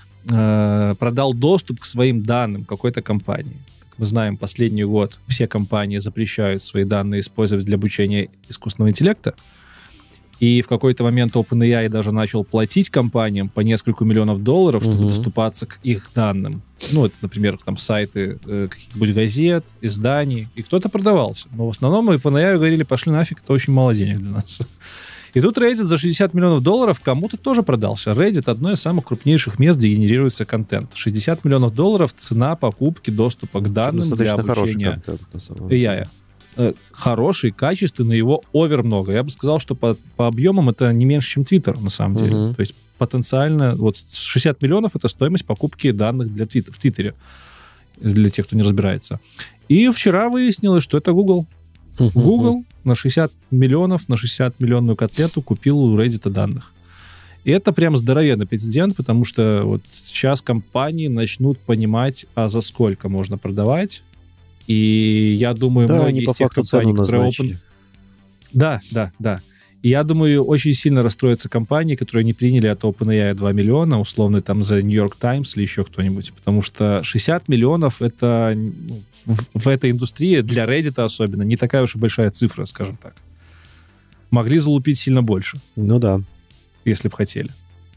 продал доступ к своим данным какой-то компании. Как мы знаем, последний год все компании запрещают свои данные использовать для обучения искусственного интеллекта. И в какой-то момент OpenAI даже начал платить компаниям по несколько миллионов долларов, чтобы uh-huh. доступаться к их данным. Ну, это, например, там сайты э, каких-нибудь газет, изданий. И кто-то продавался. Но в основном OpenAI говорили, пошли нафиг, это очень мало денег для нас. И тут Reddit за шестьдесят миллионов долларов кому-то тоже продался. Reddit — одно из самых крупнейших мест, где генерируется контент. шестьдесят миллионов долларов — цена покупки доступа к данным для обучения эй ай. Хороший, качественный, его овер много. Я бы сказал, что по, по объемам это не меньше, чем Twitter, на самом деле. Uh-huh. То есть потенциально вот шестьдесят миллионов — это стоимость покупки данных для твит- в Твиттере, для тех, кто не разбирается. И вчера выяснилось, что это Google. Uh-huh. Google на шестьдесят миллионов, на шестьдесят миллионную котлету купил у Reddit данных. И это прям здоровенный прецедент, потому что вот сейчас компании начнут понимать, а за сколько можно продавать. И я думаю, да, многие из тех компаний, которые open... Да, да, да. И я думаю, очень сильно расстроятся компании, которые не приняли от OpenAI два миллиона, условно там за New York Times или еще кто-нибудь. Потому что шестьдесят миллионов — это в, в этой индустрии, для Reddit особенно, не такая уж и большая цифра, скажем так. Могли залупить сильно больше. Ну да. Если бы хотели.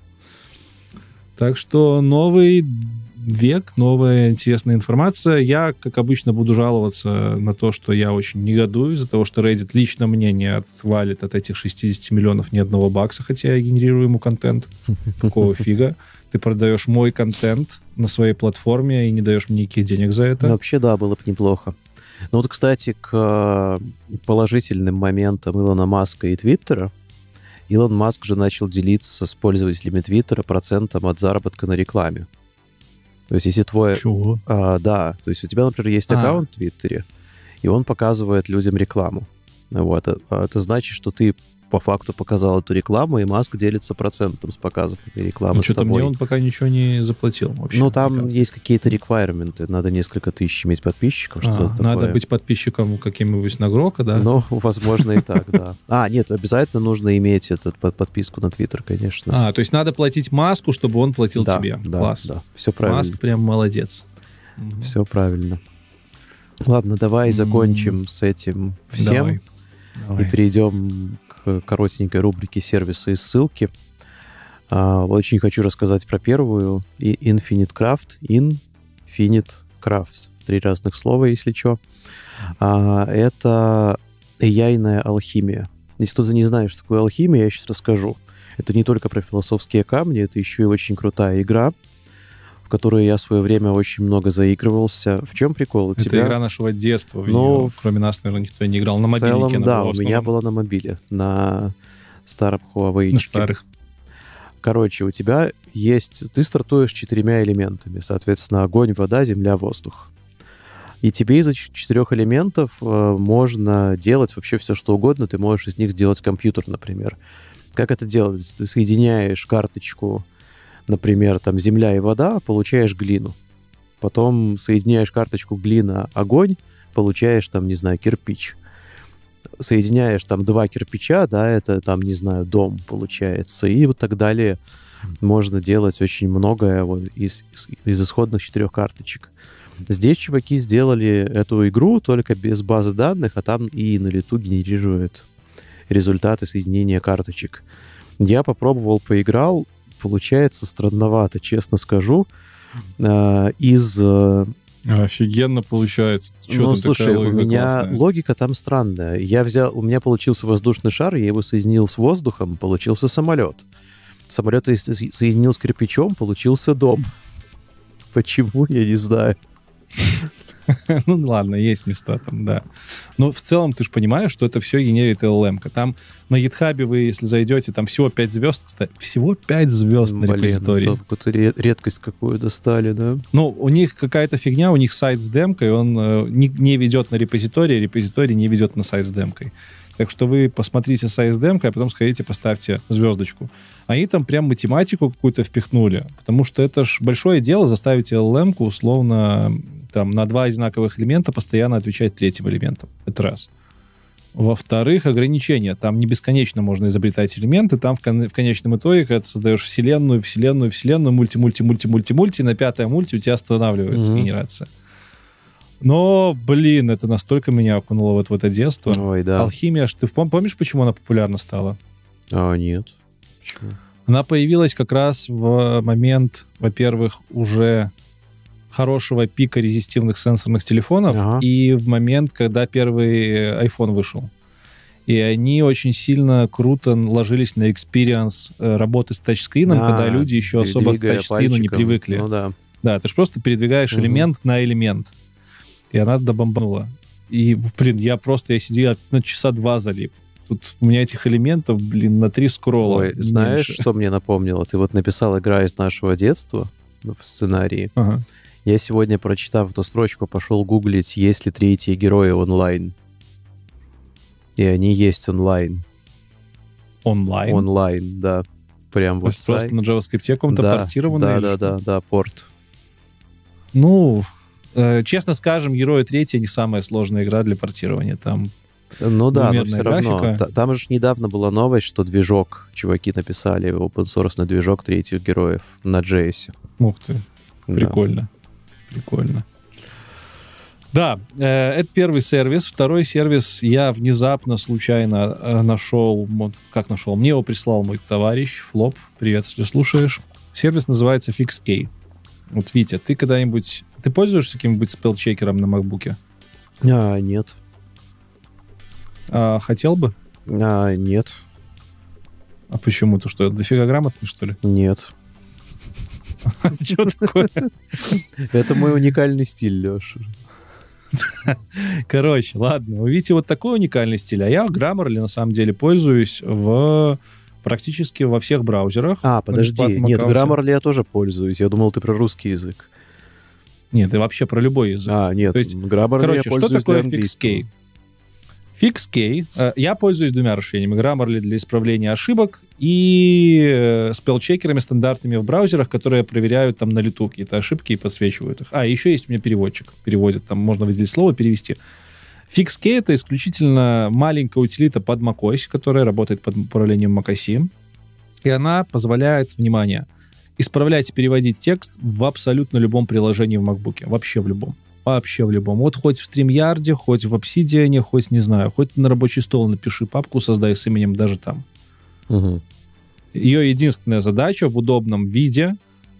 Так что новый... век, новая интересная информация. Я, как обычно, буду жаловаться на то, что я очень негодую из-за того, что Reddit лично мне не отвалит от этих шестьдесят миллионов ни одного бакса, хотя я генерирую ему контент. Какого фига? Ты продаешь мой контент на своей платформе и не даешь мне никаких денег за это? Ну, вообще, да, было бы неплохо. Ну вот, кстати, к положительным моментам Илона Маска и Твиттера. Илон Маск же начал делиться с пользователями Твиттера процентом от заработка на рекламе. То есть, если твой... Чего? А, да, то есть у тебя, например, есть аккаунт а. в Твиттере, и он показывает людям рекламу. Вот. А это значит, что ты по факту показал эту рекламу, и Маск делится процентом с показов этой рекламы ну, с тобой. Что-то мне он пока ничего не заплатил вообще. Ну, там никак. Есть какие-то реквайрменты. Надо несколько тысяч иметь подписчиков. А, что-то надо такое. Быть подписчиком каким-нибудь на Грока, да? Ну, возможно, и так, да. А, нет, обязательно нужно иметь этот подписку на Твиттер, конечно. А, то есть надо платить Маску, чтобы он платил да, тебе. Да, Класс. Да, все правильно. Маск прям молодец. Все правильно. Ладно, давай mm-hmm. закончим с этим всем. Давай. Давай. И перейдем к коротенькой рубрике «Сервисы и ссылки». А, очень хочу рассказать про первую. И Infinite Craft, Finite Craft. Три разных слова, если что. А, это эй ай-ная алхимия. Если кто-то не знает, что такое алхимия, я сейчас расскажу. Это не только про философские камни, это еще и очень крутая игра, в которую я в свое время очень много заигрывался. В чем прикол? У это тебя... игра нашего детства. В Ну, нее, кроме нас, наверное, никто не играл. На В целом, мобильнике. да, у меня была на мобиле, на старом Huawei. На старых. Короче, у тебя есть... Ты стартуешь четырьмя элементами. Соответственно, огонь, вода, земля, воздух. И тебе из этих четырех элементов э, можно делать вообще все, что угодно. Ты можешь из них сделать компьютер, например. Как это делать? Ты соединяешь карточку, например, там земля и вода, получаешь глину. Потом соединяешь карточку глина, огонь, получаешь там, не знаю, кирпич. Соединяешь там два кирпича, да, это там, не знаю, дом получается, и вот так далее. Можно делать очень многое вот из, из исходных четырех карточек. Здесь чуваки сделали эту игру только без базы данных, а там и на лету генерирует результаты соединения карточек. Я попробовал, поиграл, получается странновато, честно скажу. Из... Офигенно получается. Что ну, там слушай, у меня классная? логика там странная. Я взял, у меня получился воздушный шар, я его соединил с воздухом, получился самолет. Самолет соединил с кирпичом, получился дом. Почему, я не знаю. Ну ладно, есть места там, да. Но в целом ты же понимаешь, что это все генерит эл эл эм-ка. Там на GitHub вы, если зайдете, там всего пять звезд, кстати. Всего пять звезд на репозитории. Блин, какую-то редкость какую достали, да? Ну, у них какая-то фигня, у них сайт с демкой, он э, не, не ведет на репозиторий, репозиторий не ведет на сайт с демкой. Так что вы посмотрите сайт с демкой, а потом сходите, поставьте звездочку. Они там прям математику какую-то впихнули, потому что это ж большое дело заставить эл эл эм-ку условно там на два одинаковых элемента постоянно отвечать третьим элементом. Это раз. Во-вторых, ограничения. Там не бесконечно можно изобретать элементы. Там в, кон- в конечном итоге, когда ты создаешь вселенную, вселенную, вселенную, мульти-мульти-мульти-мульти-мульти, на пятой мульти у тебя останавливается mm-hmm. генерация. Но, блин, это настолько меня окунуло вот в это детство. Ой, да. Алхимия, ты пом- помнишь, почему она популярна стала? А, нет. Почему? Она появилась как раз в момент, во-первых, уже хорошего пика резистивных сенсорных телефонов ага. и в момент, когда первый iPhone вышел. И они очень сильно круто ложились на экспириенс работы с тачскрином, а, когда люди еще особо к тачскрину не привыкли. Ну да. Да, ты же просто передвигаешь угу. элемент на элемент. И она добомбанула. И, блин, я просто, я сидел на часа два залип. Тут у меня этих элементов, блин, на три скролла. Ой, знаешь, что мне напомнило? Ты вот написал «Игра из нашего детства» в сценарии. Ага. Я сегодня, прочитав эту строчку, пошел гуглить, есть ли третьи герои онлайн. И они есть онлайн. Онлайн? Онлайн, да. Прям вот сайт. Просто на JavaScript каком-то да, портированный? Да, да, да, да, порт. Ну, э, честно скажем, Герои третья не самая сложная игра для портирования. Там ну да, но все графика. равно. Там же недавно была новость, что движок, чуваки написали, open-source на движок третьих героев на джей эс. Ух ты, прикольно. Да. Прикольно. Да, э, это первый сервис. Второй сервис я внезапно, случайно э, нашел. Как нашел? Мне его прислал мой товарищ Флоп. Привет, если слушаешь. Сервис называется FixK. Вот, Витя, ты когда-нибудь... Ты пользуешься каким-нибудь спеллчекером на макбуке? А, нет. А, хотел бы? А, нет. А почему? Ты что, дофига грамотный, что ли? Нет. Что такое? Это мой уникальный стиль, Леша. Короче, ладно. Вы видите вот такой уникальный стиль. А я Grammarly на самом деле пользуюсь в практически во всех браузерах. А, подожди. Нет, Grammarly я тоже пользуюсь. Я думал, ты про русский язык. Нет, ты вообще про любой язык. А, нет, Grammarly я пользуюсь для английского. FixK. Я пользуюсь двумя расширениями. Grammarly для исправления ошибок и спеллчекерами стандартными в браузерах, которые проверяют там на лету какие-то ошибки и подсвечивают их. А, еще есть у меня переводчик. Переводит, там можно выделить слово, перевести. FixK — это исключительно маленькая утилита под macOS, которая работает под управлением macOS. И она позволяет, внимание, исправлять и переводить текст в абсолютно любом приложении в MacBook. Вообще в любом. Вообще в любом. Вот хоть в StreamYard, хоть в Obsidian, хоть, не знаю, хоть на рабочий стол напиши папку, создай с именем даже там. Угу. Ее единственная задача в удобном виде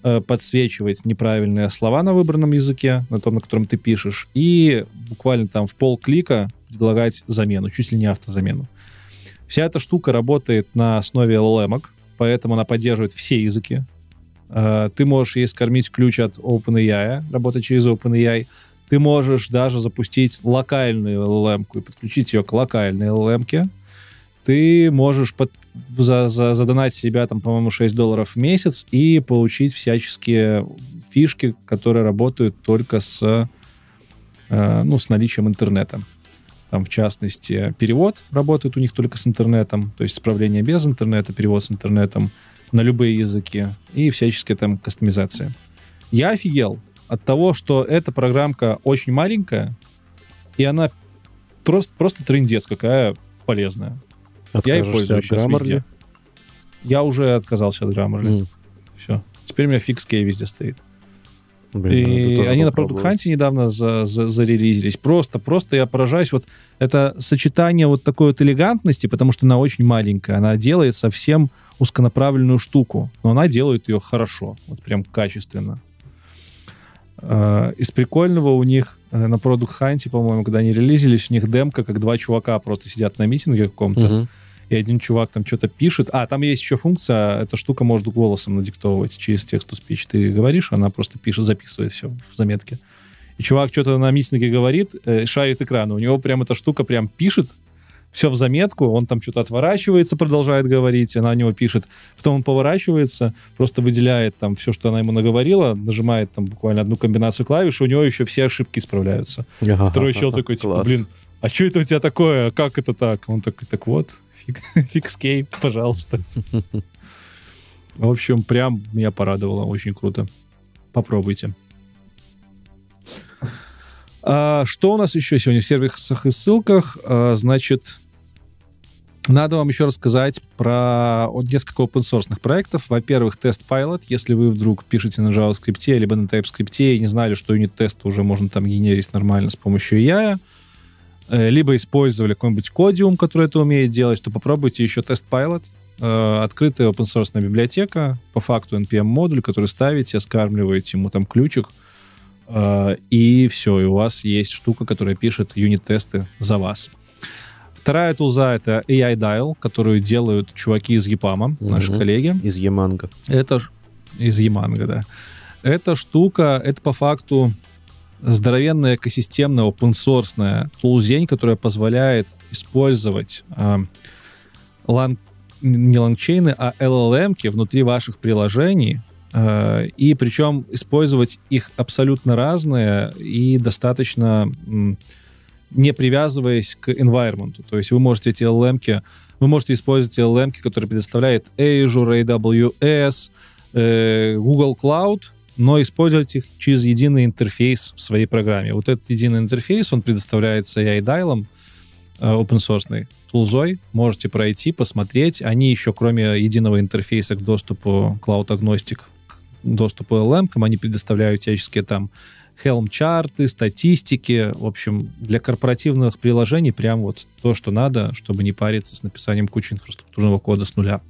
подсвечивать неправильные слова на выбранном языке, на том, на котором ты пишешь, и буквально там в полклика предлагать замену, чуть ли не автозамену. Вся эта штука работает на основе эл эл эм-ок, поэтому она поддерживает все языки. Ты можешь ей скормить ключ от OpenAI, работать через OpenAI. Ты можешь даже запустить локальную эл эл эм-ку и подключить ее к локальной эл эл эм-ке. Ты можешь под, за, за, задонатить себя, там, по-моему, шесть долларов в месяц и получить всяческие фишки, которые работают только с, э, ну, с наличием интернета. Там, в частности, перевод работает у них только с интернетом, то есть исправление без интернета, перевод с интернетом на любые языки и всяческие там кастомизации. Я офигел от того, что эта программка очень маленькая, и она просто, просто трындец какая полезная. Я и пользуюсь сейчас везде. Я уже отказался от Grammarly. Mm. Все. Теперь у меня FixKey везде стоит. Блин, и они на Product Hunt недавно за, за, зарелизились. Просто, просто я поражаюсь. Вот это сочетание вот такой вот элегантности, потому что она очень маленькая. Она делает совсем узконаправленную штуку, но она делает ее хорошо. Вот прям качественно. Из прикольного у них на Product Hunt, по-моему, когда они релизились, у них демка, как два чувака просто сидят на митинге каком-то, uh-huh. и один чувак там что-то пишет. А, там есть еще функция, эта штука может голосом надиктовывать через text-to-speech. Ты говоришь, она просто пишет, записывает все в заметке. И чувак что-то на митинге говорит, э, шарит экран, у него прям эта штука прям пишет, все в заметку, он там что-то отворачивается, продолжает говорить, она у него пишет, потом он поворачивается, просто выделяет там все, что она ему наговорила, нажимает там буквально одну комбинацию клавиш, у него еще все ошибки исправляются. Ага, Второй чел такой, типа, класс. Блин, а что это у тебя такое? Как это так? Он такой, так вот, FixKey, пожалуйста. В общем, прям меня порадовало, очень круто. Попробуйте. А, что у нас еще сегодня в сервисах и ссылках? А, значит, надо вам еще рассказать про несколько open-source проектов. Во-первых, TestPilot. Если вы вдруг пишете на JavaScript либо на TypeScript и не знали, что юнит-тест уже можно там генерить нормально с помощью эй ай, либо использовали какой-нибудь Codium, который это умеет делать, то попробуйте еще TestPilot. Открытая open-source библиотека, по факту эн пи эм-модуль, который ставите, скармливаете ему там ключик, и все, и у вас есть штука, которая пишет юнит-тесты за вас. Вторая тулза — это эй ай Dial, которую делают чуваки из EPAM, угу. наши коллеги. Из Еманго. Это ж... Из Еманго, да. Эта штука, это по факту здоровенная экосистемная open-source тулзень, которая позволяет использовать э, лан... не лангчейны, а эл эл эм-ки внутри ваших приложений, э, и причем использовать их абсолютно разные и достаточно... М- не привязываясь к environment. То есть вы можете эти эл эл эм-ки, вы можете использовать эл эл эм-ки, которые предоставляет Azure, эй дабл ю эс, э, Google Cloud, но использовать их через единый интерфейс в своей программе. Вот этот единый интерфейс, он предоставляется эй ай Dial, э, open-source тулзой. Можете пройти, посмотреть. Они еще, кроме единого интерфейса к доступу Cloud Agnostic, к доступу эл эл эм-кам, они предоставляют всяческие там Helm-чарты, статистики. В общем, для корпоративных приложений прям вот то, что надо, чтобы не париться с написанием кучи инфраструктурного кода с нуля.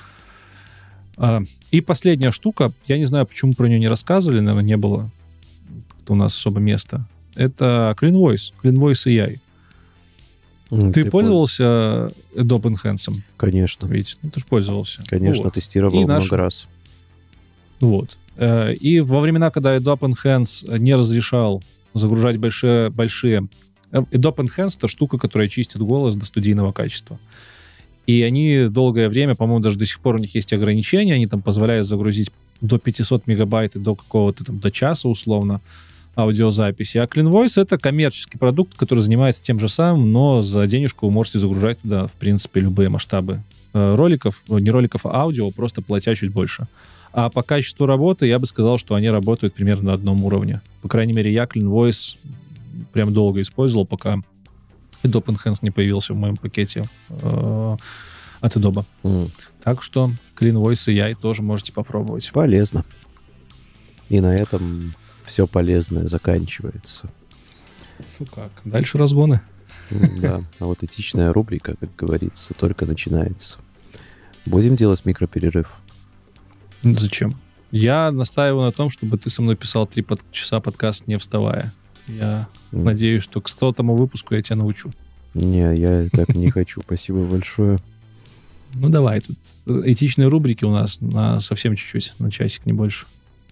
И последняя штука, я не знаю, почему про нее не рассказывали, наверное, не было у нас особо места. Это CleanVoice, CleanVoice эй ай. Mm, ты, ты пользовался Adobe Enhance? Конечно. Ведь, ну, ты же пользовался. Конечно, вот. Тестировал и много наш... раз. Вот. И во времена, когда Adobe Enhance не разрешал загружать большие... большие... Adobe Enhance — это штука, которая чистит голос до студийного качества. И они долгое время, по-моему, даже до сих пор у них есть ограничения, они там позволяют загрузить до пятьсот мегабайт и до какого-то там, до часа условно аудиозаписи. А CleanVoice — это коммерческий продукт, который занимается тем же самым, но за денежку вы можете загружать туда, в принципе, любые масштабы роликов, не роликов, а аудио, просто платя чуть больше. А по качеству работы я бы сказал, что они работают примерно на одном уровне. По крайней мере, я CleanVoice прям долго использовал, пока Adobe Enhance не появился в моем пакете э, от Adobe. Mm. Так что CleanVoice эй ай тоже можете попробовать. Полезно. И на этом все полезное заканчивается. Ну как, дальше разгоны. Да, а вот этичная рубрика, как говорится, только начинается. Будем делать микроперерыв? Зачем? Я настаиваю на том, чтобы ты со мной писал три под... часа подкаст, не вставая. Я mm. надеюсь, что к стотому выпуску я тебя научу. Не, я так не хочу. Спасибо большое. Ну, давай. Тут этичные рубрики у нас на совсем чуть-чуть, на часик, не больше.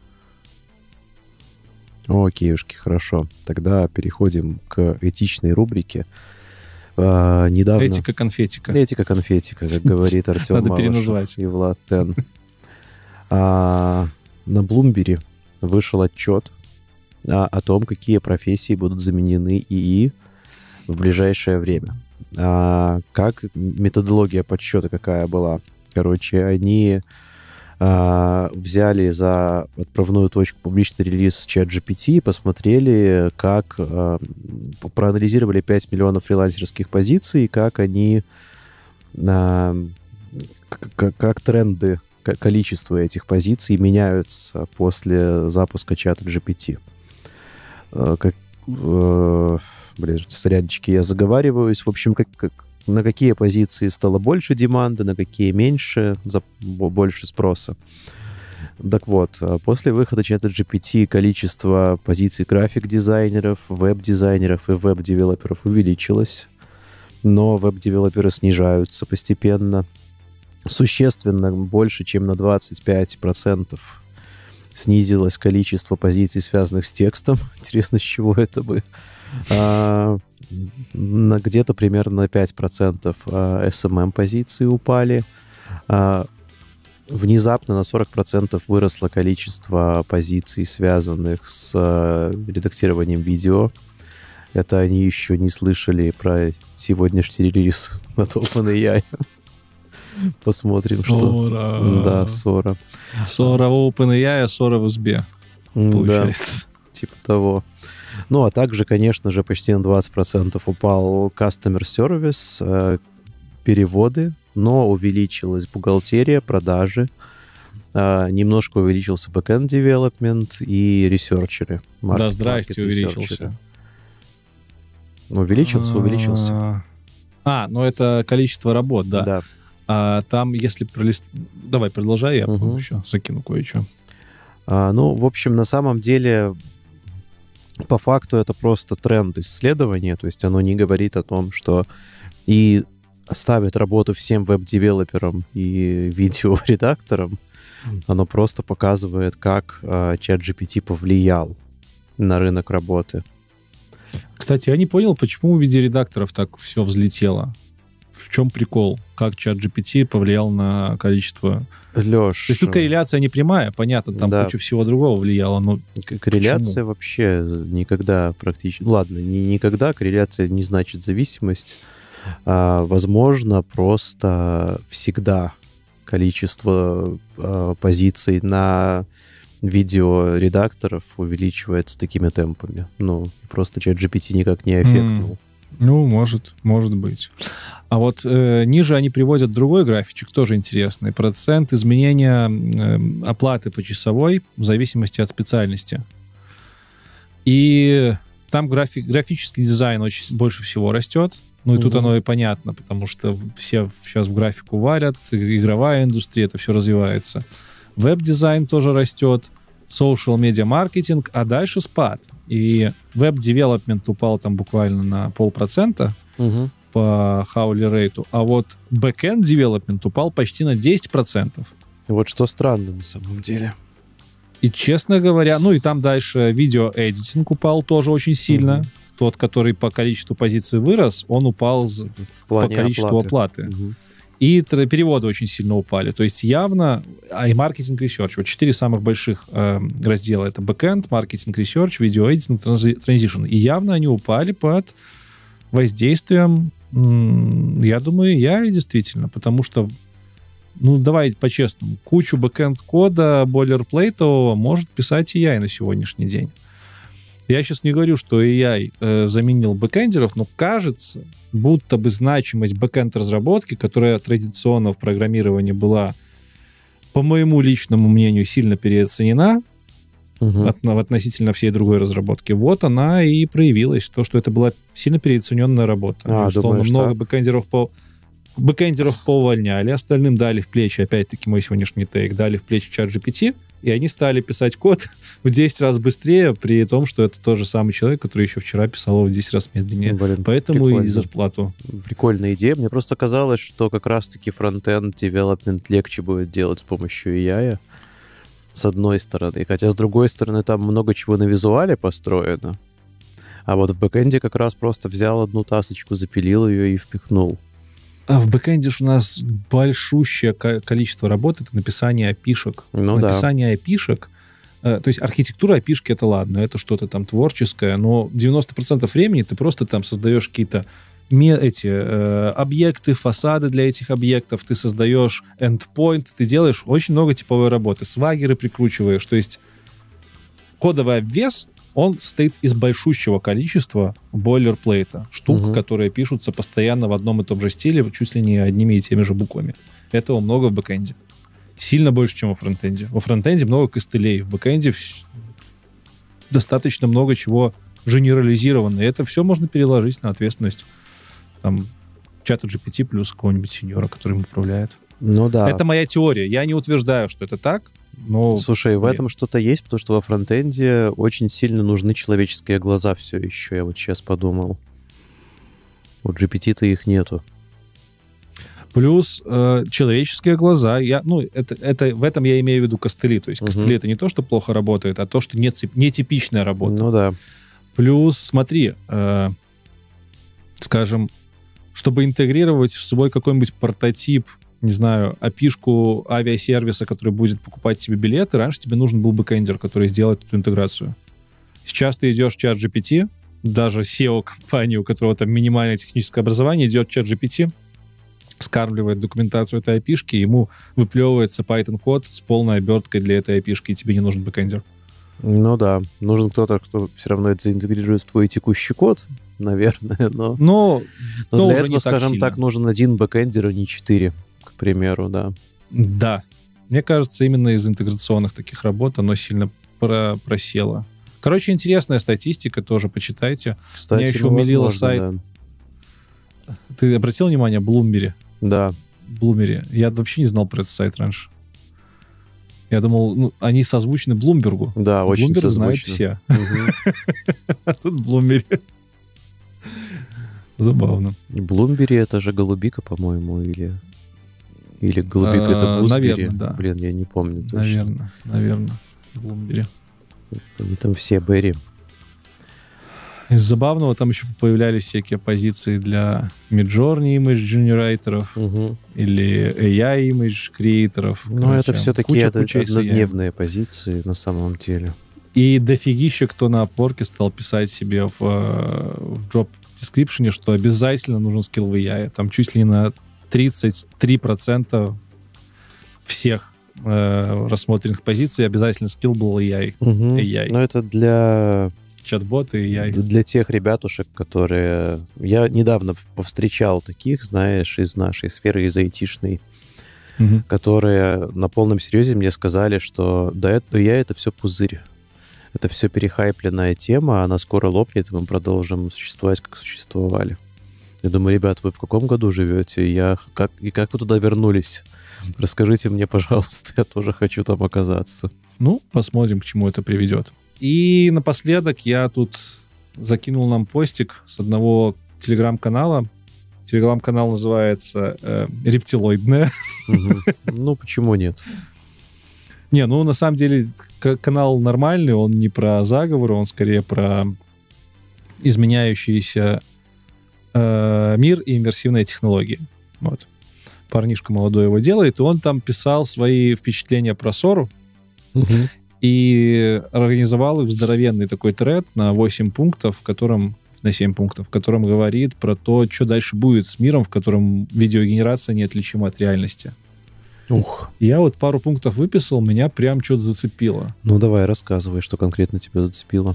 Окейушки, хорошо. Тогда переходим к этичной рубрике. А, недавно... Этика-конфетика. Этика-конфетика, как говорит Артем Надо Малышев переназвать. и Влад Тен. А, на Bloomberg вышел отчет а, о том, какие профессии будут заменены ИИ в ближайшее время. А, как методология подсчета какая была? Короче, они а, взяли за отправную точку публичный релиз ChatGPT, посмотрели, как а, проанализировали пять миллионов фрилансерских позиций, как они, а, как, как тренды, количество этих позиций меняются после запуска чата джи пи ти. Как, э, блин, сорянчики, я заговариваюсь. В общем, как, как, на какие позиции стало больше деманды, на какие меньше, за больше спроса. Так вот, после выхода чата джи пи ти количество позиций график-дизайнеров, веб-дизайнеров и веб-девелоперов увеличилось, но веб-девелоперы снижаются постепенно. Существенно больше, чем на двадцать пять процентов снизилось количество позиций, связанных с текстом. Интересно, с чего это бы? А, на где-то примерно на пять процентов а, эс эм эм-позиции упали. А, внезапно на сорок процентов выросло количество позиций, связанных с а, редактированием видео. Это они еще не слышали про сегодняшний релиз от OpenAI. Посмотрим, Сора. что... Да, Сора. Сора в OpenAI, а Сора в Узбе. Получается. Да, типа того. Ну, а также, конечно же, почти на двадцать процентов упал Customer Service, э, переводы, но увеличилась бухгалтерия, продажи, э, немножко увеличился backend development и ресерчеры. Да, здрасте, увеличился. Увеличился, увеличился. А, ну это количество работ, да. Да. А там, если пролист... Давай, продолжай, я угу. еще закину кое-что. А, ну, в общем, на самом деле, по факту это просто тренд исследования, то есть оно не говорит о том, что и ставит работу всем веб-девелоперам и видеоредакторам, оно просто показывает, как а, чат джи пи ти повлиял на рынок работы. Кстати, я не понял, почему у видеоредакторов так все взлетело. В чем прикол? Как чат джи пи ти повлиял на количество... Леш... То есть тут корреляция не прямая, понятно, там да. куча всего другого влияла, но... Корреляция почему? Вообще никогда практически... Ладно, не никогда, корреляция не значит зависимость. А, возможно, просто всегда количество а, позиций на видеоредакторов увеличивается такими темпами. Ну, просто чат джи пи ти никак не эффектнул. Mm. Ну, может, может быть. А вот э, ниже они приводят другой графичек, тоже интересный. Процент изменения э, оплаты почасовой в зависимости от специальности. И там графи- графический дизайн очень, больше всего растет. Ну и угу. тут оно и понятно, потому что все сейчас в графику варят, игровая индустрия, это все развивается. Веб-дизайн тоже растет, social media маркетинг, а дальше спад. И веб-девелопмент упал там буквально на полпроцента угу. по хаули рейту, а вот бэкэнд девелопмент упал почти на десять процентов. Вот что странно на самом деле. И, честно говоря, ну и там дальше видеоэдитинг упал тоже очень сильно. Угу. Тот, который по количеству позиций вырос, он упал в по количеству оплаты. оплаты. Угу. И переводы очень сильно упали. То есть явно... А и маркетинг-ресерч. Вот четыре самых больших э, раздела. Это бэкэнд, маркетинг-ресерч, видеоэдитинг, транзишн. И явно они упали под воздействием, м- я думаю, я и действительно. Потому что, ну, давай по-честному, кучу бэкэнд-кода бойлерплейтового может писать эй ай на сегодняшний день. Я сейчас не говорю, что эй ай э, заменил бэкэндеров, но кажется, будто бы значимость бэкэнд-разработки, которая традиционно в программировании была, по моему личному мнению, сильно переоценена uh-huh. от, относительно всей другой разработки, вот она и проявилась, то, что это была сильно переоцененная работа. А, Условно, много так? бэкэндеров по... Бэкэндеров поувольняли, остальным дали в плечи, опять-таки мой сегодняшний тейк, дали в плечи чат джи пи ти, и они стали писать код в десять раз быстрее, при том, что это тот же самый человек, который еще вчера писал его в десять раз медленнее. Блин, Поэтому прикольно. и зарплату. Прикольная идея. Мне просто казалось, что как раз-таки фронтенд девелопмент легче будет делать с помощью эй ай, с одной стороны. Хотя, с другой стороны, там много чего на визуале построено. А вот в бэкэнде как раз просто взял одну тасочку, запилил ее и впихнул. А в бэкэнде ж у нас большущее количество работы, это написание эй пи ай-шек. Ну, написание да. эй пи ай-шек, э, то есть архитектура эй пи ай-шки это ладно, это что-то там творческое, но девяносто процентов времени ты просто там создаешь какие-то эти э, объекты, фасады для этих объектов, ты создаешь endpoint, ты делаешь очень много типовой работы, свагеры прикручиваешь, то есть кодовый обвес, он состоит из большущего количества бойлерплейта, штук, угу. которые пишутся постоянно в одном и том же стиле, чуть ли не одними и теми же буквами. Этого много в бэкэнде. Сильно больше, чем во фронтенде. Во фронтенде много костылей, в бэкэнде достаточно много чего генерализировано. И это все можно переложить на ответственность там, чата джи пи ти плюс какого-нибудь сеньора, который им управляет. Ну да. Это моя теория. Я не утверждаю, что это так, но... Слушай, в этом что-то есть, потому что во фронтенде очень сильно нужны человеческие глаза все еще, я вот сейчас подумал. У джи пи ти-то их нету. Плюс э, человеческие глаза, я, ну, это, это, в этом я имею в виду костыли. То есть костыли — это не то, что плохо работает, а то, что не, нетипичная работа. Ну да. Плюс, смотри, э, скажем, чтобы интегрировать в свой какой-нибудь прототип, не знаю, эй пи ай-шку авиасервиса, который будет покупать тебе билеты, раньше тебе нужен был бэкэндер, который сделает эту интеграцию. Сейчас ты идешь в чат джи пи ти, даже сео-компанию, у которого там минимальное техническое образование, идет в чат джи пи ти, скармливает документацию этой эй пи-шки, ему выплевывается Python-код с полной оберткой для этой эй пи-шки, и тебе не нужен бэкэндер. Ну да, нужен кто-то, кто все равно это заинтегрирует в твой текущий код, наверное, но... Но, но, но для уже этого, не скажем так, так, нужен один бэкэндер, а не четыре, к примеру, да. Да. Мне кажется, именно из интеграционных таких работ оно сильно про- просело. Короче, интересная статистика, тоже почитайте. Кстати, Меня еще ну, умилило возможно, сайт. Да. Ты обратил внимание, Bloomberry? Да. Bloomberry. Я вообще не знал про этот сайт раньше. Я думал, ну, они созвучны Блумбергу. Да, очень Bloomberg знают созвучно. все. А тут Bloomberry. Забавно. Блумбери — это же голубика, по-моему, или... Или голубика — это Блумбери. Наверное, да. Блин, я не помню точно. Наверное, наверное. Bloomberry. Они там все Берри. Из забавного там еще появлялись всякие позиции для Midjourney image генераторов Угу. или эй ай image креаторов. Ну, это все такие од- куча однодневные позиции на самом деле. И дофигища кто на Upwork стал писать себе в, э, в job description, что обязательно нужен скилл в эй ай. Там чуть ли на тридцать три процента всех э, рассмотренных позиций обязательно скилл был эй ай. Угу. эй ай. Но это для... Чат-боты и эй ай. Для тех ребятушек, которые... Я недавно повстречал таких, знаешь, из нашей сферы, из айтишной, Угу. которые на полном серьезе мне сказали, что да, это, я это все пузырь. Это все перехайпленная тема, она скоро лопнет, и мы продолжим существовать, как существовали. Я думаю, ребят, вы в каком году живете? Я, как, и как вы туда вернулись? Расскажите мне, пожалуйста, я тоже хочу там оказаться. Ну, посмотрим, к чему это приведет. И напоследок я тут закинул нам постик с одного телеграм-канала. Телеграм-канал называется э, «Рептилоидная». Ну, почему нет? Не, ну, на самом деле, к- канал нормальный, он не про заговоры, он скорее про изменяющийся э, мир и иммерсивные технологии. Вот. Парнишка молодой его делает, и он там писал свои впечатления про Сору, и организовал их в здоровенный такой тред на восемь пунктов, в котором, на семь пунктов, в котором говорит про то, что дальше будет с миром, в котором видеогенерация неотличима от реальности. Ух. Я вот пару пунктов выписал, меня прям что-то зацепило. Ну, давай, рассказывай, что конкретно тебя зацепило.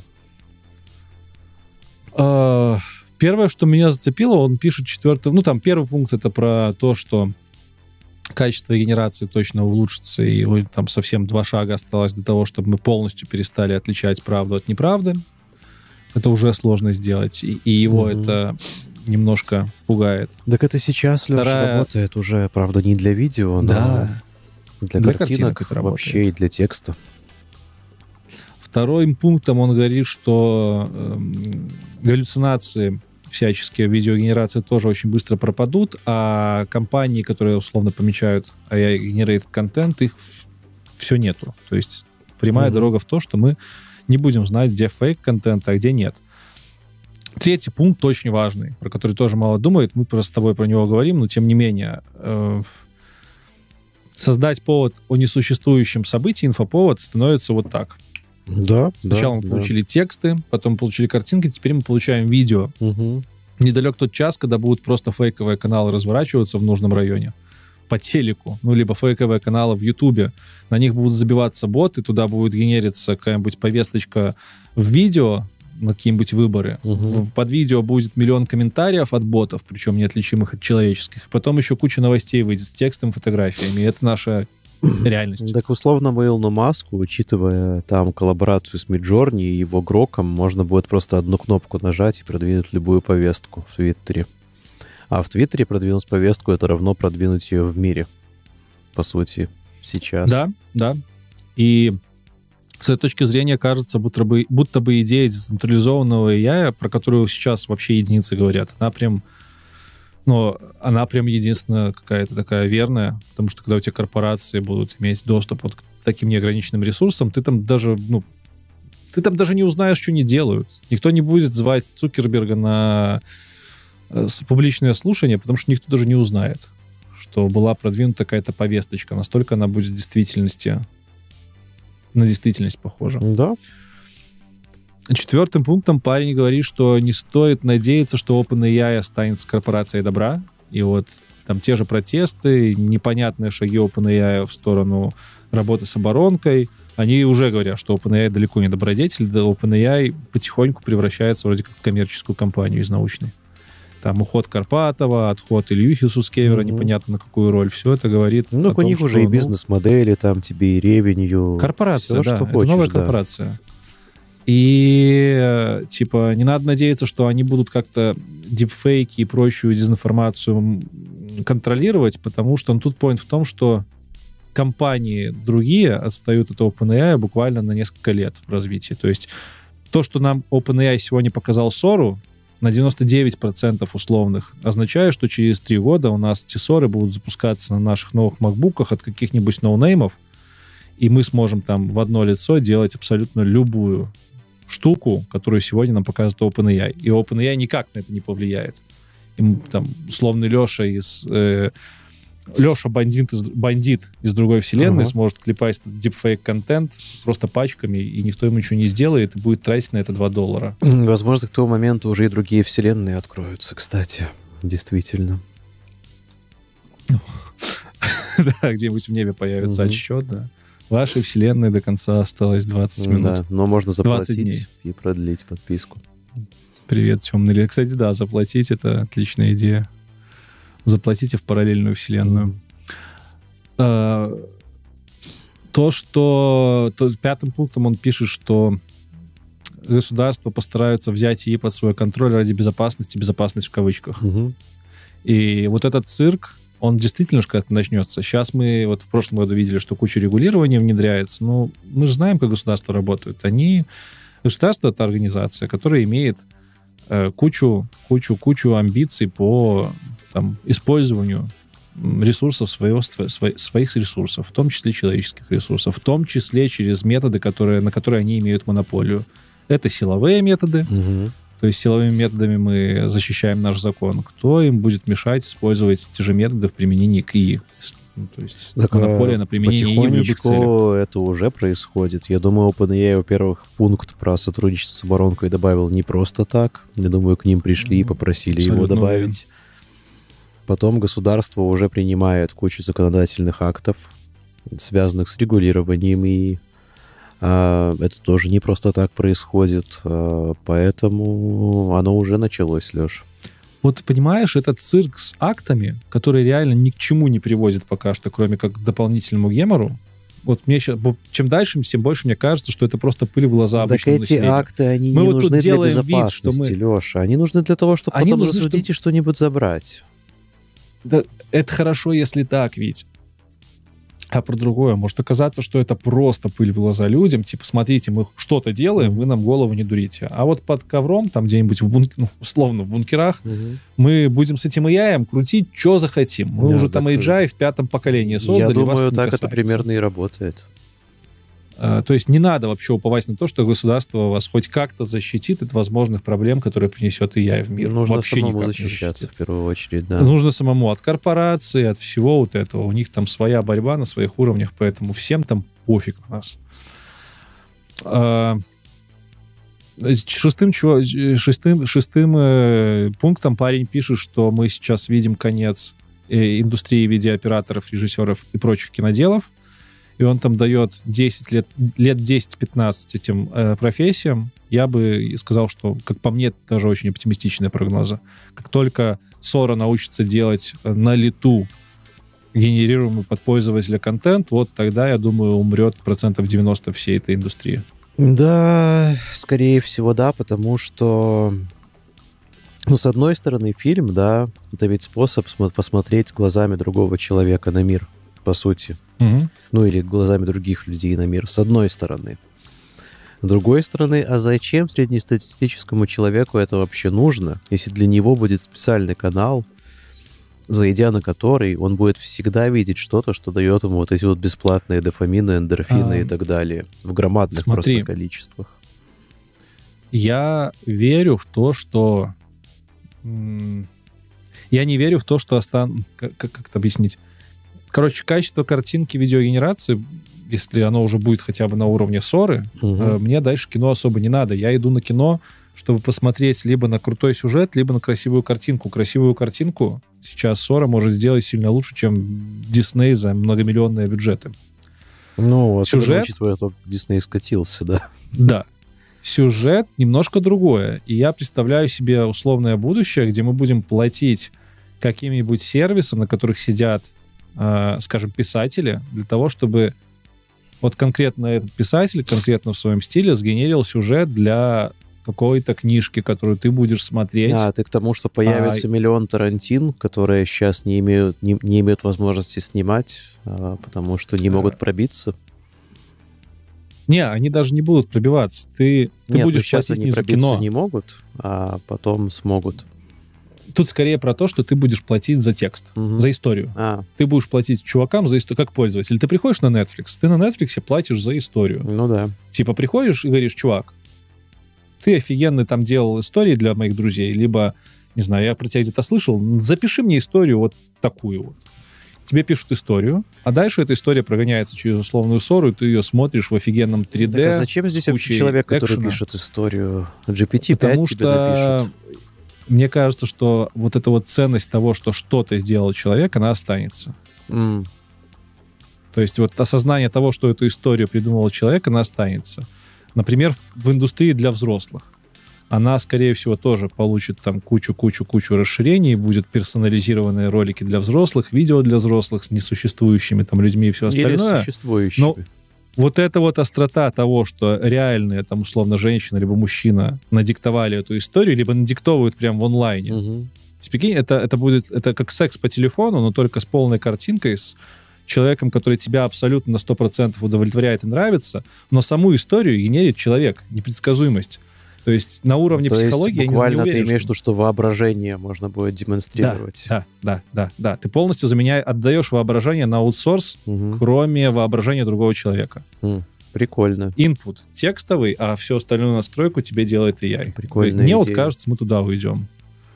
А, Первое, что меня зацепило, он пишет четвертый... Ну, там первый пункт — это про то, что качество генерации точно улучшится, и там совсем два шага осталось до того, чтобы мы полностью перестали отличать правду от неправды. Это уже сложно сделать, и, и его Угу. это немножко пугает. Так это сейчас, Леша, Вторая- работает уже, правда, не для видео, но Да. для, Для картинок, картинок это вообще работает. и для текста. Вторым пунктом он говорит, что э, галлюцинации всяческие, видеогенерации тоже очень быстро пропадут, а компании, которые условно помечают эй ай-generated контент, их все нету. То есть прямая mm-hmm. дорога в то, что мы не будем знать, где фейк-контент, а где нет. Третий пункт очень важный, про который тоже мало думают. Мы просто с тобой про него говорим, но тем не менее... Э, создать повод о несуществующем событии, инфоповод, становится вот так. Да. Сначала да, мы да. получили тексты, потом получили картинки, теперь мы получаем видео. Угу. Недалек тот час, когда будут просто фейковые каналы разворачиваться в нужном районе по телеку, ну, либо фейковые каналы в Ютубе. На них будут забиваться боты, туда будет генериться какая-нибудь повесточка в видео, на какие-нибудь выборы. Угу. Под видео будет миллион комментариев от ботов, причем неотличимых от человеческих. Потом еще куча новостей выйдет с текстом, фотографиями. И это наша реальность. Так, условно, Илону Маску, учитывая там коллаборацию с Midjourney и его Гроком, можно будет просто одну кнопку нажать и продвинуть любую повестку в Твиттере. А в Твиттере продвинуть повестку — это равно продвинуть ее в мире, по сути, сейчас. Да, да. И с этой точки зрения кажется, будто бы, будто бы идея децентрализованного эй ай, про которую сейчас вообще единицы говорят, она прям, ну, она прям единственная какая-то такая верная, потому что когда у тебя корпорации будут иметь доступ вот к таким неограниченным ресурсам, ты там даже, ну, ты там даже не узнаешь, что они делают. Никто не будет звать Цукерберга на публичное слушание, потому что никто даже не узнает, что была продвинута какая-то повесточка. Настолько она будет в действительности на действительность похожа. Да. Четвертым пунктом парень говорит, что не стоит надеяться, что OpenAI останется корпорацией добра. И вот там те же протесты, непонятные шаги OpenAI в сторону работы с оборонкой, они уже говорят, что OpenAI далеко не добродетель, да OpenAI потихоньку превращается вроде как в коммерческую компанию из научной. Там уход Карпатова, отход Ильюхи Сускевера, mm-hmm. непонятно на какую роль. Все это говорит Ну, о у том, них что, уже и ну, бизнес-модели, там тебе и ревенью. Корпорация, все, да. Что это хочешь, новая да. корпорация. И, типа, не надо надеяться, что они будут как-то дипфейки и прочую дезинформацию контролировать, потому что ну, тут point в том, что компании другие отстают от OpenAI буквально на несколько лет в развитии. То есть то, что нам OpenAI сегодня показал Сору, на девяносто девять процентов условных означает, что через три года у нас эти Соры будут запускаться на наших новых макбуках от каких-нибудь ноунеймов, и мы сможем там в одно лицо делать абсолютно любую штуку, которую сегодня нам показывает OpenAI. И OpenAI никак на это не повлияет. Им там условный Леша из... Э, Леша бандит из, бандит из другой вселенной uh-huh. сможет клепать дипфейк-контент просто пачками, и никто ему ничего не сделает, и будет тратить на это два доллара. Возможно, к тому моменту уже и другие вселенные откроются, кстати. Действительно. Да, где-нибудь в небе появится отсчет, да. Вашей вселенной до конца осталось двадцать минут. Да, но можно заплатить и продлить подписку. Привет, темный лес. Кстати, да, заплатить — это отличная идея. Заплатите в параллельную вселенную. Mm. То, что... То, пятым пунктом он пишет, что государства постараются взять ИИ под свой контроль ради безопасности, безопасность в кавычках. Mm-hmm. И вот этот цирк, он действительно же когда-то начнется. Сейчас мы вот в прошлом году видели, что куча регулирования внедряется. Но мы же знаем, как государства работают. Они... Государство — это организация, которая имеет э, кучу, кучу, кучу амбиций по... Там, использованию ресурсов своего, своих, своих ресурсов, в том числе человеческих ресурсов, в том числе через методы, которые, на которые они имеют монополию. Это силовые методы, угу. То есть силовыми методами мы защищаем наш закон. Кто им будет мешать использовать те же методы в применении к ИИ? Ну, то есть так, монополия на применение ИИ в любых целях. Это уже происходит. Я думаю, OpenAI, во-первых, пункт про сотрудничество с оборонкой добавил не просто так. Я думаю, к ним пришли и попросили Абсолютно его добавить. Уверен. Потом государство уже принимает кучу законодательных актов, связанных с регулированием, и а, это тоже не просто так происходит, а, поэтому оно уже началось, Леш. Вот понимаешь, этот цирк с актами, который реально ни к чему не приводит пока что, кроме как к дополнительному гемору, вот мне сейчас, чем дальше, тем больше мне кажется, что это просто пыль в глаза обычному населению. Так эти акты, они мы не вот нужны для безопасности, вид, что мы... Леша. Они нужны для того, чтобы они потом нужны, рассудить чтобы... и что-нибудь забрать. Да, это хорошо, если так, ведь. а про другое. Может оказаться, что это просто пыль в глаза людям. Типа, смотрите, мы что-то делаем, вы нам голову не дурите. А вот под ковром, там где-нибудь в бунк... ну, условно в бункерах, угу. мы будем с этим эй ай крутить, что захотим. Мы да, уже там эй джи ай в пятом поколении создали. Я думаю, так касается. Это примерно и работает. Uh, то есть не надо вообще уповать на то, что государство вас хоть как-то защитит от возможных проблем, которые принесет эй ай в мир. Нужно вообще самому защищаться в первую очередь, да. Нужно самому от корпораций, от всего вот этого. У них там своя борьба на своих уровнях, поэтому всем там пофиг на нас. Uh, шестым, шестым, шестым э, пунктом парень пишет, что мы сейчас видим конец э, индустрии видеооператоров, режиссеров и прочих киноделов. И он там дает десять лет, лет десять-пятнадцать этим э, профессиям, я бы сказал, что, как по мне, это даже очень оптимистичные прогнозы. Как только Sora научится делать на лету генерируемый под пользователя контент, вот тогда, я думаю, умрет процентов девяносто всей этой индустрии. Да, скорее всего, да, потому что, ну, с одной стороны, фильм, да, это ведь способ посмотреть глазами другого человека на мир, по сути. Угу. Ну, или глазами других людей на мир, с одной стороны. С другой стороны, а зачем среднестатистическому человеку это вообще нужно, если для него будет специальный канал, зайдя на который он будет всегда видеть что-то, что дает ему вот эти вот бесплатные дофамины, эндорфины а, и так далее, в громадных смотри, просто количествах. Я верю в то, что... Я не верю в то, что остан... Как, как это объяснить? Короче, качество картинки видеогенерации, если оно уже будет хотя бы на уровне Соры, угу. э, мне дальше кино особо не надо. Я иду на кино, чтобы посмотреть либо на крутой сюжет, либо на красивую картинку. Красивую картинку сейчас Сора может сделать сильно лучше, чем Дисней за многомиллионные бюджеты. Ну, сюжет, учитывая то, как Дисней скатился, да. Да. Сюжет немножко другое. И я представляю себе условное будущее, где мы будем платить каким-нибудь сервисам, на которых сидят, скажем, писатели, для того, чтобы вот конкретно этот писатель, конкретно в своем стиле, сгенерил сюжет для какой-то книжки, которую ты будешь смотреть. А, ты к тому, что появится а... миллион Тарантин, которые сейчас не имеют, не, не имеют возможности снимать, а, потому что не могут пробиться? Не, они даже не будут пробиваться. Ты, ты Нет, будешь сейчас платить они не за пробиться кино. не могут, а потом смогут. Тут скорее про то, что ты будешь платить за текст, угу. за историю. А. Ты будешь платить чувакам за историю, как пользователь. Ты приходишь на Netflix, ты на Netflix платишь за историю. Ну да. Типа приходишь и говоришь: чувак, ты офигенно там делал истории для моих друзей, либо, не знаю, я про тебя где-то слышал, запиши мне историю вот такую вот. Тебе пишут историю, а дальше эта история прогоняется через условную Сору, и ты ее смотришь в офигенном три дэ. Так, а зачем здесь вообще человек, который экшена? Пишет историю? джи пи ти пять Потому тебе что... напишет. Мне кажется, что вот эта вот ценность того, что что-то сделал человек, она останется. Mm. То есть вот осознание того, что эту историю придумал человек, она останется. Например, в индустрии для взрослых. Она, скорее всего, тоже получит там кучу-кучу-кучу расширений, будут персонализированные ролики для взрослых, видео для взрослых с несуществующими там людьми и все остальное. Или существующими. Но вот эта вот острота того, что реальные, там, условно, женщина либо мужчина надиктовали эту историю, либо надиктовывают прямо в онлайне. Угу. Прикинь, это, это будет это как секс по телефону, но только с полной картинкой, с человеком, который тебя абсолютно на сто процентов удовлетворяет и нравится, но саму историю генерит человек, непредсказуемость. То есть на уровне То психологии есть, буквально я не уверен, ты имеешь в что... виду, что воображение можно будет демонстрировать. Да, да, да, да, да. Ты полностью заменяешь, отдаешь воображение на аутсорс, угу. кроме воображения другого человека. М, прикольно. Инпут текстовый, а всю остальную настройку тебе делает эй ай. Прикольная Мне идея. вот кажется, мы туда уйдем.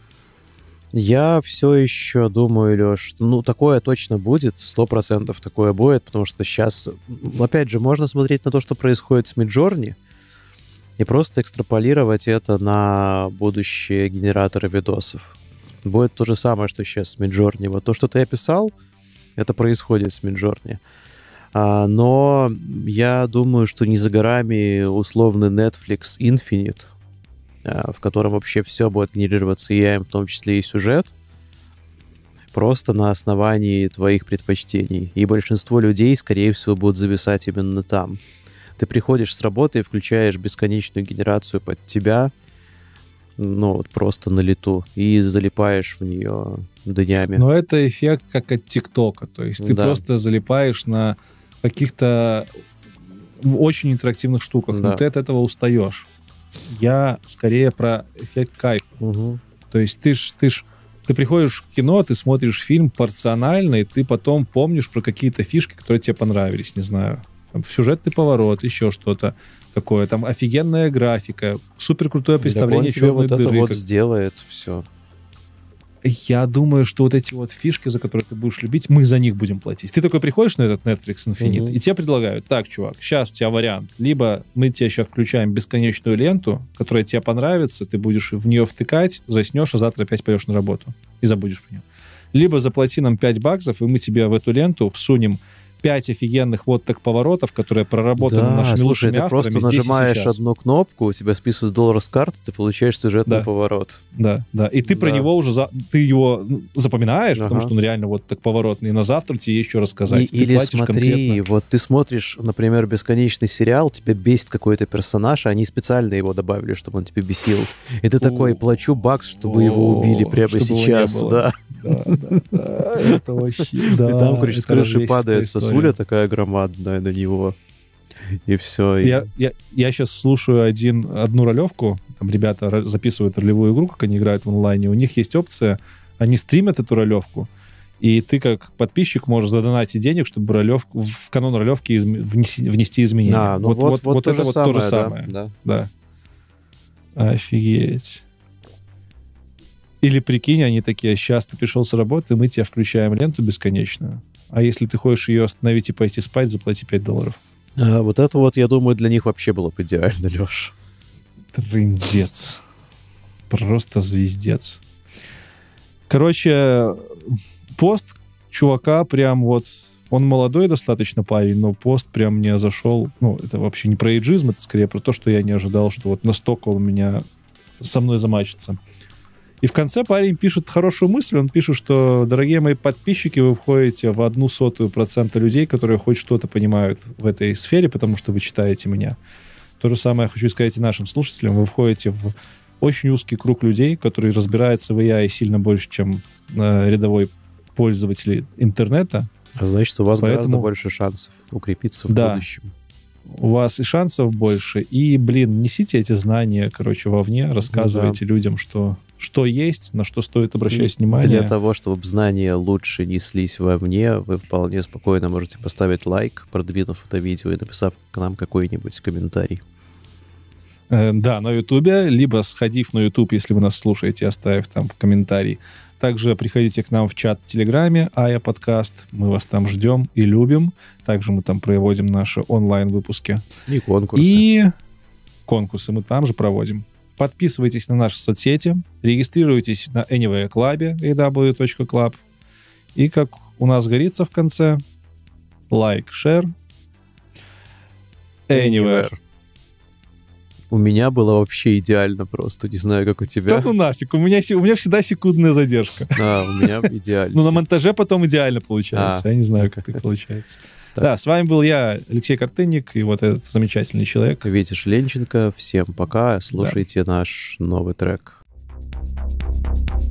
Я все еще думаю, Леш, что ну, такое точно будет, сто процентов такое будет, потому что сейчас, опять же, можно смотреть на то, что происходит с Midjourney, и просто экстраполировать это на будущие генераторы видосов. Будет то же самое, что сейчас с Midjourney. Вот то, что ты описал, это происходит с Midjourney. А, но я думаю, что не за горами условный Netflix Infinite, а, в котором вообще все будет генерироваться эй ай, в том числе и сюжет, просто на основании твоих предпочтений. И большинство людей, скорее всего, будут зависать именно там. Ты приходишь с работы и включаешь бесконечную генерацию под тебя, Ну, вот просто на лету. И залипаешь в нее днями. Но это эффект как от ТикТока. То есть ты Да. просто залипаешь на каких-то очень интерактивных штуках, Да. но ты от этого устаешь. Я скорее про эффект кайфа. Угу. То есть ты ж, ты ж ты приходишь в кино, ты смотришь фильм порционально, и ты потом помнишь про какие-то фишки, которые тебе понравились, не знаю. Там сюжетный поворот, еще что-то такое. Там офигенная графика, супер крутое представление тебе черной вот это дыры. вот как- сделает все. Я думаю, что вот эти вот фишки, за которые ты будешь любить, мы за них будем платить. Ты такой приходишь на этот Netflix Infinite, Мгм. и тебе предлагают: так, чувак, сейчас у тебя вариант. Либо мы тебе сейчас включаем бесконечную ленту, которая тебе понравится, ты будешь в нее втыкать, заснешь, а завтра опять пойдешь на работу и забудешь про нее. Либо заплати нам пять баксов, и мы тебе в эту ленту всунем пять офигенных вот так поворотов, которые проработаны Да, нашими слушай, лучшими ты просто авторами здесь и нажимаешь сейчас. одну кнопку, у тебя списывают доллар с карты, ты получаешь сюжетный Да. поворот. Да, да. И ты про Да. него уже за- ты его ну, запоминаешь, потому Ага. что он реально вот так поворотный. И на завтра тебе есть что рассказать. И- Ты или платишь смотри, конкретно. вот ты смотришь, например, бесконечный сериал, тебя бесит какой-то персонаж, а они специально его добавили, чтобы он тебя бесил. И ты такой: плачу бакс, чтобы его убили О, прямо чтобы его не сейчас. было. Да. Да, да, да. Это вообще... И да, там, короче, с это крыши развесистая падает история. сосуля такая громадная на него. И все. Я, я, я сейчас слушаю один, одну ролевку. Там ребята ро- записывают ролевую игру, как они играют в онлайне. У них есть опция, они стримят эту ролевку, и ты как подписчик можешь задонатить денег, чтобы ролевку, в канон ролевки изм- внеси- внести изменения. А, ну вот, вот, то это же вот самое, то же да, самое. да. Да. Офигеть. Или прикинь, они такие: сейчас ты пришел с работы, мы тебе включаем ленту бесконечную. А если ты хочешь ее остановить и пойти спать, заплати пять долларов. А, вот это вот, я думаю, для них вообще было бы идеально, Леш. Трындец. Просто звездец. Короче, пост чувака прям вот... Он молодой достаточно парень, но пост прям мне зашел. Ну, это вообще не про эйджизм, это скорее про то, что я не ожидал, что вот настолько он меня со мной замачится. И в конце парень пишет хорошую мысль. Он пишет, что: дорогие мои подписчики, вы входите в одну сотую процента людей, которые хоть что-то понимают в этой сфере, потому что вы читаете меня. То же самое я хочу сказать и нашим слушателям. Вы входите в очень узкий круг людей, которые разбираются в эй ай сильно больше, чем э, рядовой пользователь интернета. А значит, у вас Поэтому- гораздо больше шансов укрепиться в Да. будущем. У вас и шансов больше, и, блин, несите эти знания, короче, вовне, рассказывайте людям, что, что есть, на что стоит обращать И внимание. Для того, чтобы знания лучше неслись во мне, вы вполне спокойно можете поставить лайк, продвинув это видео и написав к нам какой-нибудь комментарий. Э, Да, на Ютубе, либо сходив на Ютуб, если вы нас слушаете, оставив там комментарий. Также приходите к нам в чат в Телеграме, Ая Подкаст. Мы вас там ждем и любим. Также мы там проводим наши онлайн-выпуски. И конкурсы. И конкурсы мы там же проводим. Подписывайтесь на наши соцсети, регистрируйтесь на Anyway Club, эй дабл ю точка клаб. И как у нас горится в конце, лайк, шер, Anywhere. У меня было вообще идеально просто. Не знаю, как у Да тебя. ну нафиг, у меня, се- у меня всегда секундная задержка. А, у меня идеально. Ну, на монтаже потом идеально получается. А. Я не знаю, как это получается. Так. Да, с вами был я, Алексей Картынник, и вот этот замечательный человек. Витя Ленченко. Всем пока. Слушайте наш новый трек.